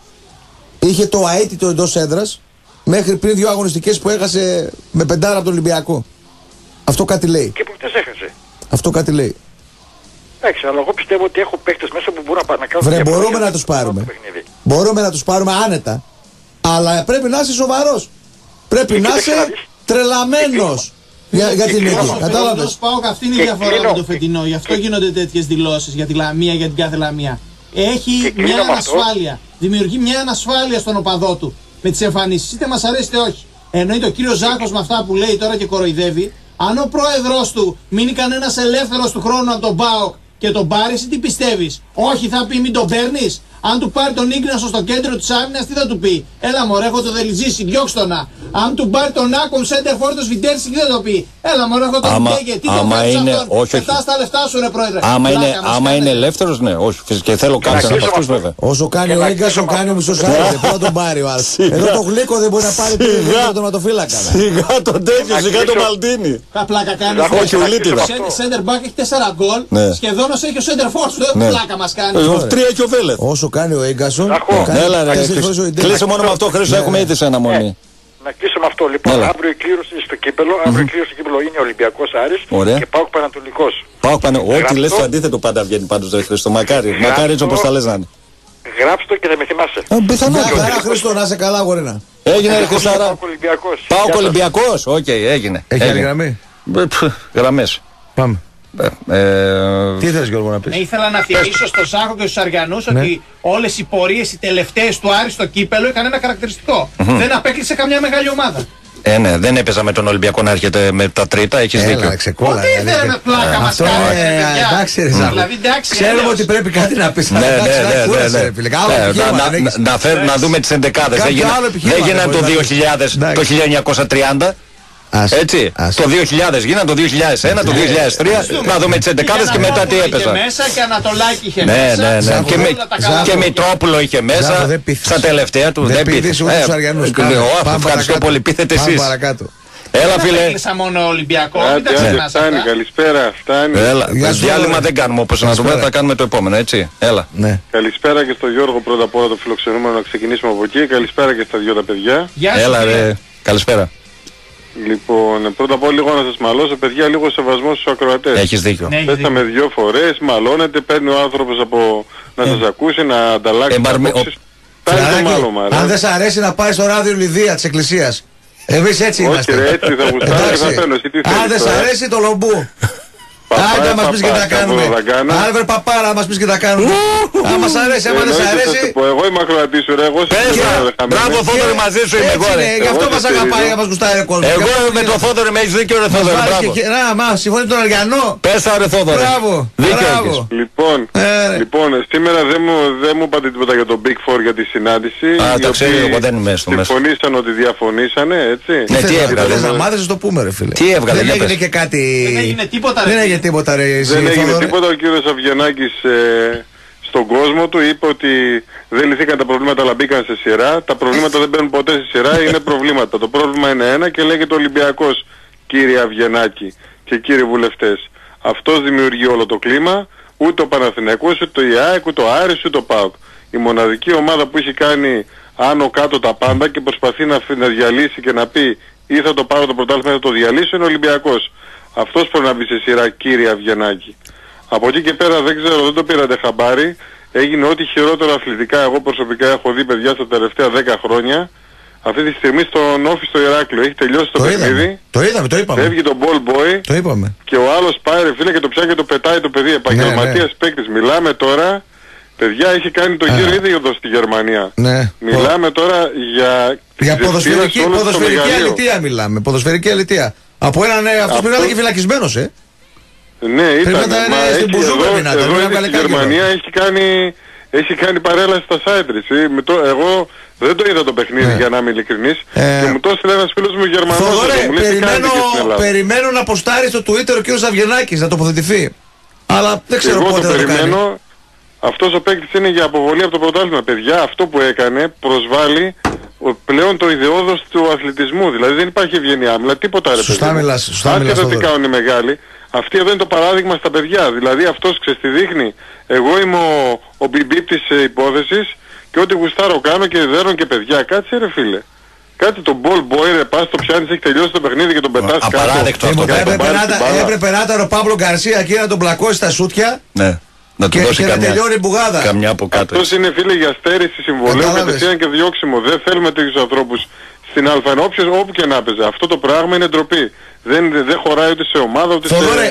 Speaker 1: είχε το αίτητο εντός έδρας μέχρι πριν 2 αγωνιστικές που έχασε με 5 από τον Ολυμπιακό. Αυτό κάτι λέει.
Speaker 7: Και που τις έχασε.
Speaker 1: Αυτό κάτι λέει.
Speaker 7: Εντάξει, αλλά εγώ πιστεύω ότι έχω παίχτες μέσα που μπορούν να κάνουν.
Speaker 1: Μπορούμε να τους πάρουμε. Μπορούμε να τους πάρουμε άνετα. Αλλά πρέπει να είσαι σοβαρός. Πρέπει να είσαι τρελαμένος για την νίκη. Κατάλαβες.
Speaker 3: Πάω, αυτή είναι η διαφορά με το φετινό. Γι' αυτό γίνονται τέτοιες δηλώσεις για τη Λαμία, για την κάθε Λαμία. Έχει μια ανασφάλεια. Δημιουργεί μια ανασφάλεια στον οπαδό του με τις εμφανίσεις. Είτε μας αρέσει είτε όχι. Εννοείται ο κύριος Ζάκος με αυτά που λέει τώρα και κοροϊδεύει. Αν ο πρόεδρος του μείνει κανένας ελεύθερος του χρόνου από τον ΠΑΟΚ και τον πάρει, τι πιστεύεις? Όχι, θα πει μην τον παίρνεις. Αν του πάρει τον Ίγνασο στο κέντρο της άμυνας, τι θα του πει? Έλα μωρέ, έχω το Δελιζίση, διώξτε τον να. Αν του πάρει τον Άκομ Σέντερ Φόρτος Βιτέρση, τι θα το πει? Έλα μωρέ, έχω τον Μπέγκε, τι τον πάρεις αυτόν? Πετάς τα λεφτά σου ρε πρόεδρε.
Speaker 5: Άμα είναι ελεύθερος, ναι, όχι. Και θέλω κάποιον από αυτούς βέβαια.
Speaker 1: Όσο κάνει ο Ίγκασον, κάνει ο μισός άλλος. Δεν θα τον πάρει ο άλλος. Εδώ το γλύκο δεν μπορεί να πάρει τον τερματοφύλακα.
Speaker 5: Σιγά τον τέτοιο, σιγά τον Μαλτίνι.
Speaker 3: Πλάκα κάνει.
Speaker 5: Όχι, ο Λίτιδα.
Speaker 3: Σέντερ Μπακ έχει 4 γκολ. Σχεδόν όσο έχει ο Σέντερ Φόρτος. Πλάκα μας κάνει.
Speaker 5: 3 έχει ο Βέλεθ.
Speaker 1: Όσο κάνει ο Ίγκασον.
Speaker 5: Έλα ρε, κλείσε μόνο με αυτό, Χρήστο, έχουμε ήδη σε ένα μονή.
Speaker 7: Να κλείσω με αυτό. Λοιπόν, αύριο η κλήρωση στο κύπελο. Αύριο η κλήρωση στο κύπελο είναι Ολυμπιακός Άρης και ΠΑΟΚ Πανατολικός.
Speaker 5: Ό,τι λες το αντίθετο πάντα βγαίνει πάντως ρε Χρήστο. Μακάρι έτσι όπως τα λες να είναι.
Speaker 7: Γράψτε και θα με θυμάσαι.
Speaker 1: Πιθανά, Χρήστο, να είσαι καλά γορίνα.
Speaker 5: Έγινε ρε Χρήσταρα. ΠΑΟΚ Ολυμπιακός. Οκ, έγινε.
Speaker 1: Έχει άλλη γραμμή?
Speaker 5: Γραμμές.
Speaker 1: Πάμε. Τι ήθελες Γιώργο να πεις?
Speaker 3: Ήθελα να θυμίσω στο Σάκο και στους Αργιανούς ότι όλες οι πορείες οι τελευταίες του Άρη στο κύπελο είχαν ένα χαρακτηριστικό. Δεν απέκλεισε καμιά μεγάλη ομάδα.
Speaker 2: Ναι, δεν έπαιζα με τον Ολυμπιακό να έρχεται με τα τρίτα, έχεις δίκιο.
Speaker 3: Ό,τι ήθελε με πλάκα μας κάνει.
Speaker 1: Εντάξει, ξέρουμε ότι πρέπει κάτι να πεις.
Speaker 2: Να δούμε τις εντεκάδες. Δεν γίνανε το 2000, το 1930. Έτσι, το 2000 γίνανε, το 2001, το 2003. Να δούμε τις εντεκάδες και μετά τι έπαιζα.
Speaker 3: Μέσα και Ανατολάκη είχε μέσα.
Speaker 2: Και Μητρόπουλο είχε μέσα. Στα τελευταία του δεν πείθησε. Ευχαριστώ πολύ, πείθετε εσείς. Έλα φίλε.
Speaker 3: Έκλεισα μόνο Ολυμπιακό.
Speaker 8: Φτάνει, καλησπέρα.
Speaker 2: Διάλειμμα δεν κάνουμε όπως να το πούμε, θα κάνουμε το επόμενο, έτσι. Έλα.
Speaker 8: Καλησπέρα και στον Γιώργο πρώτα απ' όλα το φιλοξενούμενο, να ξεκινήσουμε από εκεί. Καλησπέρα και στα δυο τα παιδιά.
Speaker 2: Έλα ρε, καλησπέρα.
Speaker 8: Λοιπόν, πρώτα απ' όλα λίγο να σας μαλώσω, παιδιά, λίγο σεβασμό στους ακροατές.
Speaker 2: Έχεις δίκιο.
Speaker 8: Πέσαμε 2 φορές, μαλώνετε, παίρνει ο άνθρωπος από να σας ακούσει, να ανταλλάξει απόψεις.
Speaker 1: Αν δεν σ' αρέσει να πάει στο ράδιο Λιδία της Εκκλησίας. Εμείς έτσι είμαστε.
Speaker 8: Όχι ρε, έτσι θα γουστάρω και θα φαίνω.
Speaker 1: Αν δεν σ' αρέσει το λομπού. Άντε μας πεις και τα κάνουμε. Άλβερ Παπάρα μας πεις και τα κάνουμε. Αν μας αρέσει, άμα δεν σ' αρέσει.
Speaker 8: Εγώ είμαι ακροατής σου ρε, εγώ
Speaker 2: μπράβο Θόδωρε, μαζί σου είμαι εγώ ρε.
Speaker 1: Γι' αυτό μας αγαπάει, μας γουστάρει ο κόσμος.
Speaker 2: Εγώ με το Θόδωρε με έχεις δίκιο ρε Θόδωρε.
Speaker 1: Μα συμφωνεί τον Αριανό.
Speaker 2: Πέσα ρε Θόδωρε.
Speaker 1: Μπράβο.
Speaker 8: Λοιπόν, σήμερα δεν μου είπατε τίποτα για τον Big Four για τη συνάντηση.
Speaker 2: Τα ξέρω, εγώ δεν είμαι στο μέσα.
Speaker 8: Συμφωνήσαν ότι διαφωνήσανε, έτσι.
Speaker 2: Τι έβγαλε.
Speaker 1: Να μάθεις το πούμε ρε φίλε.
Speaker 2: Τι έβγαλε.
Speaker 1: Δεν έγινε και κάτι.
Speaker 3: Δεν έγινε τίποτα ρε.
Speaker 1: Δεν έγινε τίποτα ρε.
Speaker 8: Δεν έγινε τίποτα. Ο κύριος Αβγενάκης στον κόσμο του είπε ότι δεν λυθήκαν τα προβλήματα αλλά μπήκαν σε σειρά. Τα προβλήματα δεν μπαίνουν ποτέ σε σειρά, είναι προβλήματα. Το πρόβλημα είναι ένα και λέγεται Ολυμπιακός, κύριε Αβγενάκη και κύριοι βουλευτές. Αυτός δημιουργεί όλο το κλίμα, ούτε ο Παναθηναϊκός, ούτε η ΑΕΚ, ούτε ο Άρης, ούτε ο ΠΑΟΚ. Η μοναδική ομάδα που έχει κάνει άνω κάτω τα πάντα και προσπαθεί να διαλύσει και να πει ή θα το πάρω το πρωτάθλημα ή θα το διαλύσω είναι ο Ολυμπιακός. Αυτός πρέπει να μπει σε σειρά, κύριε Αβγενάκη. Από εκεί και πέρα δεν ξέρω, δεν το πήρατε χαμπάρι. Έγινε ό,τι χειρότερο αθλητικά. Εγώ προσωπικά έχω δει παιδιά στα τελευταία 10 χρόνια. Αυτή τη στιγμή στον Όφη στο Ηράκλειο. Έχει τελειώσει το παιχνίδι.
Speaker 1: Το είδαμε, το είπαμε.
Speaker 8: Φεύγει τον ball boy.
Speaker 1: Το είπαμε.
Speaker 8: Και ο άλλος πάει ρε φίλε και το πιάνει και το πετάει το παιδί. Επαγγελματίας παίκτης. Μιλάμε τώρα. Παιδιά έχει κάνει το γύρο ήδη εδώ στη Γερμανία. Μιλάμε τώρα για
Speaker 1: ποδοσφαιρική αλητεία μιλάμε. Ποδοσφαιρική αλητεία. Από έναν αυτός που ήταν και φυλακισμένος,
Speaker 8: Ναι, ήταν. Εδώ η Γερμανία έχει κάνει παρέλαση στα Σάιτρις. Εγώ δεν το είδα το παιχνίδι για να είμαι ειλικρινής και μου το έστειλε ένας φίλος μου Γερμανός.
Speaker 1: Περιμένω να ποστάρει στο Twitter ο κύριος Αβγενάκης να τοποθετηθεί. Αλλά δεν ξέρω πότε θα το κάνει.
Speaker 8: Αυτός ο παίκτης είναι για αποβολή από το πρωτάθλημα. Παιδιά, αυτό που έκανε προσβάλλει πλέον το ιδεώδος του αθλητισμού. Δηλαδή δεν υπάρχει ευγενιά. Μιλά τίποτα ρε παιδί. Άσχετα τι κάνουν οι μεγάλοι. Αυτή εδώ είναι το παράδειγμα στα παιδιά. Δηλαδή αυτός τη δείχνει. Εγώ είμαι ο μπιμπίπ της υπόθεσης και ό,τι γουστάρω κάνω και δέρνω και παιδιά. Κάτσε ρε φίλε. Κάτι το ball boy ρε πας το πιάνεις, έχει τελειώσει το παιχνίδι και τον πετάς κάτω.
Speaker 2: Απαράδεκτο αυτό.
Speaker 1: Έπρεπε να ήταν ο Παύλο Γκαρσία εκεί να τον πλακώσει στα σούτια.
Speaker 2: Ναι. Να του δώσει
Speaker 1: καμιά
Speaker 2: από κάτω.
Speaker 8: Αυτός είναι φίλε για στέρηση συμβολέου κατευθείαν και διώξιμο. Δεν θέλουμε τέτοιους ανθρώπους στην Α1 όπου και να παίζει. Αυτό το πράγμα είναι ντροπή. Δεν χωράει ούτε σε ομάδα ούτε
Speaker 1: σε...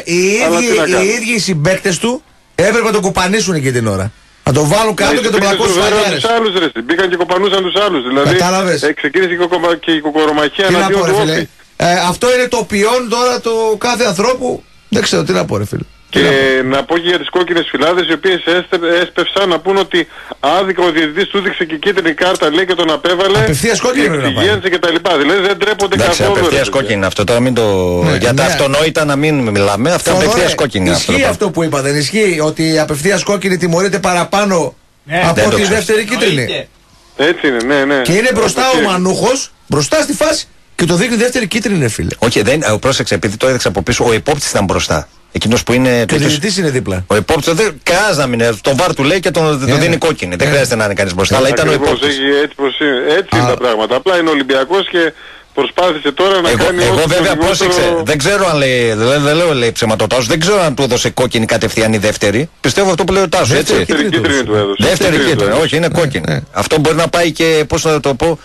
Speaker 1: Οι ίδιοι οι συμπαίκτες του έπρεπε να τον κουπανίσουν εκεί την ώρα. Να τον βάλουν κάτω και τον πλακώσουν στους φανιάρες.
Speaker 8: Μπήκαν και κοπανούσαν τους άλλους. Δηλαδή ξεκίνησε και η κοκορομαχία εναντίον του Όφη.
Speaker 1: Αυτό είναι το ποιόν τώρα του κάθε ανθρώπου. Δεν ξέρω τι να πω ρε φίλε.
Speaker 8: Και να πω και για τις κόκκινες φυλάδες οι οποίες έσπευσαν να πούν ότι άδικα ο διαιτητής του έδειξε και κίτρινη κάρτα λέει και τον απέβαλε.
Speaker 1: Απευθείας κόκκινη πρέπει να πάει.
Speaker 8: Και τα λοιπά. Δηλαδή δεν τρέπονται καθόλου.
Speaker 2: Απευθείας κόκκινη αυτό τώρα μην το... Για τα αυτονόητα να μην μιλάμε. Αυτό απευθείας κόκκινη.
Speaker 1: Ισχύει αυτό που είπα, δεν ισχύει ότι η απευθείας κόκκινη τιμωρείται παραπάνω από τη δεύτερη κίτρινη.
Speaker 8: Έτσι είναι, ναι.
Speaker 1: Και είναι μπροστά ο Μανούχος, μπροστά στη φάση και το δείχνει δεύτερη κίτρινη είναι φίλε.
Speaker 2: Όχι, πρόσεξε επειδή το έδειξε από πίσω, ο υπόπτης ήταν μπροστά. Εκείνος που είναι.
Speaker 1: Και ο διαιτητής είναι δίπλα.
Speaker 2: Ο υπόπτης κανένας να μην είναι. Το βάρ του λέει και τον δίνει κόκκινη. Δεν χρειάζεται να είναι κανείς μπροστά. Αλλά ήταν ο υπόπτης.
Speaker 8: Έτσι είναι τα πράγματα. Απλά είναι Ολυμπιακός και προσπάθησε τώρα να κάνει.
Speaker 2: Εγώ βέβαια πρόσεξε. Δεν ξέρω αν λέει. Δεν λέω λέει ψέματα ο Τάσος. Δεν ξέρω αν του έδωσε κόκκινη κατευθείαν η δεύτερη. Πιστεύω αυτό που λέει ο Τάσος.
Speaker 8: Δεύτερη κίτρινη του έδωσε.
Speaker 2: Δεύτερη κίτρινη. Όχι, είναι κόκκινη. Αυτό μπορεί να πάει και πώς να το πω.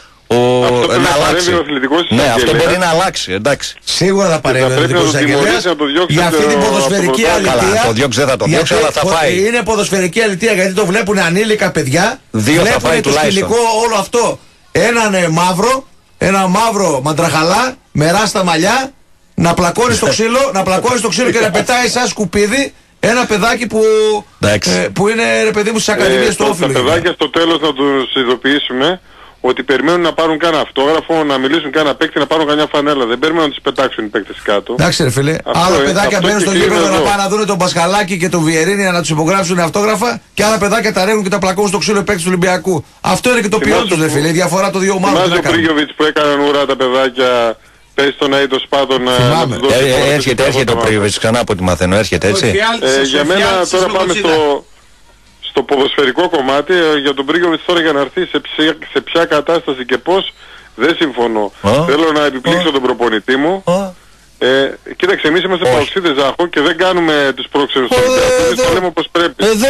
Speaker 8: Να αλλάξει.
Speaker 2: Ναι, αυτό μπορεί να αλλάξει, εντάξει.
Speaker 1: Σίγουρα θα παρέμβει ο αθλητικός εισαγγελέας για αυτή την ποδοσφαιρική αλητεία.
Speaker 2: Καλά, το διώξει δεν θα το διώξει, αλλά θα φάει.
Speaker 1: Είναι ποδοσφαιρική αλητεία γιατί το βλέπουν ανήλικα παιδιά.
Speaker 2: Δύο θα φάει τουλάχιστον.
Speaker 1: Βλέπουν το σκηνικό όλο αυτό. Έναν μαύρο, ένα μαύρο μαντραχαλά με ράστα μαλλιά να πλακώνει στο ξύλο, και να πετάει σαν σκουπίδι ένα παιδάκι που είναι, ρε παιδί μου, στις ακαδημίες του Όφιλου.
Speaker 8: Τα παιδάκια στο τέλος να τους ειδοποιήσουμε ότι περιμένουν να πάρουν κάνα αυτόγραφο, να μιλήσουν κάνα παίκτη, να πάρουν κανένα φανέλα. Δεν περιμένουν να τις πετάξουν οι παίκτες κάτω.
Speaker 1: Εντάξει ρε φίλε, άλλα παιδάκια μπαίνουν στο γήπεδο να πάνε να δουν τον Πασχαλάκη και τον Βιερίνη να τους υπογράψουν αυτόγραφα, και άλλα παιδάκια τα ρέγουν και τα πλακώνουν στο ξύλο οι παίκτες του Ολυμπιακού. Αυτό είναι και το ποιόν τους, ρε φίλε, η διαφορά των δύο ομάδων.
Speaker 8: Θυμάσαι ο Πρίγιοβιτς που έκαναν ουρά τα παιδάκια, πες τον Αΐτο Σπάτον να τους δώσει.
Speaker 5: Έρχεται ο Πρίγιοβιτς ξανά από ό,τι μαθαίνω, έρχεται έτσι.
Speaker 8: Για μένα τώρα πάμε στο ποδοσφαιρικό κομμάτι. Για τον Πρίγιοβιτς τώρα, για να έρθει σε ποια κατάσταση και πώς, δεν συμφωνώ. Θέλω να επιπλήξω τον προπονητή μου. Κοίταξε, εμείς είμαστε παοξίδες, Ζάχο, και δεν κάνουμε τους πρόξενους στο Ολυμπιακό, το λέμε όπως πρέπει.
Speaker 5: Εδώ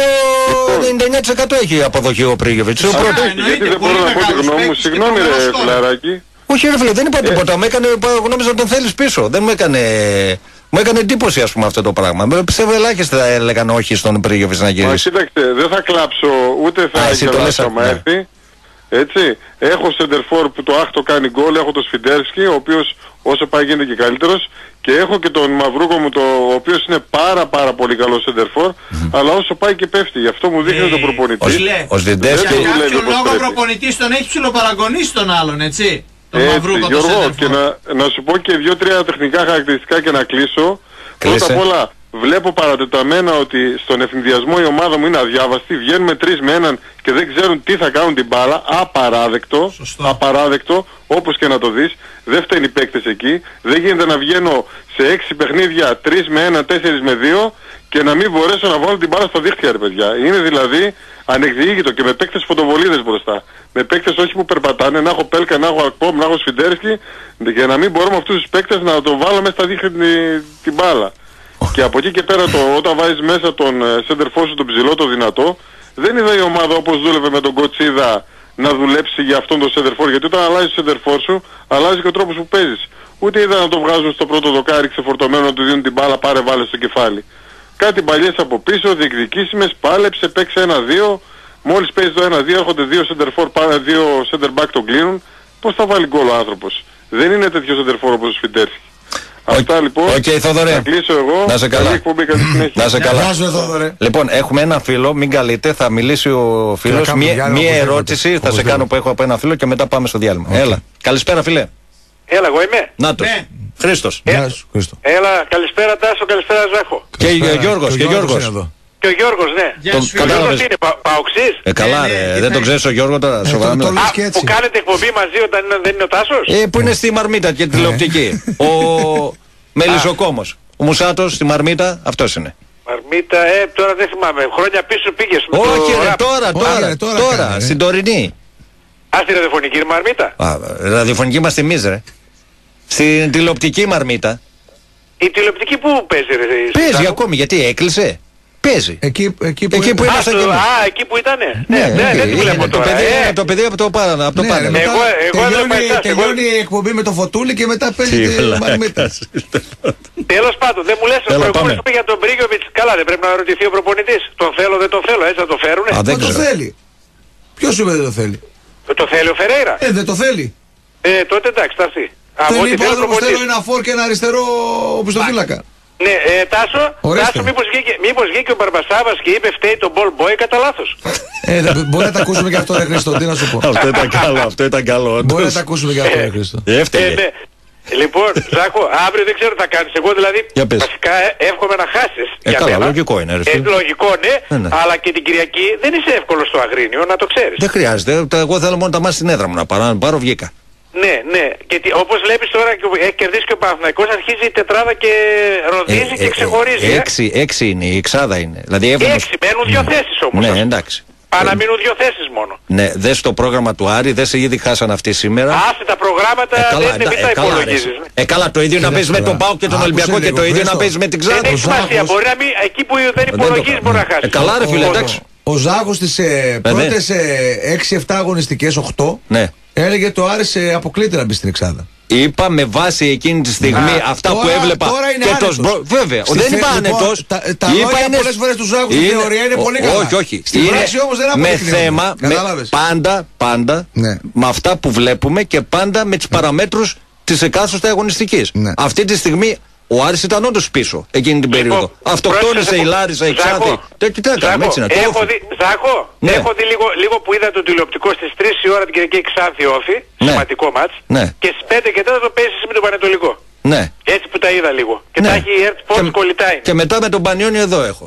Speaker 5: 99% έχει αποδοχή ο Πρίγιοβιτς.
Speaker 8: Γιατί δεν μπορώ να πω τη γνώμη μου, συγγνώμη ρε φιλαράκι.
Speaker 5: Όχι ρε φίλε, δεν είπα τίποτα, νόμιζα να τον θέλεις πίσω. Δεν μου έκανε εντύπωση, ας πούμε, αυτό το πράγμα. Πιστεύω ελάχιστα έλεγαν όχι στον Πρίγιοβιτς να γυρίσει.
Speaker 8: Κοίταξε, δεν θα κλάψω ούτε θα γελάσω άμα έρθει. Έτσι, έχω σεντερφόρ που το άχτο κάνει γκολ, έχω τον Σφιντέρσκι, ο οποίος όσο πάει γίνεται και καλύτερος, και έχω και τον Μαυρούκο μου, ο οποίος είναι πάρα πολύ καλός σεντερφόρ, αλλά όσο πάει και πέφτει. Γι' αυτό μου δείχνει τον προπονητή.
Speaker 5: Ο Σφιντέρσκι.
Speaker 3: Για κάποιο λόγο ο προπονητής τον έχει ψιλοπαραγωνίσει τον άλλον, έτσι.
Speaker 8: Γιώργο, και να σου πω και 2-3 τεχνικά χαρακτηριστικά και να κλείσω. Πρώτα απ' όλα, βλέπω παρατεταμένα ότι στον ευνηδιασμό η ομάδα μου είναι αδιάβαστη. Βγαίνουμε 3 με 1 και δεν ξέρουν τι θα κάνουν την μπάλα. Απαράδεκτο, όπως και να το δεις. Δεν φταίνει οι παίκτες εκεί. Δεν γίνεται να βγαίνω σε 6 παιχνίδια 3 με 1, 4 με 2 και να μην μπορέσω να βάλω την μπάλα στα δίχτυα, ρε παιδιά. Είναι δηλαδή ανεκδιήγητο, και με παίκτες φωτοβολίδες μπροστά. Με παίκτες όχι που περπατάνε, να έχω Πέλκα, να έχω Ακπόμ, να έχω Σφιντέρσκι, και να μην μπορώ με αυτούς τους παίκτες να το βάλω μέσα στα δίχτυα την μπάλα. Και από εκεί και πέρα, όταν βάζεις μέσα τον σέντερφόρ σου, τον ψηλό, το δυνατό, δεν είδα η ομάδα όπως δούλευε με τον Κοτσίδα να δουλέψει για αυτόν τον σέντερφόρ, γιατί όταν αλλάζεις το σέντερφόρ σου, αλλάζει και ο τρόπος που παίζεις. Ούτε είδα να το βγάζουν στο πρώτο δοκάρι ξεφορτωμένο, να του δίνουν την μπάλα, πάρε βάλε στο κεφάλι. Κάτι παλιές από πίσω, διεκδικήσιμες, πάλεψε, παίξε 1-2. Μόλις παίζει το 1-2, έρχονται 2 σεντερφόρ, δύο center back τον κλείνουν. Πώς θα βάλει γκολ ο άνθρωπος? Δεν είναι τέτοιο σεντερφόρ όπως ο Σφιντέρσκι. Αυτά λοιπόν.
Speaker 5: Θα
Speaker 8: κλείσω εγώ.
Speaker 5: Να σε καλά. Να σε καλά. Λοιπόν, έχουμε ένα φίλο, μην καλείτε, θα μιλήσει ο φίλος. Μία ερώτηση θα σε κάνω που έχω από ένα φίλο και μετά πάμε στο διάλειμμα. Έλα. Καλησπέρα, φίλε.
Speaker 9: Έλα, εγώ είμαι.
Speaker 5: Νάτος. Χρήστος.
Speaker 9: Έλα, καλησπέρα Τάσο, καλησπέρα Ζάχο.
Speaker 5: Και Γιώργος.
Speaker 9: Και ο Γιώργος, ναι.
Speaker 3: Ο
Speaker 9: Γιώργος είναι παοξής.
Speaker 5: Καλά ρε, δεν τον ξέρεις ο Γιώργο τώρα, σοβαρά.
Speaker 9: Που κάνετε εκπομπή μαζί όταν δεν είναι ο Τάσος.
Speaker 5: Που είναι στη Μαρμίτα και τηλεοπτική. Ο Μελισσοκόμος. Ο Μουσάτος στη Μαρμίτα, αυτός είναι.
Speaker 9: Μαρμίτα, τώρα δεν θυμάμαι. Χρόνια πίσω πήγες.
Speaker 5: Όχι ρε, τώρα, στην τωρινή.
Speaker 9: Στη ραδιοφωνική Μαρμίτα.
Speaker 5: Ραδιοφωνική είμαστε εμείς ρε. Στην τηλεοπτική Μαρμίτα.
Speaker 9: Η τηλεοπτική που παίζει ρε?
Speaker 5: Παίζει ακόμη, γιατί έκλεισε. Παίζει.
Speaker 1: Εκεί που
Speaker 5: ήμασταν.
Speaker 9: Εκεί που ήτανε. Ναι, δεν τη βλέπω τώρα.
Speaker 5: Το παιδί από το πάνελ.
Speaker 1: Τελειώνει η εκπομπή με το Φωτούλη και μετά παίζει τη Μαρμίτα.
Speaker 9: Τέλος πάντων, δεν μου λες ο προηγούμενος που για τον Πρίγιοβιτς. Καλά, δεν πρέπει να ρωτηθεί ο προπονητής. Τον θέλω, δεν τον θέλω, έτσι θα το φέρουνε.
Speaker 1: Δεν το θέλει. Ποιος είπε δεν το θέλει?
Speaker 9: Το θέλει ο Φερέιρα.
Speaker 1: Δεν το θέλει.
Speaker 9: Τότε εντάξει, θα έρθει.
Speaker 1: Θέλω ένα φόρ και ένα αριστερό οπισθοφύλακα.
Speaker 9: Ναι, Τάσο, μήπως βγήκε ο Μπαρμπασάβας και είπε φταίει τον ball boy κατά λάθος.
Speaker 1: Μπορεί να τα ακούσουμε και αυτό ρε Χρήστο, τι να σου πω.
Speaker 5: Αυτό ήταν καλό.
Speaker 1: Μπορεί να τα ακούσουμε και αυτό ρε Χρήστο.
Speaker 9: Λοιπόν, Ζάκο, αύριο δεν ξέρω τι θα κάνεις. Εγώ δηλαδή βασικά εύχομαι να χάσεις.
Speaker 5: Καλά, λογικό είναι.
Speaker 9: Λογικό ναι, αλλά και την Κυριακή δεν είσαι εύκολος στο Αγρίνιο, να το ξέρεις.
Speaker 5: Δεν χρειάζεται. Εγώ θέλω μόνο τα μάτια στην έδρα μου να πάρω βγήκα.
Speaker 9: Ναι. Και όπως βλέπεις τώρα έχει κερδίσει και ο Παναθηναϊκός, αρχίζει η τετράδα και ροδίζει και ξεχωρίζει.
Speaker 5: 6 είναι, η εξάδα είναι. Δηλαδή
Speaker 9: 6, μένουν 2 θέσεις όμως.
Speaker 5: Ναι, εντάξει.
Speaker 9: Πάνε να μείνουν 2 θέσεις μόνο.
Speaker 5: Ναι, δες το πρόγραμμα του Άρη, δες ήδη χάσαν αυτοί σήμερα.
Speaker 9: Άσε τα προγράμματα, δεν τα υπολογίζεις.
Speaker 5: Καλά, το ίδιο να παίζεις με τον ΠΑΟΚ και τον Ολυμπιακό και το ίδιο να παίζεις με την Ξάνθη.
Speaker 9: Δεν έχει σημασία, μπορεί να μην, εκεί που δεν υπολογίζεις μπορεί να χάσεις.
Speaker 5: Καλά ρε φίλε, εντάξει.
Speaker 1: Ο Ζάχος στις πρώτες 6-7 αγωνιστικές, 8, έλεγε το Άρης αποκλείται να μπει στην εξάδα.
Speaker 5: Είπα με βάση εκείνη τη στιγμή αυτά που έβλεπα.
Speaker 1: Και το
Speaker 5: βέβαια. Δεν είπα άνετος.
Speaker 1: Τα λόγια πολλές φορές του Ζάχου στην θεωρία είναι πολύ καλά.
Speaker 5: Όχι.
Speaker 1: Στην πράξη όμως δεν
Speaker 5: με θέμα, πάντα με αυτά που βλέπουμε και πάντα με τις παραμέτρους της εκάστοτε αγωνιστικής. Αυτή τη στιγμή ο Άρης ήταν όντως πίσω εκείνη την περίοδο. Αυτοκτόνησε η Λάρισα, η Ξάνθη.
Speaker 9: Έχω δει λίγο που είδα το τηλεοπτικό στις 3 η ώρα την Κυριακή Ξάνθη Όφη, σημαντικό μάτς, και στις 5 και 4 το παίζεις με τον Πανετολικό.
Speaker 5: Ναι.
Speaker 9: Έτσι που τα είδα λίγο. Και τα έχει έρθει πόσο κολλητά είναι.
Speaker 5: Και μετά με τον Πανιόνιο εδώ έχω.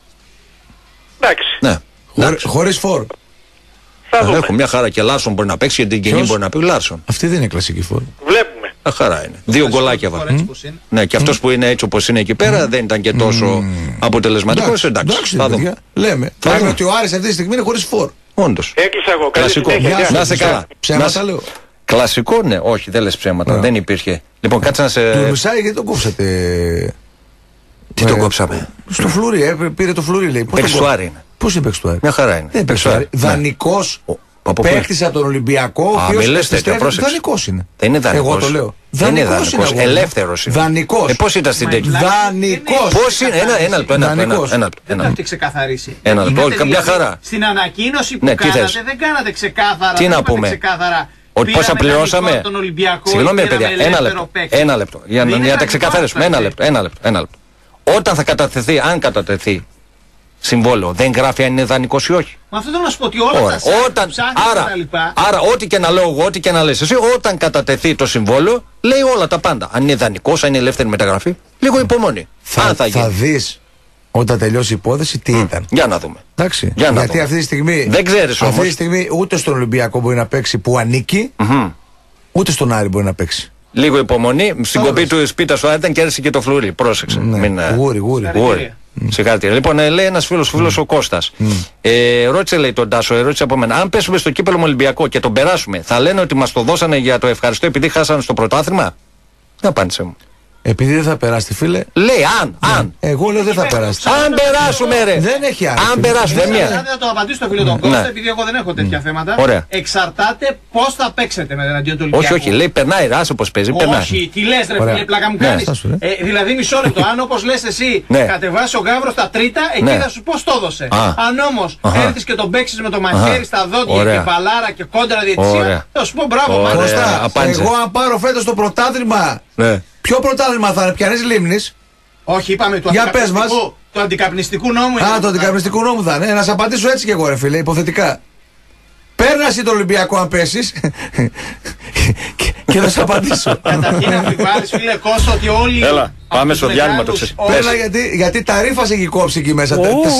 Speaker 9: Εντάξει.
Speaker 1: Χωρίς φόρ.
Speaker 5: Έχω μια χαρά και Λάρσον μπορεί να παίξει και την κοινή μπορεί να πει Λάρσον.
Speaker 1: Αυτή δεν είναι κλασική φόρ.
Speaker 9: Βλέπουμε.
Speaker 5: Χαρά είναι. 2 γκολάκια βάλει. Ναι, και αυτός που είναι έτσι όπως είναι εκεί πέρα δεν ήταν και τόσο αποτελεσματικός. Εντάξει, θα δούμε.
Speaker 1: Λέμε. Λέμε ότι ο Άρης αυτή τη στιγμή είναι χωρίς φόρ.
Speaker 5: Όντως.
Speaker 9: Έκλεισα εγώ.
Speaker 5: Κλασικό. Να είσαι καλά.
Speaker 1: Ψέματα λέω.
Speaker 5: Κλασικό, ναι, όχι, δεν λες ψέματα. Δεν υπήρχε. Λοιπόν, κάτσε να σε.
Speaker 1: Του Μισάη, γιατί τον κόψατε?
Speaker 5: Τι τον κόψαμε?
Speaker 1: Στο φλουρί, πήρε το φλουρί, λέει.
Speaker 5: Πεξουάρι είναι.
Speaker 1: Πώς είναι Πεξουάρι?
Speaker 5: Μια χαρά είναι.
Speaker 1: Δεν Πεξουάρι. Δανεικός. Παίκτης από τον Ολυμπιακό. Δανεικός είναι.
Speaker 5: Δεν είναι δανεικός.
Speaker 1: Εγώ το λέω.
Speaker 5: Δεν είναι δανεικός. Ελεύθερος είναι.
Speaker 1: Δανεικός.
Speaker 5: Πώς ήταν στην τέτοια?
Speaker 1: Δανεικός.
Speaker 5: Πώς είναι? Ένα λεπτό.
Speaker 3: Δεν το έχετε ξεκαθαρίσει.
Speaker 5: Ένα λεπτό. Μια χαρά.
Speaker 3: Στην ανακοίνωση που κάνατε δεν κάνατε ξεκάθαρα.
Speaker 5: Τι να πούμε? Ότι πόσα πληρώσαμε? Συγγνώμη, παιδιά. Ένα λεπτό. Για να τα ξεκαθαρίσουμε. Ένα λεπτό. Όταν θα κατατεθεί, αν κατατεθεί συμβόλαιο, δεν γράφει αν είναι δανεικός ή όχι?
Speaker 3: Μα αυτό θέλω να σου πω ότι όλα τα
Speaker 5: άρα, ό,τι και να λέω εγώ, ό,τι και να λες εσύ, όταν κατατεθεί το συμβόλαιο, λέει όλα τα πάντα. Αν είναι δανεικός, αν είναι ελεύθερη μεταγραφή, λίγο υπομονή.
Speaker 1: Θα δεις όταν τελειώσει η υπόθεση τι ήταν.
Speaker 5: Για να δούμε.
Speaker 1: Εντάξει. Γιατί αυτή τη στιγμή.
Speaker 5: Δεν ξέρεις όμως.
Speaker 1: Αυτή τη στιγμή ούτε στον Ολυμπιακό μπορεί να παίξει που ανήκει, ούτε στον Άρη μπορεί να παίξει.
Speaker 5: Λίγο υπομονή. Στην κοπή του Σπίτα ο Άρη ήταν και έρθει και το φλουρί. Πρόσεξε.
Speaker 1: Γούρι.
Speaker 5: Συγχαρητήρια. Λοιπόν, λέει ένας φίλος ο Κώστας. Ρώτησε, λέει τον Τάσο, ερώτησε από μένα. Αν πέσουμε στο κύπελλο με Ολυμπιακό και τον περάσουμε, θα λένε ότι μας το δώσανε για το ευχαριστώ επειδή χάσανε στο πρωτάθλημα? Δεν απάντησε μου.
Speaker 1: Επειδή δεν θα περάσει, φίλε.
Speaker 5: Λέει αν.
Speaker 1: Εγώ λέω δεν θα περάσει.
Speaker 5: Αν περάσουμε, ρε.
Speaker 1: Δεν έχει άλλο.
Speaker 5: Αν περάσουμε, μία.
Speaker 3: Θα το απαντήσω στο φίλο τον Κώστα, επειδή εγώ δεν έχω τέτοια θέματα.
Speaker 5: Ωραία.
Speaker 3: Εξαρτάται πώς θα παίξετε με εναντίον του Ολυμπιακού.
Speaker 5: Όχι, λέει περνάει, άσε πως παίζει.
Speaker 3: Όχι, τι λες, ρε φίλε, πλάκα μου κάνεις. Δηλαδή μισό λεπτό. Αν όπως λες εσύ κατεβάσει ο Γάβρος τα τρίτα, εκεί θα σου πώς το έδωσε. Αν όμως έρθεις και τον παίξεις με το μαχαίρι στα δόντια και μπαλάρα και κόντρα διαιτησία, θα σου πω μπράβο.
Speaker 1: Εγώ αν πάρω φέτος το πρωτάθλημα. Ποιο πρωτάθλημα θα είναι, πιανής Λίμνης?
Speaker 3: Όχι, είπαμε του αντικαπνιστικού νόμου.
Speaker 1: Το αντικαπνιστικού νόμου θα είναι. Να σε απαντήσω έτσι κι εγώ, ρε φίλε, υποθετικά. Πέρνασε το Ολυμπιακό αν πέσεις και θα σου απαντήσω.
Speaker 3: Καταρχήν να μην πάρεις, φίλε Κώστα, ότι όλοι.
Speaker 5: Έλα, πάμε στο διάλειμμα το ξέρεις.
Speaker 1: Έλα, γιατί τα ρήφας έχει κόψει εκεί μέσα.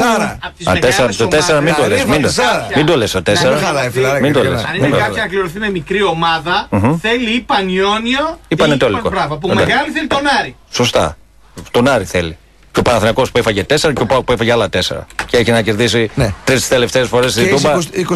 Speaker 1: 4.
Speaker 5: Το 4 μην το λες. Μην το λες το 4. Μην το λες.
Speaker 3: Αν είναι κάποια να κληρωθεί με μικρή ομάδα, θέλει ή Πανιόνιο ή Πανετολικό. Που μεγάλη θέλει τον Άρη.
Speaker 5: Σωστά. Τον Άρη θέλει. Και ο Παναθηναϊκός που έφαγε 4 και ο ΠΑΟΚ που έφαγε άλλα 4. Και έχει να κερδίσει 3 τελευταίες φορές στην Τούμπα.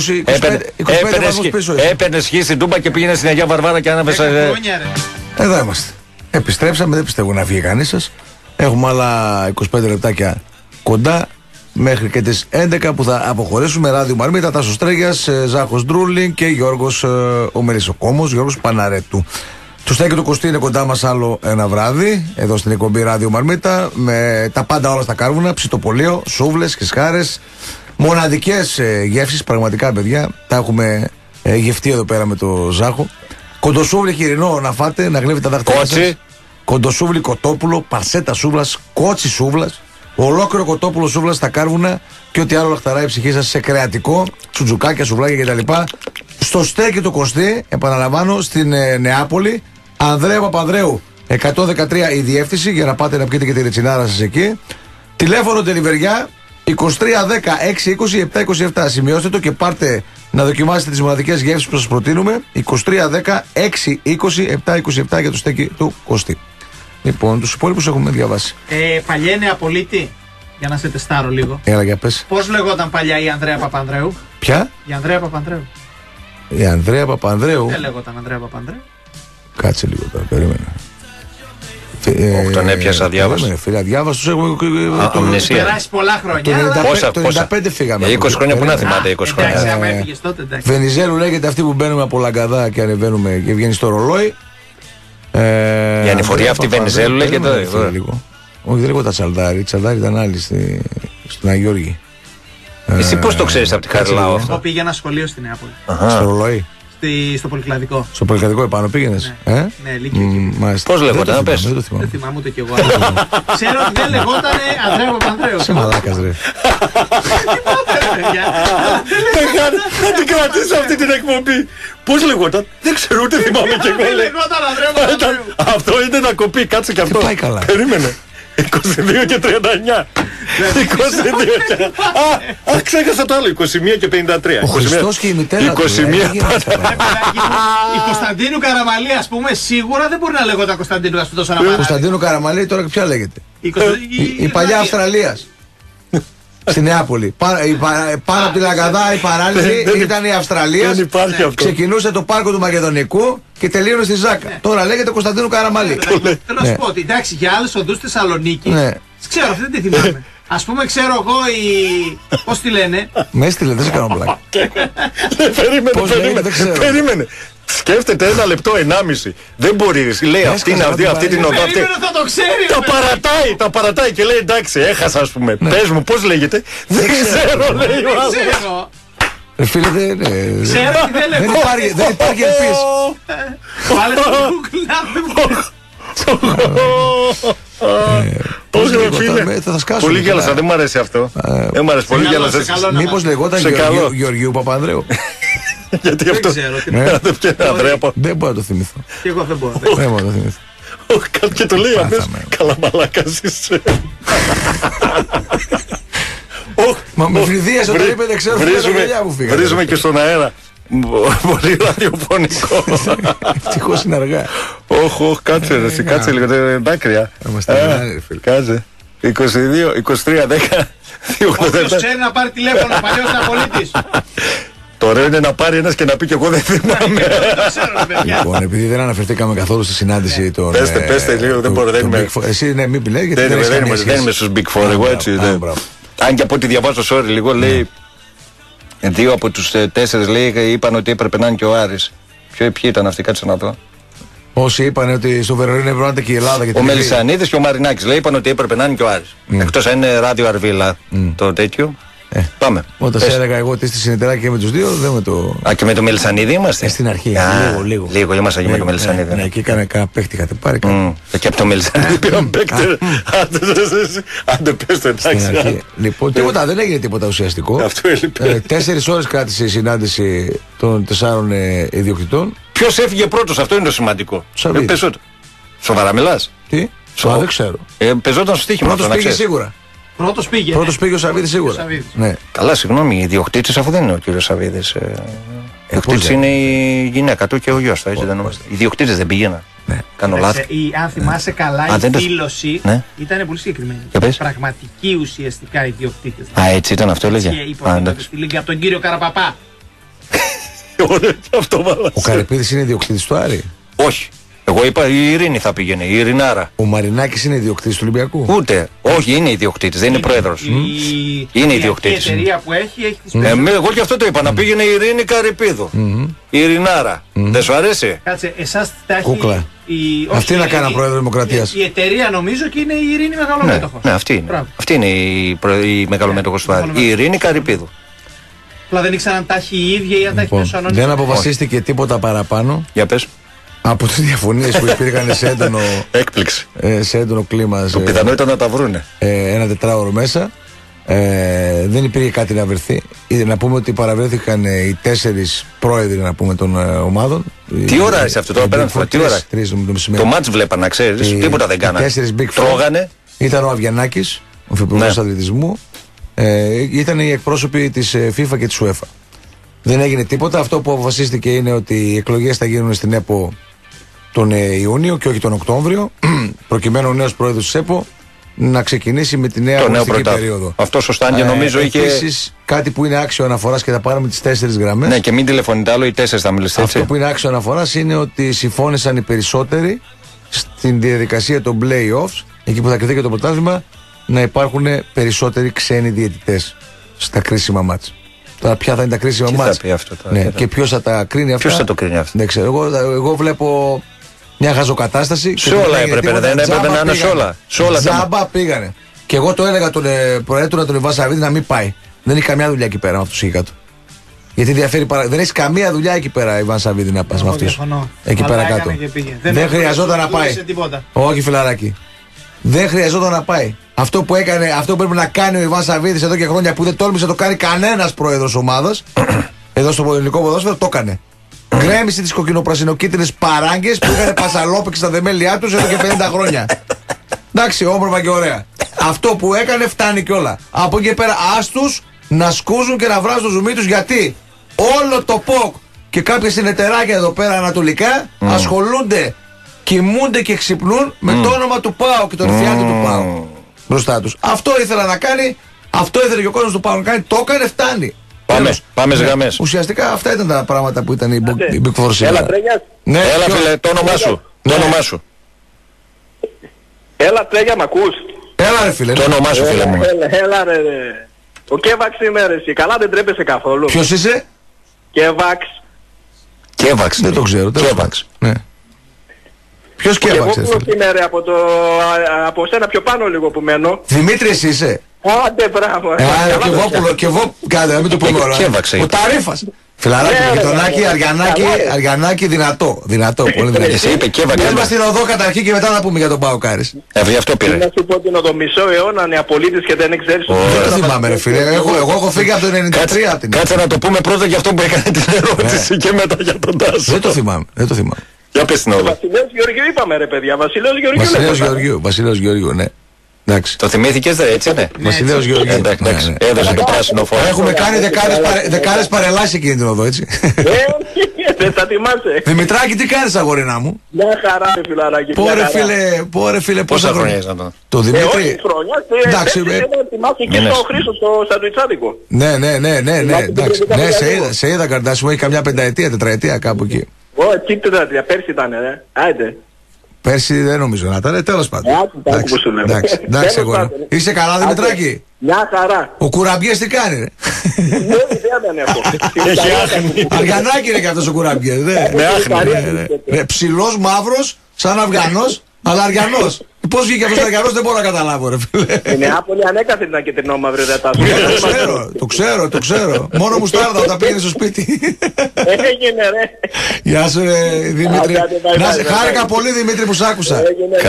Speaker 5: Έπαιρνε σχή στην Τούμπα και πήγαινε στην Αγία Βαρβάρα και άναβε.
Speaker 1: Εδώ είμαστε. Επιστρέψαμε, δεν πιστεύω να βγει κανείς σας. Έχουμε άλλα 25 λεπτάκια κοντά μέχρι και τις 11 που θα αποχωρήσουμε. Ράδιο Μαρμίτα, Τάσος Στρέγιας, Ζάχος Ντρούλινγκ και Γιώργος ο Μελισσοκόμος, Γιώργος Παναρέτου. Το Στέκι του Κωστή είναι κοντά μας άλλο ένα βράδυ, εδώ στην εκπομπή Ράδιο Μαρμίτα, με τα πάντα όλα στα κάρβουνα, ψητοπολείο, σούβλες, χισκάρες, μοναδικές γεύσεις, πραγματικά παιδιά, τα έχουμε γευτεί εδώ πέρα με το Ζάχο. Κοντοσούβλι χοιρινό να φάτε, να γλύβετε τα δάχτυλά σας. Κοντοσούβλι κοτόπουλο, παρσέτα σούβλας, κότσι σούβλας, ολόκληρο κοτόπουλο σούβλας στα κάρβουνα και ό,τι άλλο λαχταράει η ψυχή σας σε κρεατικό, τσουτζουκάκια, σουβλάκια κτλ. Στο Στέκι του Κωστή, επαναλαμβάνω, στην Νεάπολη, Ανδρέα Παπανδρέου 113 η διεύθυνση για να πάτε να πιείτε και τη ρετσινάρα σας εκεί. Τηλέφωνο τελιβεριά 2310-620-727. Σημειώστε το και πάρτε να δοκιμάσετε τις μοναδικές γεύσεις που σας προτείνουμε. 2310-620-727 για το Στέκι του Κωστή. Λοιπόν, τους υπόλοιπους έχουμε διαβάσει.
Speaker 3: Παλιά νέα πολίτη, για να σε τεστάρω λίγο.
Speaker 1: Έλα, για πες.
Speaker 3: Πώς λεγόταν παλιά η Ανδρέα Παπανδρέου?
Speaker 1: Ποια?
Speaker 3: Η Ανδρέα Παπανδρέου.
Speaker 1: Η Ανδρέα Παπανδρέου.
Speaker 3: Δεν λέγονταν Ανδρέα Παπανδρέου.
Speaker 1: Κάτσε λίγο τώρα, περίμενε.
Speaker 5: Τον έπιασα διάβαστο.
Speaker 1: Φίλε, διάβαστο έχουμε.
Speaker 5: Αμνησία.
Speaker 3: Περάσει πολλά χρόνια.
Speaker 1: Το 95 φύγαμε.
Speaker 5: 20 χρόνια που να θυμάται, 20 χρόνια.
Speaker 3: Εντάξει, άμα έφυγες τότε, εντάξει.
Speaker 1: Βενιζέλου λέγεται αυτή που μπαίνουμε από Λαγκαδά και ανεβαίνουμε και βγαίνει στο ρολόι.
Speaker 2: Η ανηφορία αυτή Βενιζέλου λέγεται.
Speaker 1: Όχι, δεν λέγονταν Τσαλδάρη. Τσαλδάρη ήταν άλλη στην Αγιώργη.
Speaker 2: Εσύ πώς το ξέρεις από τη Χαριλάου αυτό?
Speaker 3: Εγώ πήγαινα σχολείο στη Νεάπολη.
Speaker 1: Στο ρολόι.
Speaker 3: Στο Πολυκλαδικό.
Speaker 1: Στο Πολυκλαδικό επάνω πήγαινες?
Speaker 3: Ναι, Λύκειο.
Speaker 2: Πώς λέγονταν, να πες?
Speaker 1: Δεν
Speaker 3: θυμάμαι ούτε κι εγώ. Ξέρω ότι δεν λεγότανε Ανδρέα Παπανδρέου.
Speaker 1: Σε μαλάκας ρε.
Speaker 5: Θα την κρατήσω αυτή την εκπομπή. Πώς λεγόταν? Δεν ξέρω, ούτε θυμάμαι κι εγώ.
Speaker 3: Δεν λεγόταν Ανδρέα Παπανδρέου.
Speaker 5: Αυτό είναι να κοπεί, κάτσε κι αυτό.
Speaker 1: Πάει καλά.
Speaker 5: Περίμενε. 22 και 39. 22 και... ξέχασα το άλλο. 21 και 53.
Speaker 1: Ο Χριστός και η μητέρα του.
Speaker 5: 21.
Speaker 3: Η Κωνσταντίνου Καραμαλή, ας πούμε, σίγουρα δεν μπορεί να λέγονταν Κωνσταντίνου τόσο να πάρει.
Speaker 1: Κωνσταντίνου Καραμαλή τώρα ποια λέγεται? Η παλιά Αυστραλίας. Στη Νεάπολη. Πάνω από τη Λαγκαδά η παράλυση ήταν η Αυστραλία. Ξεκινούσε το πάρκο του Μακεδονικού και τελείωνε στη Ζάκα. Τώρα λέγεται Κωνσταντίνου Καραμαλή.
Speaker 3: Θέλω να σου πω ότι εντάξει, για άλλες οδούς Θεσσαλονίκης ξέρω, αυτή δεν τη θυμάμαι. Ας πούμε, ξέρω εγώ πώς τη λένε.
Speaker 1: Με έστειλε, δεν σε κάνω πλάκα.
Speaker 5: Περίμενε. Σκέφτεται 1 λεπτό, 1,5. Δεν μπορεί. Λέει αυτή είναι αυτή την οδό.
Speaker 3: Θα το ξέρει.
Speaker 5: Τα παρατάει και λέει εντάξει, έχασα ας πούμε. Πες μου, πώς λέγεται? Δεν ξέρω, λέει ο άλλος.
Speaker 1: Φίλε, δεν υπάρχει ελπίση.
Speaker 3: Βάλε το Google.
Speaker 1: Θα σκάσω.
Speaker 5: Πολύ γέλασα, δεν μου αρέσει αυτό. Δεν μου αρέσει, πολύ γέλασα.
Speaker 1: Μήπως λεγόταν Γεωργίου Παπανδρέου?
Speaker 5: Γιατί αυτό
Speaker 1: δεν μπορώ να το θυμηθώ.
Speaker 3: Και εγώ δεν μπορώ
Speaker 1: να το θυμηθώ.
Speaker 5: Και το λέει αμέσως, καλά μαλάκας είσαι.
Speaker 1: Μα με φρυδίασε όταν είπε δεν ξέρω.
Speaker 5: Βρίζουμε και στον αέρα. Πολύ ραδιοφωνικό.
Speaker 1: Ευτυχώς είναι αργά.
Speaker 5: Όχι, κάτσε λίγο, δάκρυα. Κάτσε. 22, 23, 10.
Speaker 3: Όποιος ξέρει να πάρει τηλέφωνο, παλιός Ναπολίτης.
Speaker 5: Το ωραίο είναι να πάρει ένας και να πει και εγώ δεν θυμάμαι.
Speaker 1: Λοιπόν, επειδή δεν αναφερθήκαμε καθόλου στη συνάντηση των...
Speaker 5: Πέστε λίγο, δεν μπορώ, δεν είμαι...
Speaker 1: Εσύ ναι, μην πει, γιατί
Speaker 5: δεν είμαι στους Big Four, εγώ έτσι. Αν και από ό,τι διαβάζω, sorry, λίγο λέει... 2 από τους 4 λέει είπαν ότι έπρεπε να είναι και ο Άρης. Ποιοι ήταν αυτοί, κάτσε να δω.
Speaker 1: Όσοι είπαν ότι στο Βερολίνο έπρεπε και η Ελλάδα.
Speaker 5: Ο Μελισσανίδης και ο Μαρινάκης λέει είπαν ότι έπρεπε να είναι και ο Άρης. Εκτός αν είναι ράδιο Αρβίλα το τέτοιο. Πάμε.
Speaker 1: Όταν σε έλεγα εγώ ότι είστε συνεταιράκι και με τους δύο, δεν με το.
Speaker 5: Α, και με το Μελισσανίδη είμαστε.
Speaker 1: Στην αρχή. Λίγο.
Speaker 5: Λίγο ήμασταν και με το Μελισσανίδη.
Speaker 1: Ναι, εκεί έκανε κανένα παίχτη, είχατε πάρει.
Speaker 5: Και από το Μελισσανίδη πήραν παίκτη. Άντε πες το, εντάξει.
Speaker 1: Λοιπόν, τίποτα, δεν έγινε τίποτα ουσιαστικό. 4 ώρες κράτησε η συνάντηση των 4 ιδιοκτητών.
Speaker 5: Ποιος έφυγε πρώτος, αυτό είναι το σημαντικό. Σοβαρά μιλάς?
Speaker 1: Τι? Δεν ξέρω.
Speaker 5: Πεζόταν στο στοίχημα.
Speaker 1: Πρώτος πήγε σίγουρα.
Speaker 3: Πρώτος πήγε ο
Speaker 1: Σαββίδης σίγουρα.
Speaker 5: Ναι. Καλά, συγγνώμη, η ιδιοκτήτης αφού δεν είναι ο κύριος Σαββίδης. Ιδιοκτήτης είναι η γυναίκα του και ο γιος του, έτσι δεν είμαστε. Οι ιδιοκτήτες δεν πήγαιναν. Κάνω λάθος.
Speaker 3: Αν θυμάσαι καλά, η δήλωση ήταν πολύ συγκεκριμένη. Πραγματική ουσιαστικά ιδιοκτήτες.
Speaker 5: Α, έτσι ήταν αυτό, έλεγε.
Speaker 3: Από τον κύριο Καραπαπά.
Speaker 1: Ο Καρυπίδης είναι ιδιοκτήτης του Άρη?
Speaker 5: Όχι. Εγώ είπα η Ειρήνη θα πήγαινε, η Ειρηνάρα.
Speaker 1: Ο Μαρινάκης είναι ιδιοκτήτης του Ολυμπιακού?
Speaker 5: Ούτε. Όχι, είναι ιδιοκτήτης, δεν είναι πρόεδρος. Είναι ιδιοκτήτης.
Speaker 3: Η εταιρεία που έχει τις
Speaker 5: εγώ και αυτό το είπα, να πήγαινε η Ειρήνη Καρυπίδου. Η Ειρηνάρα. Δεν σου αρέσει?
Speaker 3: Κάτσε, εσάς τα έχει.
Speaker 1: Κούκλα. Αυτή να κάνει πρόεδρο Δημοκρατίας.
Speaker 3: Η εταιρεία νομίζω και είναι η Ειρήνη Μεγαλομέτωχος.
Speaker 5: Ναι, αυτή είναι η Μεγαλομέτωχος του Άρη. Η Ειρήνη Καρυπίδου.
Speaker 3: Αλλά δεν ήξεραν αν τα έχει η ίδια ή αν τα έχει μέσω ανώνυμο.
Speaker 1: Δεν αποφασίστηκε τίποτα παραπάνω.
Speaker 5: Για πες.
Speaker 1: Από τις διαφωνίες που υπήρχαν σε έντονο.
Speaker 5: Έκπληξη.
Speaker 1: Σε έντονο κλίμα.
Speaker 5: Το πιθανό ήταν να τα βρούνε.
Speaker 1: 1 4ωρο μέσα. Δεν υπήρχε κάτι να βρεθεί. Να πούμε ότι παραβρέθηκαν οι 4 πρόεδροι να πούμε, των ομάδων.
Speaker 5: Τι ώρα είσαι αυτό τώρα πέραν? Τι ώρα? Το μάτς βλέπα να ξέρεις. Τίποτα δεν κάνανε.
Speaker 1: 4 Big Four.
Speaker 5: Τρώγανε.
Speaker 1: Ήταν ο Αβιανάκης, ο Υφυπουργός Αθλητισμού. Ήταν οι εκπρόσωποι της FIFA και της UEFA. Δεν έγινε τίποτα. Αυτό που αποφασίστηκε είναι ότι οι εκλογές θα γίνουν στην ΕΠΟ τον Ιούνιο και όχι τον Οκτώβριο, προκειμένου ο νέος πρόεδρος της ΕΠΟ να ξεκινήσει με τη νέα αγωνιστική περίοδο.
Speaker 5: Αυτό σωστά και νομίζω είχε.
Speaker 1: Επίσης, κάτι που είναι άξιο αναφοράς και θα πάρουμε τις 4 γραμμές.
Speaker 5: Ναι, και μην τηλεφωνείτε άλλο, οι 4 θα μιλήσετε.
Speaker 1: Αυτό που είναι άξιο αναφοράς είναι ότι συμφώνησαν οι περισσότεροι στην διαδικασία των play-offs, εκεί που θα κρυθεί και το πρωτάθλημα, να υπάρχουν περισσότεροι ξένοι διαιτητές στα κρίσιμα μάτς. Τώρα ποια θα είναι τα κρίσιμα μάτς.
Speaker 5: Ναι,
Speaker 1: και ποιος θα τα κρίνει αυτά.
Speaker 5: Ποιος θα το κρίνει αυτό.
Speaker 1: Δεν ξέρω. Εγώ βλέπω Μια χαζοκατάσταση.
Speaker 5: Σε όλα έπρεπε, δεν έπρεπε να είναι σε όλα.
Speaker 1: Τζάμπα πήγανε. Και εγώ το έλεγα τον προέτρωνα τον Ιβάν Σαββίδη να μην πάει. Δεν έχει καμιά δουλειά εκεί πέρα με αυτού εκεί κάτω. Γιατί δεν έχει καμία δουλειά εκεί πέρα, Ιβάν Σαββίδη, να πα με αυτού. Εκεί πέρα κάτω. Δεν χρειαζόταν να πάει. Όχι, φιλαράκι. Δεν χρειαζόταν να πάει. Αυτό που έκανε, αυτό που πρέπει να κάνει ο Ιβάν Σαββίδης εδώ και χρόνια που δεν τόλμησε να το κάνει κανένας πρόεδρος ομάδας, εδώ στο ελληνικό ποδόσφαιρο, το έκανε. Γκρέμισε τις κοκκινοπρασινοκίτρινες παράγκες που είχαν πασαλόπαιξε στα θεμέλια τους εδώ και 50 χρόνια. Εντάξει, όμορφα και ωραία. Αυτό που έκανε φτάνει κιόλα. Από εκεί πέρα άστους να σκούζουν και να βράζουν το ζουμί τους, γιατί όλο το ΠΟΚ και κάποια συνεταιράκια εδώ πέρα ανατολικά ασχολούνται, κοιμούνται και ξυπνούν με το όνομα του ΠΑΟ και τον εφιάλτη του ΠΑΟ μπροστά τους. Αυτό ήθελα να κάνει, αυτό ήθελε και ο κόσμος του ΠΑΟ να κάνει, το έκανε, φτάνει.
Speaker 5: Πάμε στις γραμμές.
Speaker 1: Ουσιαστικά αυτά ήταν τα πράγματα που ήταν η Big Four σήμερα.
Speaker 5: Ναι, έλα φίλε, το όνομά σου. Το όνομά σου.
Speaker 10: Έλα Τρέγια, μ' ακούς?
Speaker 1: Έλα ρε φίλε.
Speaker 5: Το όνομά σου φίλε μου.
Speaker 10: Έλα ρε. Ο Κέβαξ είμαι ρε εσύ. Καλά δεν τρέπεσαι καθόλου.
Speaker 1: Ποιος είσαι?
Speaker 10: Κέβαξ.
Speaker 1: Δεν το ξέρω. Κέβαξ. Ναι. Ποιος Κέβαξ?
Speaker 10: Εγώ που είμαι ρε από σένα πιο πάνω λίγο που μένω.
Speaker 1: Δημήτρης είσαι?
Speaker 10: Άντε μπράβο.
Speaker 1: Και εγώ κάντε να μην το πούμε όλα. Ο Ταρίφας. Φιλαράκι, γειτονάκι, Αργιανάκι, δυνατό. Πολύ δυνατό.
Speaker 5: Εσύ είπε Κέβαξ.
Speaker 1: Πες μας την οδό καταρχήν και μετά να πούμε για τον Πάο Κάρης.
Speaker 5: Γι' αυτό πήρε.
Speaker 10: Να σου πω ότι είναι το μισό αιώνα νεαπολίτης και δεν ξέρεις.
Speaker 1: Δεν το θυμάμαι ρε φίλε. Εγώ έχω φύγει από το 93.
Speaker 5: Κάτσε να το πούμε πρώτα για αυτό που έκανε την ερώτηση και μετά για τον Τάσο.
Speaker 1: Δεν το θυμάμαι.
Speaker 5: Για πες την οδό.
Speaker 10: Βασιλέος Γεωργίου είπαμε ρε παιδιά.
Speaker 1: Βασιλέος Γεωργίου, ναι. Εντάξει.
Speaker 5: Το θυμήθηκες δε, έτσι είναι?
Speaker 1: Βασιλέος Γεωργίου.
Speaker 5: Εντάξει, έδωσε το πράσινο φως.
Speaker 1: Έχουμε κάνει δεκάδες παρελάσεις εκείνη την οδό, έτσι.
Speaker 10: Δεν θα θυμάσαι.
Speaker 1: Δημητράκη, τι κάνεις αγορίνα μου?
Speaker 10: Μια χαρά ρε φιλαράκι.
Speaker 1: Πόρε φίλε,
Speaker 5: πόσα χρόνια είσαι να το?
Speaker 1: Το Δημήτρη.
Speaker 10: Όχι χρόνια, εντάξει. Δεν θυμάσαι και στο Χρήστο στο σαντουιτσάδικο.
Speaker 1: Ναι, εντάξει. Ναι, σε είδα Καρτάσι μου, έχει καμιά πενταετία, τετραετία κάπου εκεί.
Speaker 10: Τι τετραετία, πέρσι ήταν ρε. Άιντε.
Speaker 1: Πέρσι δεν νομίζω να ήταν, τέλος πάντων. Εντάξει, εγώ. Είσαι καλά Δημητράκη?
Speaker 10: Μια χαρά.
Speaker 1: Ο Κουραμπιές τι κάνει ρε?
Speaker 10: Δεν έχω.
Speaker 1: Αργανάκι είναι και αυτός ο Κουραμπιές. Ψηλός, μαύρος, σαν Αυγανός, αλλά Αργιανός. Πώς βγήκε αυτός ο Αργιανός δεν μπορώ να καταλάβω ρε φίλε.
Speaker 10: Η Νεάπολη ανέκαθεν ήταν και τρινόμαυρη ρε Τάσο.
Speaker 1: Το ξέρω. Μόνο μου στάρδα όταν πήγαινε στο σπίτι.
Speaker 10: Έγινε ρε.
Speaker 1: Γεια σου ρε Δημήτρη. Χάρηκα πολύ Δημήτρη που σ' άκουσα.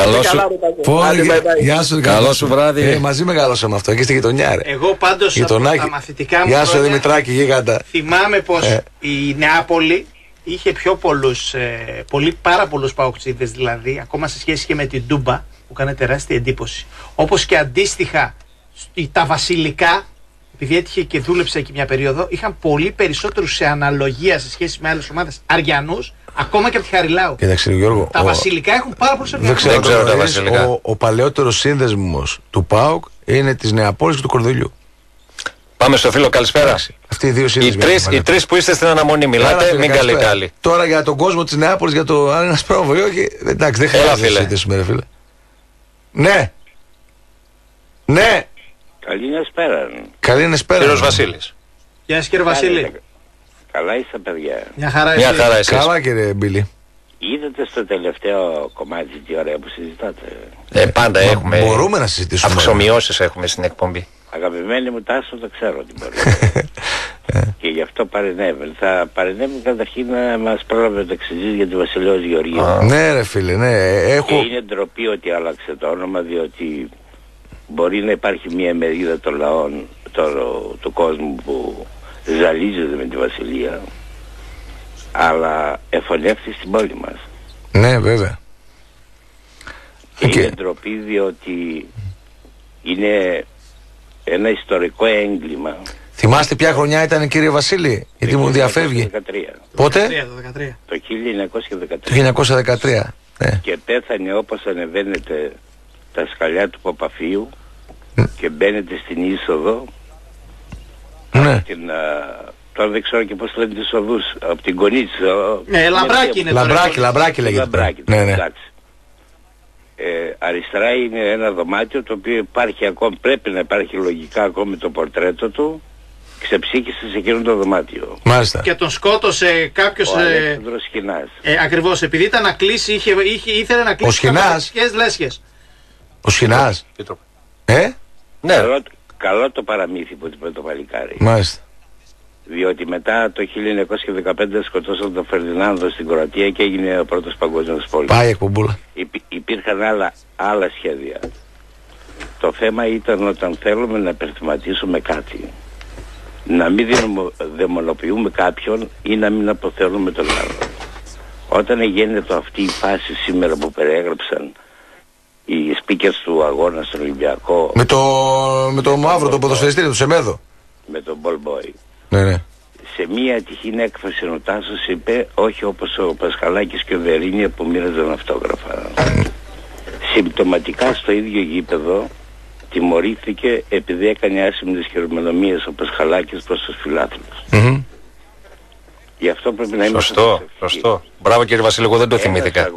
Speaker 1: Γεια σου.
Speaker 5: Καλό σου βράδυ.
Speaker 1: Μαζί μεγαλώσαμε αυτό και στη γειτονιά ρε.
Speaker 3: Εγώ πάντως από τα μαθητικά μου
Speaker 1: Γεια σου Δημητράκη γίγαντα.
Speaker 3: θυμάμαι πως η Νεάπολη είχε πάρα πολλούς παοξίδες δηλαδή, ακόμα σε σχέση και με την Τούμπα που έκανε τεράστια εντύπωση. Όπως και αντίστοιχα τα Βασιλικά, επειδή έτυχε και δούλεψε εκεί μια περίοδο, είχαν πολύ περισσότερους σε αναλογία σε σχέση με άλλες ομάδες Αργιανούς, ακόμα και από τη Χαριλάου.
Speaker 1: Κοίταξε Γιώργο.
Speaker 3: Τα Βασιλικά έχουν πάρα πολλούς Αργιανούς.
Speaker 1: Δεν ξέρω τα Βασιλικά. Ο παλαιότερος σύνδεσμος του ΠΑΟΚ είναι της Νεαπόλης και του Κορδελιού.
Speaker 5: Πάμε στο φίλο, καλησπέρα.
Speaker 1: Αυτοί οι δύο σύνδεσμοι.
Speaker 5: Οι τρεις που είστε στην αναμονή, μιλάτε, μην καλείτε άλλοι.
Speaker 1: Τώρα για τον κόσμο της Νεάπολης, για το αν είναι ένας πρόβο ή όχι, εντάξει, δεν χρειάζεται να συζητήσουμε, φίλε. Ναι. Καλή νεσπέρα.
Speaker 5: Κύριος Βασίλης.
Speaker 3: Γεια σας κύριε Βασίλη.
Speaker 11: Καλά είστε παιδιά.
Speaker 3: Μια χαρά
Speaker 5: εσείς.
Speaker 1: Καλά κύριε Μπίλη.
Speaker 11: Είδατε στο τελευταίο κομμάτι τι ωραία που συζητάτε?
Speaker 5: Πάντα έχουμε.
Speaker 1: Μπορούμε να συζητήσουμε.
Speaker 5: Αυξομοιώσεις έχουμε στην εκπομπή.
Speaker 11: Αγαπημένη μου Τάσο, το ξέρω ότι μπορεί. Και γι' αυτό παρενέβη. Θα παρενέβη καταρχήν να μας πρόλαβε το εξηγήσει για τη Βασιλέως Γεωργίου.
Speaker 1: Ναι ρε φίλε, ναι.
Speaker 11: Και είναι ντροπή ότι άλλαξε το όνομα, διότι μπορεί να υπάρχει μια μερίδα των λαών του κόσμου που ζαλίζεται με τη Βασιλεία, αλλά εφωνεύσει στην πόλη μας.
Speaker 1: Ναι βέβαια.
Speaker 11: Και είναι ντροπή διότι είναι ένα ιστορικό έγκλημα.
Speaker 1: Θυμάστε ποια χρονιά ήταν κύριε Βασίλη? Γιατί μου διαφεύγει. Πότε?
Speaker 11: Το
Speaker 1: 1913. Ναι.
Speaker 11: Και πέθανε όπως ανεβαίνετε τα σκαλιά του Παπαφίου και μπαίνετε στην είσοδο.
Speaker 1: Ναι.
Speaker 11: Τώρα δεν ξέρω και πώς λένε τις οδούς. Από την Κονίτσα.
Speaker 3: Λαμπράκι είναι.
Speaker 1: Λαμπράκι λέγεται.
Speaker 11: Λαμπράκι,
Speaker 1: ναι.
Speaker 11: Εντάξει. Αριστερά είναι ένα δωμάτιο το οποίο υπάρχει ακόμα, πρέπει να υπάρχει λογικά ακόμα το πορτρέτο του, ξεψύχησε σε εκείνο το δωμάτιο.
Speaker 1: Μάλιστα.
Speaker 3: Και τον σκότωσε κάποιος.
Speaker 11: Ο Αλέξανδρος Σχοινάς.
Speaker 3: Ακριβώς, επειδή ήταν να κλείσει, ήθελε να κλείσει κάποιες λέσχες.
Speaker 1: Ο Σχοινάς.
Speaker 11: Ναι. Καλό το παραμύθι που είπε το παλικάρι.
Speaker 1: Μάλιστα.
Speaker 11: Διότι μετά το 1915 σκοτώσαν τον Φερδινάνδο στην Κροατία και έγινε ο πρώτος παγκόσμιος πόλεμος.
Speaker 1: Πάει εκπομπούλα.
Speaker 11: Υπήρχαν άλλα σχέδια. Το θέμα ήταν όταν θέλουμε να υπερθυματίσουμε κάτι, να μην δαιμονοποιούμε κάποιον ή να μην αποθεώνουμε τον άλλο. Όταν γίνεται αυτή η φάση σήμερα που περιέγραψαν οι speakers του αγώνα στον Ολυμπιακό
Speaker 1: με το μαύρο, το ποδοσφαιριστή του Σεμέδο,
Speaker 11: με τον Ball Boy,
Speaker 1: ναι.
Speaker 11: Σε μία ατυχή έκφραση ο Τάσος είπε, όχι όπως ο Πασχαλάκης και ο Δερίνια που μοίραζαν αυτόγραφα. Συμπτωματικά στο ίδιο γήπεδο τιμωρήθηκε επειδή έκανε άσημνες χειρομηνομίες ο Πασχαλάκης προς τους φιλάθλους. Γι' αυτό πρέπει να είμαστε
Speaker 2: σωστό. Μπράβο κύριε Βασίλη, εγώ δεν το θυμήθηκα.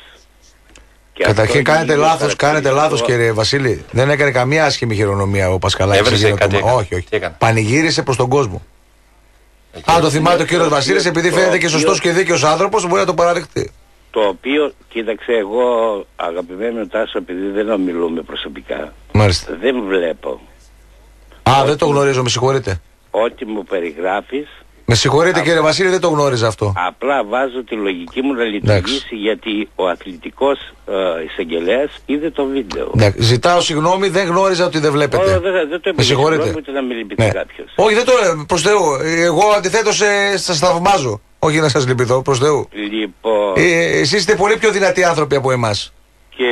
Speaker 1: Καταρχήν κάνετε λάθος κύριε Βασίλη. Δεν έκανε καμία άσχημη χειρονομία ο Πασχαλάκης.
Speaker 2: Έβρισε κάτι.
Speaker 1: Όχι. Πανηγύρισε προς τον κόσμο. Αν το θυμάται ο κύριος Βασίλης, επειδή φαίνεται και σωστός και δίκαιος άνθρωπος, μπορεί να το παραδεχτεί.
Speaker 11: Το οποίο, κοίταξε, εγώ αγαπημένο Τάσο, επειδή δεν ομιλούμε προσωπικά,
Speaker 1: μάλιστα,
Speaker 11: δεν βλέπω.
Speaker 1: Δεν το γνωρίζω, με συγχωρείτε.
Speaker 11: Ό,τι μου περιγράφεις.
Speaker 1: Με συγχωρείτε κύριε Βασίλη, δεν το γνώριζα αυτό.
Speaker 11: Απλά βάζω τη λογική μου να λειτουργήσει, γιατί ο αθλητικός εισαγγελέας είδε το βίντεο.
Speaker 1: Ζητάω συγγνώμη, δεν γνώριζα ότι δεν βλέπετε.
Speaker 11: Δεν το
Speaker 1: με συγχωρείτε.
Speaker 11: Ούτε να μην λυπηθεί κάποιος.
Speaker 1: Όχι, δεν το λέω, προς Θεού. Εγώ αντιθέτως σας θαυμάζω. Όχι να σας λυπηθώ, προς Θεού.
Speaker 11: Λοιπόν...
Speaker 1: εσείς είστε πολύ πιο δυνατοί άνθρωποι από εμάς.
Speaker 11: Και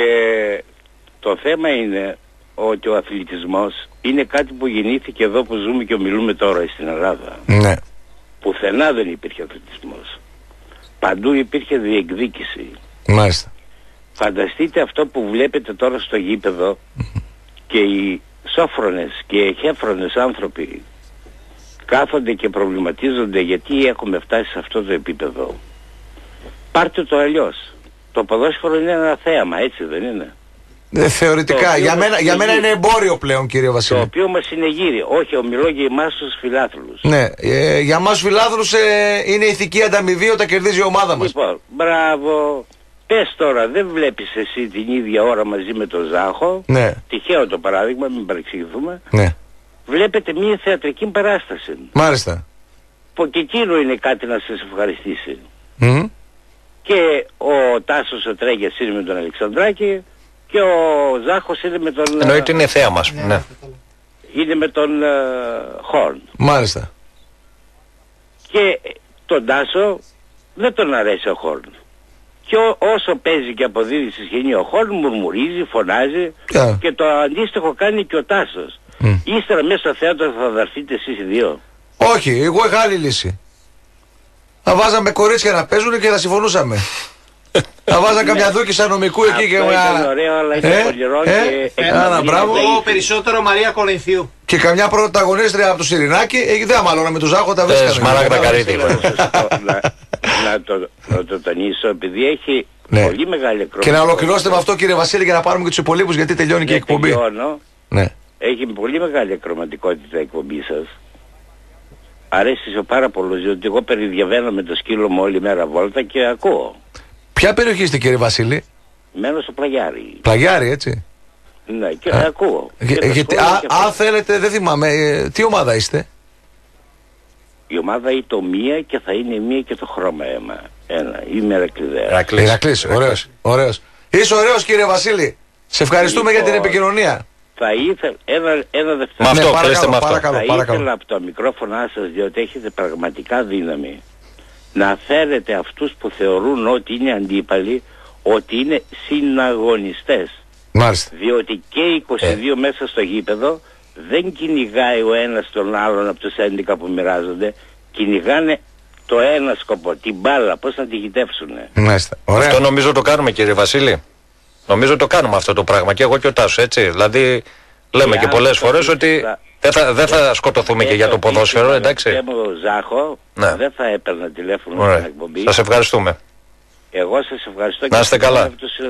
Speaker 11: το θέμα είναι ότι ο αθλητισμός είναι κάτι που γεννήθηκε εδώ που ζούμε και ομιλούμε τώρα στην Ελλάδα.
Speaker 1: Ναι.
Speaker 11: Πουθενά δεν υπήρχε αθλητισμός. Παντού υπήρχε διεκδίκηση.
Speaker 1: Μάλιστα.
Speaker 11: Φανταστείτε αυτό που βλέπετε τώρα στο γήπεδο και οι σόφρονες και οι εχέφρονες άνθρωποι κάθονται και προβληματίζονται γιατί έχουμε φτάσει σε αυτό το επίπεδο. Πάρτε το αλλιώς. Το ποδόσφαιρο είναι ένα θέαμα, έτσι δεν είναι?
Speaker 1: Θεωρητικά. Για μένα είναι εμπόριο πλέον, κύριε Βασίλη.
Speaker 11: Το οποίο μας συνεγείρει. Όχι, ομιλώ για εμάς τους φιλάθλους.
Speaker 1: Ναι, για εμάς τους φιλάθλους είναι ηθική ανταμοιβή όταν κερδίζει η ομάδα μας.
Speaker 11: Λοιπόν, μπράβο. Πες τώρα, δεν βλέπεις εσύ την ίδια ώρα μαζί με τον Ζάχο?
Speaker 1: Ναι.
Speaker 11: Τυχαίο το παράδειγμα, μην παρεξηγηθούμε.
Speaker 1: Ναι.
Speaker 11: Βλέπετε μια θεατρική παράσταση.
Speaker 1: Μάλιστα.
Speaker 11: Που και εκείνο είναι κάτι να σας ευχαριστήσει. Και ο Τάσος ο Τρέγιας είναι με τον Αλεξανδράκη και ο Ζάχος είναι με τον...
Speaker 2: Εννοείται είναι θέα μας. Ναι.
Speaker 11: Είναι με τον Χόρν.
Speaker 1: Μάλιστα.
Speaker 11: Και τον Τάσο δεν τον αρέσει ο Χόρν. Και όσο παίζει και αποδίδει στη σκηνή ο Χόρν μουρμουρίζει, φωνάζει και το αντίστοιχο κάνει και ο Τάσος. Ύστερα μέσα στο θέατρο θα δαρθείτε εσείς οι δύο?
Speaker 1: Όχι, εγώ είχα άλλη λύση. Θα βάζαμε κορίτσια να παίζουν και θα συμφωνούσαμε. Θα βάζα καμιά δούκισσα νομικού εκεί και
Speaker 11: αυτό ήταν ωραίο, αλλά είναι πολυρό και...
Speaker 1: μπράβο.
Speaker 3: Περισσότερο Μαρία Κορινθίου.
Speaker 1: Και καμιά πρωταγωνίστρια από το Σιρινάκι, δεν αμαλώνα με τον Ζάχο, τα βρίσκαμε.
Speaker 2: Μαλάκα τα καρύδι.
Speaker 11: Να το τονίσω, επειδή έχει πολύ μεγάλη εκκρομματικότητα.
Speaker 1: Και να ολοκληρώσετε με αυτό κύριε Βασίλη για να πάρουμε και τους υπολείπους, γιατί τελειώνει και η εκπομπή.
Speaker 11: Έχει πολύ μεγάλη εκκρομματικότητα η εκπομπή σας. Αρέσει σε πάρα πολλούς, διότι εγώ περιδιαβαίνω με το σκύλο μου όλη μέρα βόλτα και ακούω.
Speaker 1: Ποια περιοχή είστε κύριε Βασίλη?
Speaker 11: Μένω στο Πλαγιάρι.
Speaker 1: Πλαγιάρι, έτσι.
Speaker 11: Ναι, και ακούω.
Speaker 1: Αν θέλετε, δεν θυμάμαι, τι ομάδα είστε?
Speaker 11: Η ομάδα είναι το μία και θα είναι μία και το χρώμα αίμα. Είμαι Ηρακλειδέας.
Speaker 1: Ηρακλής, ωραίος. Είσαι ωραίος κύριε Βασίλη. Σε ευχαριστούμε για την επικοινωνία.
Speaker 11: Θα ήθελα ένα δευτερόλεπτο.
Speaker 2: Με αυτό,
Speaker 11: θα ήθελα από το μικρόφωνο σας, διότι έχετε πραγματικά δύναμη, να φέρετε αυτούς που θεωρούν ότι είναι αντίπαλοι, ότι είναι συναγωνιστές.
Speaker 1: Μάλιστα.
Speaker 11: Διότι και οι 22 μέσα στο γήπεδο δεν κυνηγάει ο ένας τον άλλον από τους 11 που μοιράζονται, κυνηγάνε το ένα σκοπό, την μπάλα, πώς να τη γητεύσουνε.
Speaker 2: Αυτό νομίζω το κάνουμε κύριε Βασίλη. Νομίζω το κάνουμε αυτό το πράγμα και εγώ και ο Τάσος, έτσι. Δηλαδή λέμε και πολλές φορές ότι δεν θα σκοτωθούμε και για το ποδόσφαιρο, εντάξει.
Speaker 11: Αν Ζάχο, δεν θα έπαιρνα τηλέφωνο στην εκπομπή.
Speaker 2: Σας ευχαριστούμε.
Speaker 11: Εγώ σας ευχαριστώ
Speaker 2: να είστε καλά.
Speaker 11: Και τους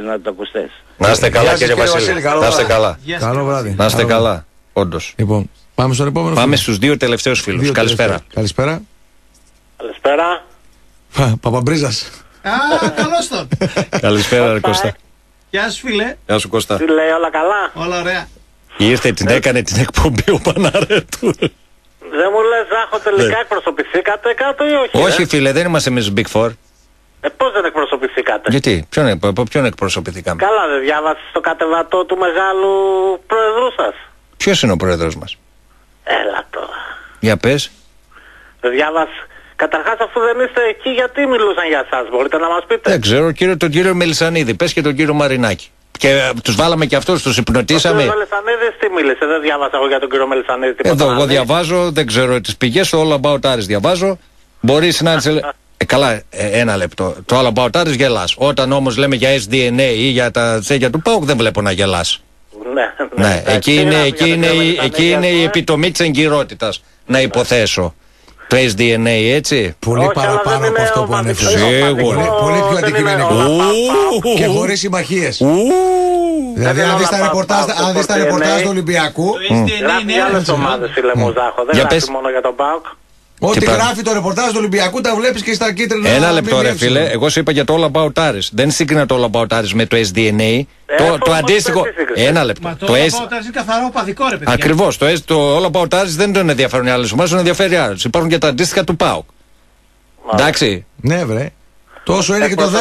Speaker 11: συναντακουστές.
Speaker 2: Να είστε καλά κύριε Βασίλη. Να είστε καλά.
Speaker 1: Καλό βράδυ.
Speaker 2: Να είστε καλά, όντως.
Speaker 1: Λοιπόν. Πάμε στον επόμενο.
Speaker 2: Πάμε στους δύο τελευταίους φίλους. Καλησπέρα.
Speaker 1: Καλησπέρα.
Speaker 12: Καλησπέρα.
Speaker 1: Παπαμπρίζας.
Speaker 3: Καλώς τον.
Speaker 2: Καλησπέρα, Κώστα.
Speaker 3: Γεια σου, φίλε.
Speaker 2: Γεια σου, Κώστα.
Speaker 12: Τι λέει, όλα καλά?
Speaker 3: Όλα ωραία.
Speaker 2: Ήρθε, την έκανε την εκπομπή ο Παναρέτου.
Speaker 12: Δεν μου λες, Ζάχο, τελικά εκπροσωπηθήκατε κάτω ή όχι?
Speaker 2: Όχι, φίλε, δεν είμαστε εμείς Big Four.
Speaker 12: Πώς δεν εκπροσωπηθήκατε?
Speaker 2: Γιατί, ποιον εκπροσωπηθήκαμε?
Speaker 12: Καλά, δεν διάβασες το κατεβατό του μεγάλου πρόεδρου σας?
Speaker 2: Ποιος είναι ο πρόεδρος μας?
Speaker 12: Έλα τώρα.
Speaker 2: Για πες.
Speaker 12: Δεν διάβασες. Καταρχάς, αφού δεν είστε εκεί, γιατί μιλούσαν για εσάς, μπορείτε να μας πείτε?
Speaker 2: Δεν ξέρω, τον κύριο Μελισσανίδη, πες και τον κύριο Μαρινάκη. Και τους βάλαμε και αυτούς, τους υπνοτήσαμε.
Speaker 12: Ο κύριος Μελισσανίδης τι μίλησε? Δεν διάβασα εγώ για τον κύριο Μελισσανίδη.
Speaker 2: Εδώ, εγώ διαβάζω, δεν ξέρω τις πηγές, το All About Aris διαβάζω. Μπορεί συνάντηση. Καλά, ένα λεπτό. Το All About Aris γελάς. Όταν όμως λέμε για SDNA ή για τα τσέκια του ΠΑΟΚ, δεν βλέπω να γελάς. Ναι, εκεί είναι η επιτομή της εγκυρότητας, να υποθέσω. Το SDNA, έτσι.
Speaker 1: Πολύ παραπάνω από αυτό που ανέφερε. Πολύ πιο αντικειμενικό. Και χωρίς συμμαχίες. Δηλαδή, αν δεις τα ρεπορτάζ του Ολυμπιακού.
Speaker 12: Γράφει άλλες ομάδες, φίλε μου, Ζάχο. Δεν γράφει μόνο για τον ΠΑΟΚ.
Speaker 1: Ό,τι γράφει το ρεπορτάζ του Ολυμπιακού τα βλέπεις και στα κίτρινα.
Speaker 2: Ένα λεπτό, ρε φίλε. Εγώ σου είπα για το All About Aris. Δεν σύγκρινα το All About Aris με το SDNA. Το αντίστοιχο. Ένα λεπτό.
Speaker 3: Το All About Aris είναι καθαρό παδικό, ρε παιδιά.
Speaker 2: Ακριβώς. Το All About Aris δεν τον ενδιαφέρουν οι άλλες ομάδες, τον ενδιαφέρει άλλους. Υπάρχουν και τα αντίστοιχα του ΠΑΟΚ. Εντάξει.
Speaker 1: Ναι, βρε. Τόσο είναι και το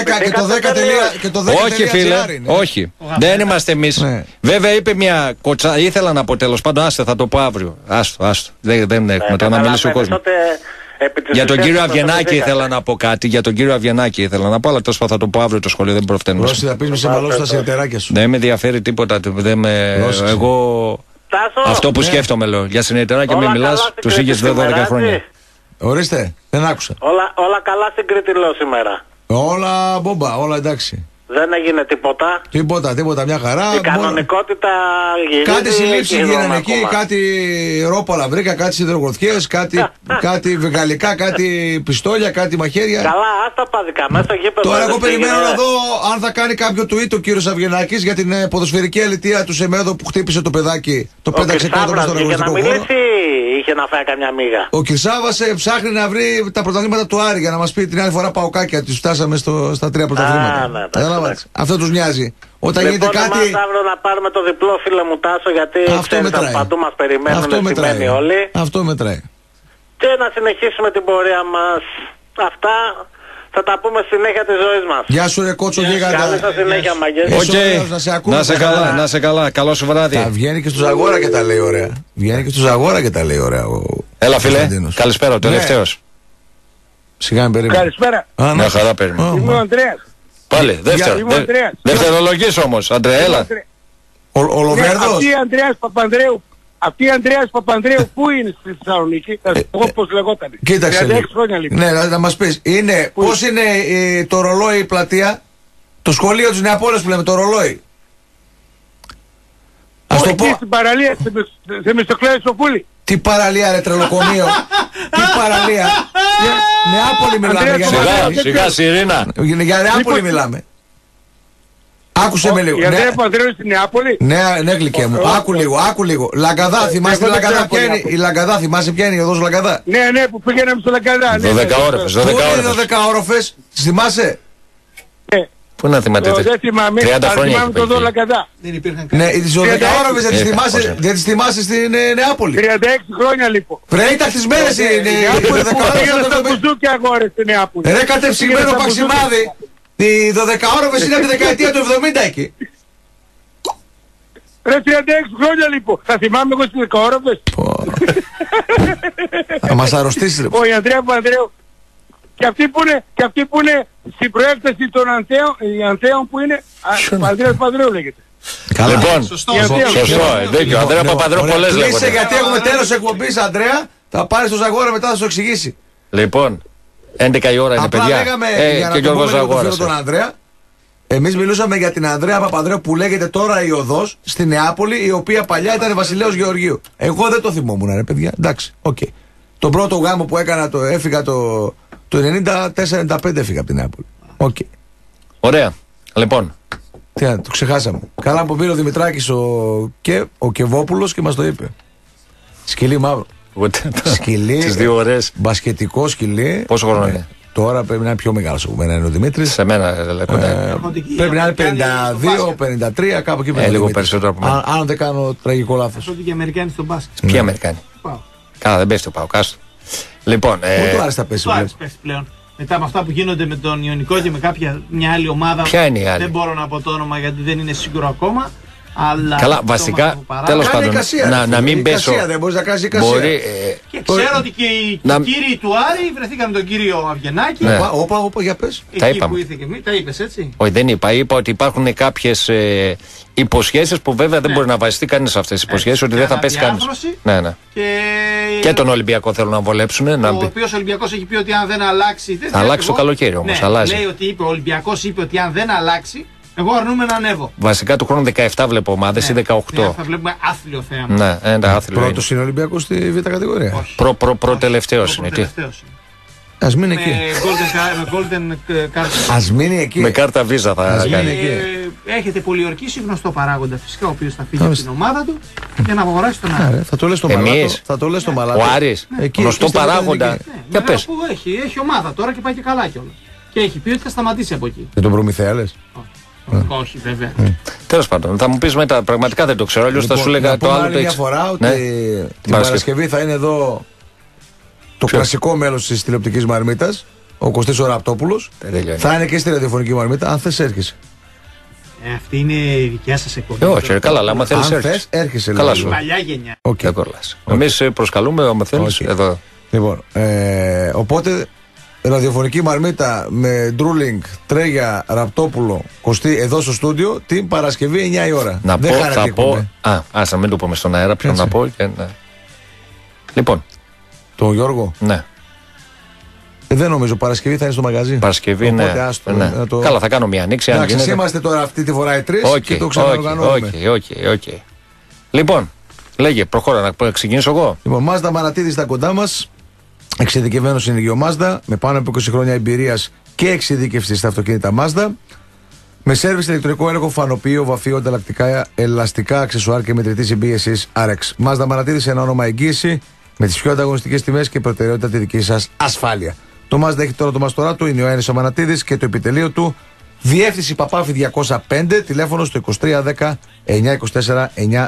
Speaker 1: 10.
Speaker 2: Όχι, φίλε. Όχι. Δεν είμαστε εμείς. Βέβαια είπε μια κοτσα. Ήθελα να πω τέλος πάντων. Άστε, θα το πω αύριο. Άστο. Δεν έχουμε τώρα να μιλήσει ο κόσμος. Για τον κύριο Αβγενάκη ήθελα να πω κάτι. Για τον κύριο Αβγενάκη ήθελα να πω, αλλά τόσο θα το πω αύριο το σχολείο. Δεν προφταίνω.
Speaker 1: Ρώση, θα πεις με σε μαλώσει τα συνεταιράκια σου.
Speaker 2: Δεν με ενδιαφέρει τίποτα. Εγώ αυτό που σκέφτομαι λέω. Για συνεταιράκια μην μιλάς. Τους είχες 12 χρόνια.
Speaker 1: Ορίστε, δεν άκουσα.
Speaker 12: Όλα καλά στην Κρήτη λέω σήμερα.
Speaker 1: Όλα μπόμπα, όλα εντάξει.
Speaker 12: Δεν έγινε τίποτα.
Speaker 1: Τίποτα, μια χαρά.
Speaker 12: Η κανονικότητα γυρίζει.
Speaker 1: Κάτι συλλήψεις γίνανε εκεί, κάτι ρόπαλα βρήκα, κάτι σιδηρογροθιές, κάτι γαλλικά, κάτι πιστόλια, κάτι μαχαίρια.
Speaker 12: Καλά, άστα παδικά, μέσα στο γήπεδο.
Speaker 1: Τώρα εγώ περιμένω να δω αν θα κάνει κάποιο tweet ο κύριος Αβγενάκης για την ποδοσφαιρική αλητεία του Σεμέδο που χτύπησε το παιδάκι, το πέταξε κάτω στον αγωνιστικό χώρο.
Speaker 12: Για να μιλήσει είχε να φάει καμιά μίγα.
Speaker 1: Ο Κυρσάβας ψάχνει να βρει τα πρωταθλήματα του Άρη για να μας πει την άλλη φορά Παοκάκια, τους φτάσαμε στα 3 πρωταθλήματα. Αυτό τους νοιάζει. Όταν
Speaker 12: λοιπόν,
Speaker 1: γίνεται κάτι.
Speaker 12: Αύριο να πάρουμε το διπλό, φίλε μου Τάσο, γιατί ξέρεις, παντού μας περιμένουν σημαίνει όλοι.
Speaker 1: Αυτό μετράει.
Speaker 12: Και να συνεχίσουμε την πορεία μας. Αυτά θα τα πούμε στη συνέχεια της ζωής μας.
Speaker 1: Γεια σου ρε κότσο γίγαντα.
Speaker 12: Καλή σας συνέχεια
Speaker 2: μαγκές. Να σε καλά. Καλό σου βράδυ.
Speaker 1: Θα βγαίνει και στο Ζαγόρα και τα λέει ωραία. Βγαίνει και στο Ζαγόρα και τα λέει ωραία.
Speaker 2: Έλα φίλε, καλησπέρα, ο τελευταίος.
Speaker 1: Σιγά με περίμενε.
Speaker 4: Καλησπέρα.
Speaker 2: Μια χαρά περίμενε.
Speaker 4: Είμαι ο Ανδρέας.
Speaker 2: Πάλι, δευτερολογής όμως, Αντρέα, έλα.
Speaker 1: Ο Λοβέρδος.
Speaker 4: Αυτή η Ανδρέας Παπανδρέου πού είναι στη Θεσσαλονίκη, θα σου πω πώς λεγόταν.
Speaker 1: Κοίταξε λίγο. Ναι, να μας πεις, πώς είναι το ρολόι η πλατεία, το σχολείο της Νεαπόλης που λέμε, το ρολόι.
Speaker 4: Ας το πω. Στην παραλία, σε Μεσοκλέη Σοφούλη.
Speaker 1: Τι παραλία ρε τρελοκομείο. Τι παραλία. Νεάπολη μιλάμε.
Speaker 2: Σιγά Σιρήνα.
Speaker 1: Για Νεάπολη μιλάμε. Άκουσε με λίγο.
Speaker 4: Η Ανδρέα Παπανδρέου στη Νεάπολη.
Speaker 1: Ναι, γλυκέ μου. Άκου λίγο. Λαγκαδά, θυμάσαι τη Λαγκαδά ποια είναι? Η Λαγκαδά, θυμάσαι ποια είναι η οδός Λαγκαδά?
Speaker 4: Ναι, που πήγαμε στο Λαγκαδά.
Speaker 2: 12 ώρες.
Speaker 1: Πού είναι 12 ώροφες, θυμάσαι?
Speaker 2: Πού να θυμάται? 30 χρόνια.
Speaker 4: Δεν υπήρχαν
Speaker 1: ναι, τις 12 ώρες δεν τις θυμάσαι στην Νεάπολη.
Speaker 4: 36 χρόνια λοιπόν.
Speaker 1: Ρε ήταν τις μέρες η
Speaker 4: Νεάπολη. Πήγαινα στο κουζούκι αγόρες στην Νεάπολη.
Speaker 1: Ρε κατεψυγμένο παξιμάδι. Οι 12 ώρες είναι από τη δεκαετία του 70 εκεί.
Speaker 4: Ρε 36 χρόνια λοιπόν. Θα θυμάμαι εγώ στις 10 ώρες.
Speaker 1: Θα μας αρρωστήσεις ρε.
Speaker 4: Ο Ανδρέα Παπανδρέου. Και αυτοί που είναι στην προέκταση των Ανθέων που είναι Ανδρέας Παπανδρέου λέγεται.
Speaker 2: Καλά. Λοιπόν, σωστό. Δίκιο. Ανδρέα Παπανδρέου πολλές λέγονται.
Speaker 1: Κλείσε γιατί έχουμε τέλος εκπομπής Ανδρέα. Θα πάρεις το Ζαγόρα μετά θα σου εξηγήσει.
Speaker 2: Λοιπόν, 11 η ώρα είναι παιδιά.
Speaker 1: Για να το πούμε τον Ανδρέα. Εμείς μιλούσαμε για την Ανδρέα Παπανδρέου που λέγεται τώρα η οδός στη Νεάπολη, η οποία παλιά ήταν Βασιλέως Γεωργίου. Εγώ δεν το θυμόμουν ρε παιδιά. Εντάξει, οκ. Τον πρώτο γάμο που έκανα έφυγα το 94-95 έφυγα από την Νεάπολη. Οκ.
Speaker 2: Ωραία. Λοιπόν.
Speaker 1: Τι το ξεχάσαμε. Καλά που πήρε ο Δημητράκης ο Κεβόπουλος και μας το είπε. Σκυλί μαύρο. Σκυλί.
Speaker 5: Τις 2 ώρες.
Speaker 1: Μπασκετικό σκυλί.
Speaker 5: Πόσο χρόνο είναι?
Speaker 1: Τώρα πρέπει να είναι πιο μεγάλο από μένα, είναι ο Δημήτρης.
Speaker 5: Σε μένα
Speaker 1: πρέπει να είναι 52-53, κάπου εκεί πέρα.
Speaker 5: Λίγο περισσότερο από μένα.
Speaker 1: Αν δεν κάνω τραγικό λάθος.
Speaker 3: Ότι και οι Αμερικάνοι στον μπάσκετ.
Speaker 5: Ποιοι Αμερικάνοι? Καλά, δεν πέσει το πάω. Κάστο. Λοιπόν.
Speaker 1: Πού του άρεσε τα πέσει
Speaker 3: πλέον. Μετά από αυτά που γίνονται με τον Ιωνικό και με μια άλλη ομάδα.
Speaker 5: Ποια είναι η άλλη?
Speaker 3: Δεν μπορώ να πω το όνομα γιατί δεν είναι σίγουρο ακόμα. Αλλά
Speaker 5: καλά, βασικά, τέλος πάντων, να μην πέσω.
Speaker 1: Δεν μπορείς να κάνεις εικασία.
Speaker 3: Και ξέρω ότι και οι κύριοι του Άρη βρεθήκαν με τον κύριο Αυγενάκη.
Speaker 1: Όπα, για πες.
Speaker 5: Τα είπαμε.
Speaker 3: Τα είπες έτσι?
Speaker 5: Όχι, δεν είπα. Είπα ότι υπάρχουν κάποιες υποσχέσεις που βέβαια δεν μπορεί να βασιστεί κανείς σε αυτές τις υποσχέσεις, ότι δεν θα πέσει κανείς. Ναι. Και τον Ολυμπιακό θέλουν να βολέψουν. Ο
Speaker 3: οποίος Ολυμπιακός έχει πει ότι αν δεν αλλάξει.
Speaker 5: Θα αλλάξει το καλοκαίρι όμως.
Speaker 3: Λέει ότι ο Ολυμπιακός είπε ότι αν δεν αλλάξει. Εγώ αρνούμαι να ανέβω.
Speaker 5: Βασικά του χρόνου 17 βλέπω ομάδες ή 18.
Speaker 3: Θα βλέπουμε άθλιο θέαμα.
Speaker 5: Ναι, άθλιο.
Speaker 1: Πρώτος είναι ο Ολυμπιακός στη β' κατηγορία.
Speaker 5: Προτελευταίος είναι.
Speaker 1: Ας μείνει εκεί.
Speaker 3: Με golden card.
Speaker 1: Ας μείνει εκεί.
Speaker 5: Με κάρτα Visa θα κάνει.
Speaker 3: Έχετε πολιορκήσει γνωστό παράγοντα φυσικά, ο οποίος θα φύγει από την ομάδα του για να αγοράσει τον Άρη.
Speaker 1: Θα το λες στο Μαλάτο. Θα το λες στο Μαλάτο.
Speaker 5: Ο Άρης. Γνωστό παράγοντα.
Speaker 3: Για πες. Έχει ομάδα τώρα και πάει και καλά κιόλας. Και έχει πει ότι θα σταματήσει από εκεί.
Speaker 1: Για τον Προμηθέα λες?
Speaker 3: Όχι, βέβαια.
Speaker 5: Τέλος πάντων, θα μου πεις μετά, πραγματικά δεν το ξέρω. Αλλιώς θα σου λέγα το άλλο.
Speaker 1: Μια φορά ότι την Παρασκευή θα είναι εδώ το κλασικό μέλος της τηλεοπτικής μαρμίτας, ο Κωστής ο Ραπτόπουλος. Θα είναι και στη ραδιοφωνική μαρμίτα, αν θες έρχεσαι.
Speaker 3: Αυτή είναι η δικιά σας εκπομπή.
Speaker 5: Όχι, καλά, αλλά άμα θέλεις
Speaker 1: έρχεσαι.
Speaker 5: Καλά σου.
Speaker 3: Παλιά γενιά.
Speaker 5: Εμείς προσκαλούμε, άμα θέλεις, εδώ.
Speaker 1: Λοιπόν, οπότε ραδιοφωνική μαρμίτα με Ντρούλινγκ, Τρέγια, Ραπτόπουλο, Κωστή εδώ στο στούντιο την Παρασκευή 9 η ώρα.
Speaker 5: Να πω, θα πω. Να μην το πούμε στον αέρα, ποιον να πω. Λοιπόν.
Speaker 1: Το Γιώργο.
Speaker 5: Ναι.
Speaker 1: Δεν νομίζω, Παρασκευή θα είναι στο μαγαζί.
Speaker 5: Παρασκευή, ναι. Καλά, θα κάνω μια ανοίξη.
Speaker 1: Εντάξει, είμαστε τώρα αυτή τη φορά οι τρεις και το ξαναοργανώνουμε.
Speaker 5: Όχι. Λοιπόν, λέγε, προχώρα, να ξεκινήσω εγώ.
Speaker 1: Λοιπόν, Μάζδα Μανατίδη στα κοντά μας. Εξειδικευμένος είναι η Μάζδα, με πάνω από 20 χρόνια εμπειρίας και εξειδίκευση στα αυτοκίνητα Μάζδα. Με σέρβις, ηλεκτρικό έλεγχο, φανοποιείο, βαφείο, ανταλλακτικά, ελαστικά, αξεσουάρ και μετρητή συμπίεσης RX. Μάζδα Μανατίδη σε ένα όνομα εγγύηση, με τις πιο ανταγωνιστικές τιμές και προτεραιότητα τη δική σας ασφάλεια. Το Μάζδα έχει τώρα το μαστορά του, είναι ο Έννης ο Μανατίδης και το επιτελείο του. Διεύθυνση Παπάφη 205, τηλέφωνο στο 2310 924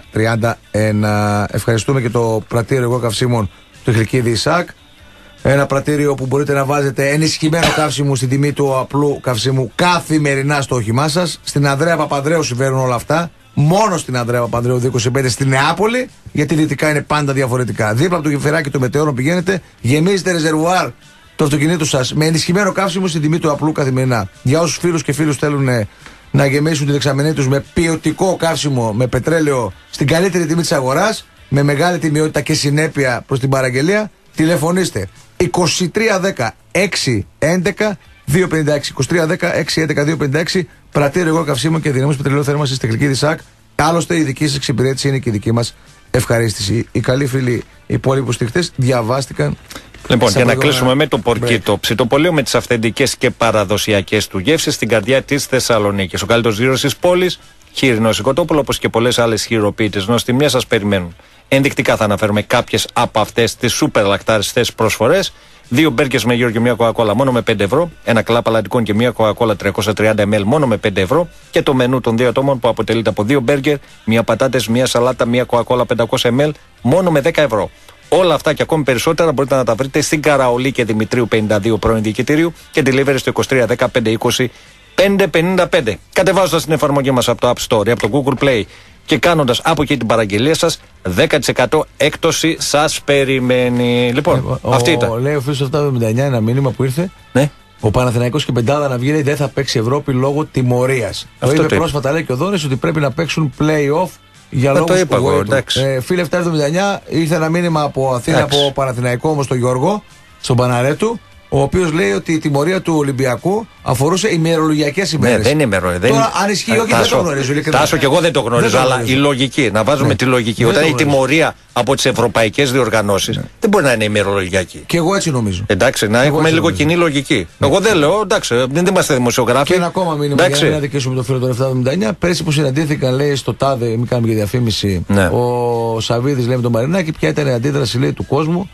Speaker 1: 931. Ευχαριστούμε και το πρατήριο εγώ καυσίμων του Ηχλικίδη Ισάκ. Ένα πρατήριο που μπορείτε να βάζετε ενισχυμένο καύσιμο στην τιμή του απλού καυσίμου καθημερινά στο όχημά σας. Στην Ανδρέα Παπανδρέου συμβαίνουν όλα αυτά. Μόνο στην Ανδρέα Παπανδρέου 225 στην Νεάπολη, γιατί δυτικά είναι πάντα διαφορετικά. Δίπλα από το γεφυράκι των μετεώρων πηγαίνετε, γεμίζετε ρεζερβουάρ του αυτοκινήτου σας με ενισχυμένο καύσιμο στην τιμή του απλού καθημερινά. Για όσους φίλους και φίλους θέλουν να γεμίσουν τη δεξαμενή τους με ποιοτικό καύσιμο, με πετρέλαιο στην καλύτερη τιμή της αγοράς, με μεγάλη τιμιότητα και συνέπεια προς την παραγγελία, τηλεφωνήστε 2310 611 256. 2310 611 256. Πρατήριο εγώ καυσίμων και δυναμούς πετρελαίου θέρμανσης στη Ηχλικίδη Ισάκ. Άλλωστε η δική σας εξυπηρέτηση είναι και η δική μας ευχαρίστηση. Οι καλοί φίλοι, οι υπόλοιποι υποστηρικτές διαβάστηκαν.
Speaker 5: Λοιπόν, για να κλείσουμε με το Πορκίτο, ψητοπολείο με τις αυθεντικές και παραδοσιακές του γεύσεις στην καρδιά της Θεσσαλονίκης. Ο καλύτερος γύρος της πόλης, χοιρινό σηκωτόπουλο, όπως και πολλές άλλες χειροποίητες νοστιμίες σας περιμένουν. Ενδεικτικά θα αναφέρουμε κάποιες από αυτές τις σούπερ λακτάριστες προσφορές. 2 μπέργκερς με γύρο και μια κοκακόλα μόνο με 5 ευρώ. Ένα κλάπ αλατικών και μια κοκακόλα 330 ml μόνο με 5 ευρώ. Και το μενού των 2 ατόμων που αποτελείται από 2 μπέργκερ, μια πατάτες, μια σαλάτα, μια κοκακόλα 500 ml μόνο με 10 ευρώ. Όλα αυτά και ακόμη περισσότερα μπορείτε να τα βρείτε στην Καραολί και Δημητρίου 52 πρώην διοικητηρίου και delivery στο 2310 520 555. Κατεβάζοντας την εφαρμογή μας από το App Store ή από το Google Play και κάνοντας από εκεί την παραγγελία σας, 10% έκπτωση σας περιμένει. Λοιπόν, αυτή ήταν.
Speaker 1: Λέει ο φίλος 779 ένα μήνυμα που ήρθε.
Speaker 5: Ναι.
Speaker 1: Ο Παναθηναϊκός και Πεντάδα να βγει, δεν θα παίξει Ευρώπη λόγω τιμωρίας. Το είπε πρόσφατα, λέει και ο Δόνης, ότι πρέπει να παίξουν play-off για λόγους που φίλε 779 ήρθε ένα μήνυμα από Αθήνα, από Παναθηναϊκό όμως τον Γιώργο, στον Παναρέτου, ο ο οποίος λέει ότι η τιμωρία του Ολυμπιακού αφορούσε ημερολογιακές ημέρες.
Speaker 5: Ναι, δεν είναι ημερολογιακές.
Speaker 1: Τώρα, αν ισχύει, όχι, δεν το γνωρίζω.
Speaker 5: Τάσο και εγώ δεν το γνωρίζω, αλλά η λογική, να βάζουμε τη λογική. Όταν η τιμωρία από τις ευρωπαϊκές διοργανώσεις δεν μπορεί να είναι ημερολογιακή.
Speaker 1: Και εγώ έτσι νομίζω.
Speaker 5: Εντάξει, να έχουμε λίγο κοινή λογική. Εγώ δεν λέω, εντάξει, δεν είμαστε δημοσιογράφοι.
Speaker 1: Και ένα ακόμα μήνυμα για να δικήσουμε το φίλο του 779. Πέρσι που συναντήθηκαν, λέει, στο ΤΑΔΕ, μην κάνουμε και διαφήμιση, ο Σαββίδης, λέει, με τον Μαρινάκη, ποια ήταν η αντίδραση, λέει, του κόσμου.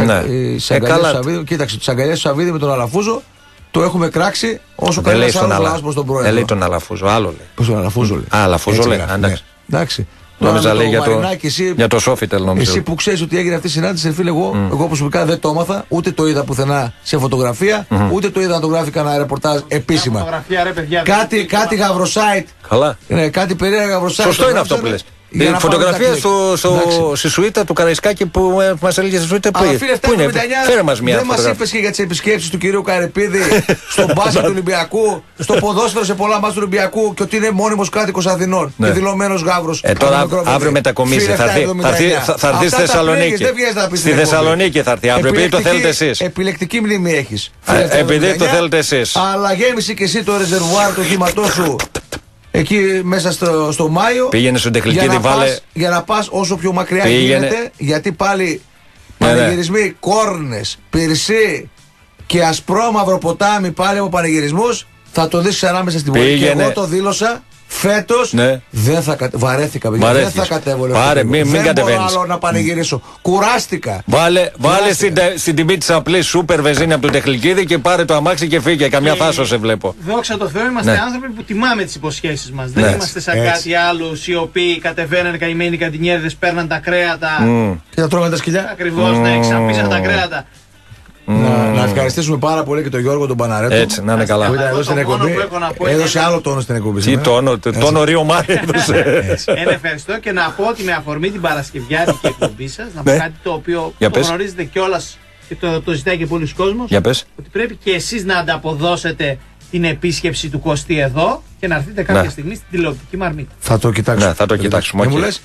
Speaker 1: Κοίταξε, τις αγκαλιές του Σαββίδη με τον Αλαφούζο το έχουμε κράξει όσο κανένας άλλος άσπος τον πρόεδρο.
Speaker 5: Δεν λέει τον Αλαφούζο, άλλο λέει.
Speaker 1: Πώς τον Αλαφούζο λέει.
Speaker 5: Αλαφούζο λέει, εντάξει. Νόμιζα λέει για το Σόφιτελ, νομίζω.
Speaker 1: Εσύ που ξέρεις ότι έγινε αυτή η συνάντηση, φίλε, εγώ προσωπικά δεν το έμαθα, ούτε το είδα πουθενά σε φωτογραφία, ούτε το είδα να το γράφει κανένα ρεπορτάζ επίσημα. Κάτι γαυροσάιτ.
Speaker 5: Καλά.
Speaker 1: Κάτι περίεργα γαυροσάιτ.
Speaker 5: Σωστό είναι αυτό που λες. Η φωτογραφία στη σουίτα του Καραϊσκάκη που μας έλεγε στη σουίτα πού είναι. Φέρε μας μια φωτογραφία.
Speaker 1: Δεν μας είπες και για τις επισκέψεις του κυρίου Καρυπίδη στον μπάσκετ του Ολυμπιακού, στο ποδόσφαιρο σε πολλά μάτς του Ολυμπιακού και ότι είναι μόνιμος κάτοικος Αθηνών και δηλωμένος γάβρος.
Speaker 5: Τώρα αύριο μετακομίσει. Θα έρθει στη Θεσσαλονίκη. Στη Θεσσαλονίκη θα έρθει αύριο, επειδή το θέλετε εσείς.
Speaker 1: Επιλεκτική μνήμη έχεις.
Speaker 5: Επειδή το θέλετε εσείς.
Speaker 1: Αλλά γέμισε και εσύ το ρεζερβουάρ του οχήματός σου. Εκεί μέσα στο Μάιο.
Speaker 5: Πήγαινε στον Τεχνική,
Speaker 1: για να πας όσο πιο μακριά γίνεται. Γιατί πάλι πανηγυρισμοί, Κόρνες, Πυρσί και ασπρόμαυρο ποτάμι πάλι από πανηγυρισμούς. Θα το δεις ξανά μέσα στην πόλη. Και εγώ το δήλωσα. Φέτος δεν θα βαρέθηκα, παιδιά. Δεν θα κατέβω.
Speaker 5: Μην
Speaker 1: δεν
Speaker 5: κατεβαίνεις.
Speaker 1: μπορώ άλλο να πανηγυρίσω. Κουράστηκα.
Speaker 5: Βάλε στην τιμή της απλής σούπερ βενζίνη από τον Τεχνικίδη και πάρε το αμάξι και φύγε. Καμιά θάσο σε βλέπω.
Speaker 3: Δόξα τω Θεώ, είμαστε άνθρωποι που τιμάμε τις υποσχέσεις μας. Δεν είμαστε σαν κάτι άλλους οι οποίοι κατεβαίνανε καημένοι καντινιέριδες, παίρναν τα κρέατα.
Speaker 1: Και τα τρώγανε τα σκυλιά.
Speaker 3: Ακριβώς, ναι, ξαπίσαν τα κρέατα.
Speaker 1: Να ευχαριστήσουμε πάρα πολύ και τον Γιώργο τον Παναρέτο.
Speaker 5: Έτσι, να είναι καλά.
Speaker 1: Που ήταν εδώ στην εκπομπή. Έδωσε άλλο τόνο στην εκπομπή.
Speaker 5: Τι τόνο Ρίο Μάρι έδωσε.
Speaker 3: Ευχαριστώ και να πω ότι με αφορμή την παρασκευιάτικη εκπομπή σας, να πω κάτι το οποίο το γνωρίζετε κιόλας και το ζητάει και πολλοί κόσμος. Ότι πρέπει και εσείς να ανταποδώσετε την επίσκεψη του Κωστή εδώ και να έρθετε κάποια στιγμή στην τηλεοπτική Μαρμίτα.
Speaker 1: Θα το κοιτάξουμε.
Speaker 5: Θα το κοιτάξουμε.
Speaker 1: Μου λες,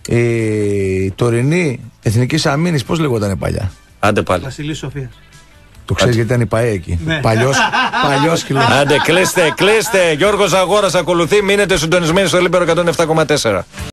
Speaker 1: η τωρινή Εθνικής Αμήνης πώς λεγόταν παλιά?
Speaker 5: Άντε πάλι.
Speaker 3: Βασιλή Σοφίας.
Speaker 1: Το ξέρεις γιατί ήταν η ΠΑΕ εκεί. Παλιός κιλό.
Speaker 5: Άντε κλείστε. Γιώργος Αγόρας ακολουθεί. Μείνετε συντονισμένοι στο Λίμπερο 107,4.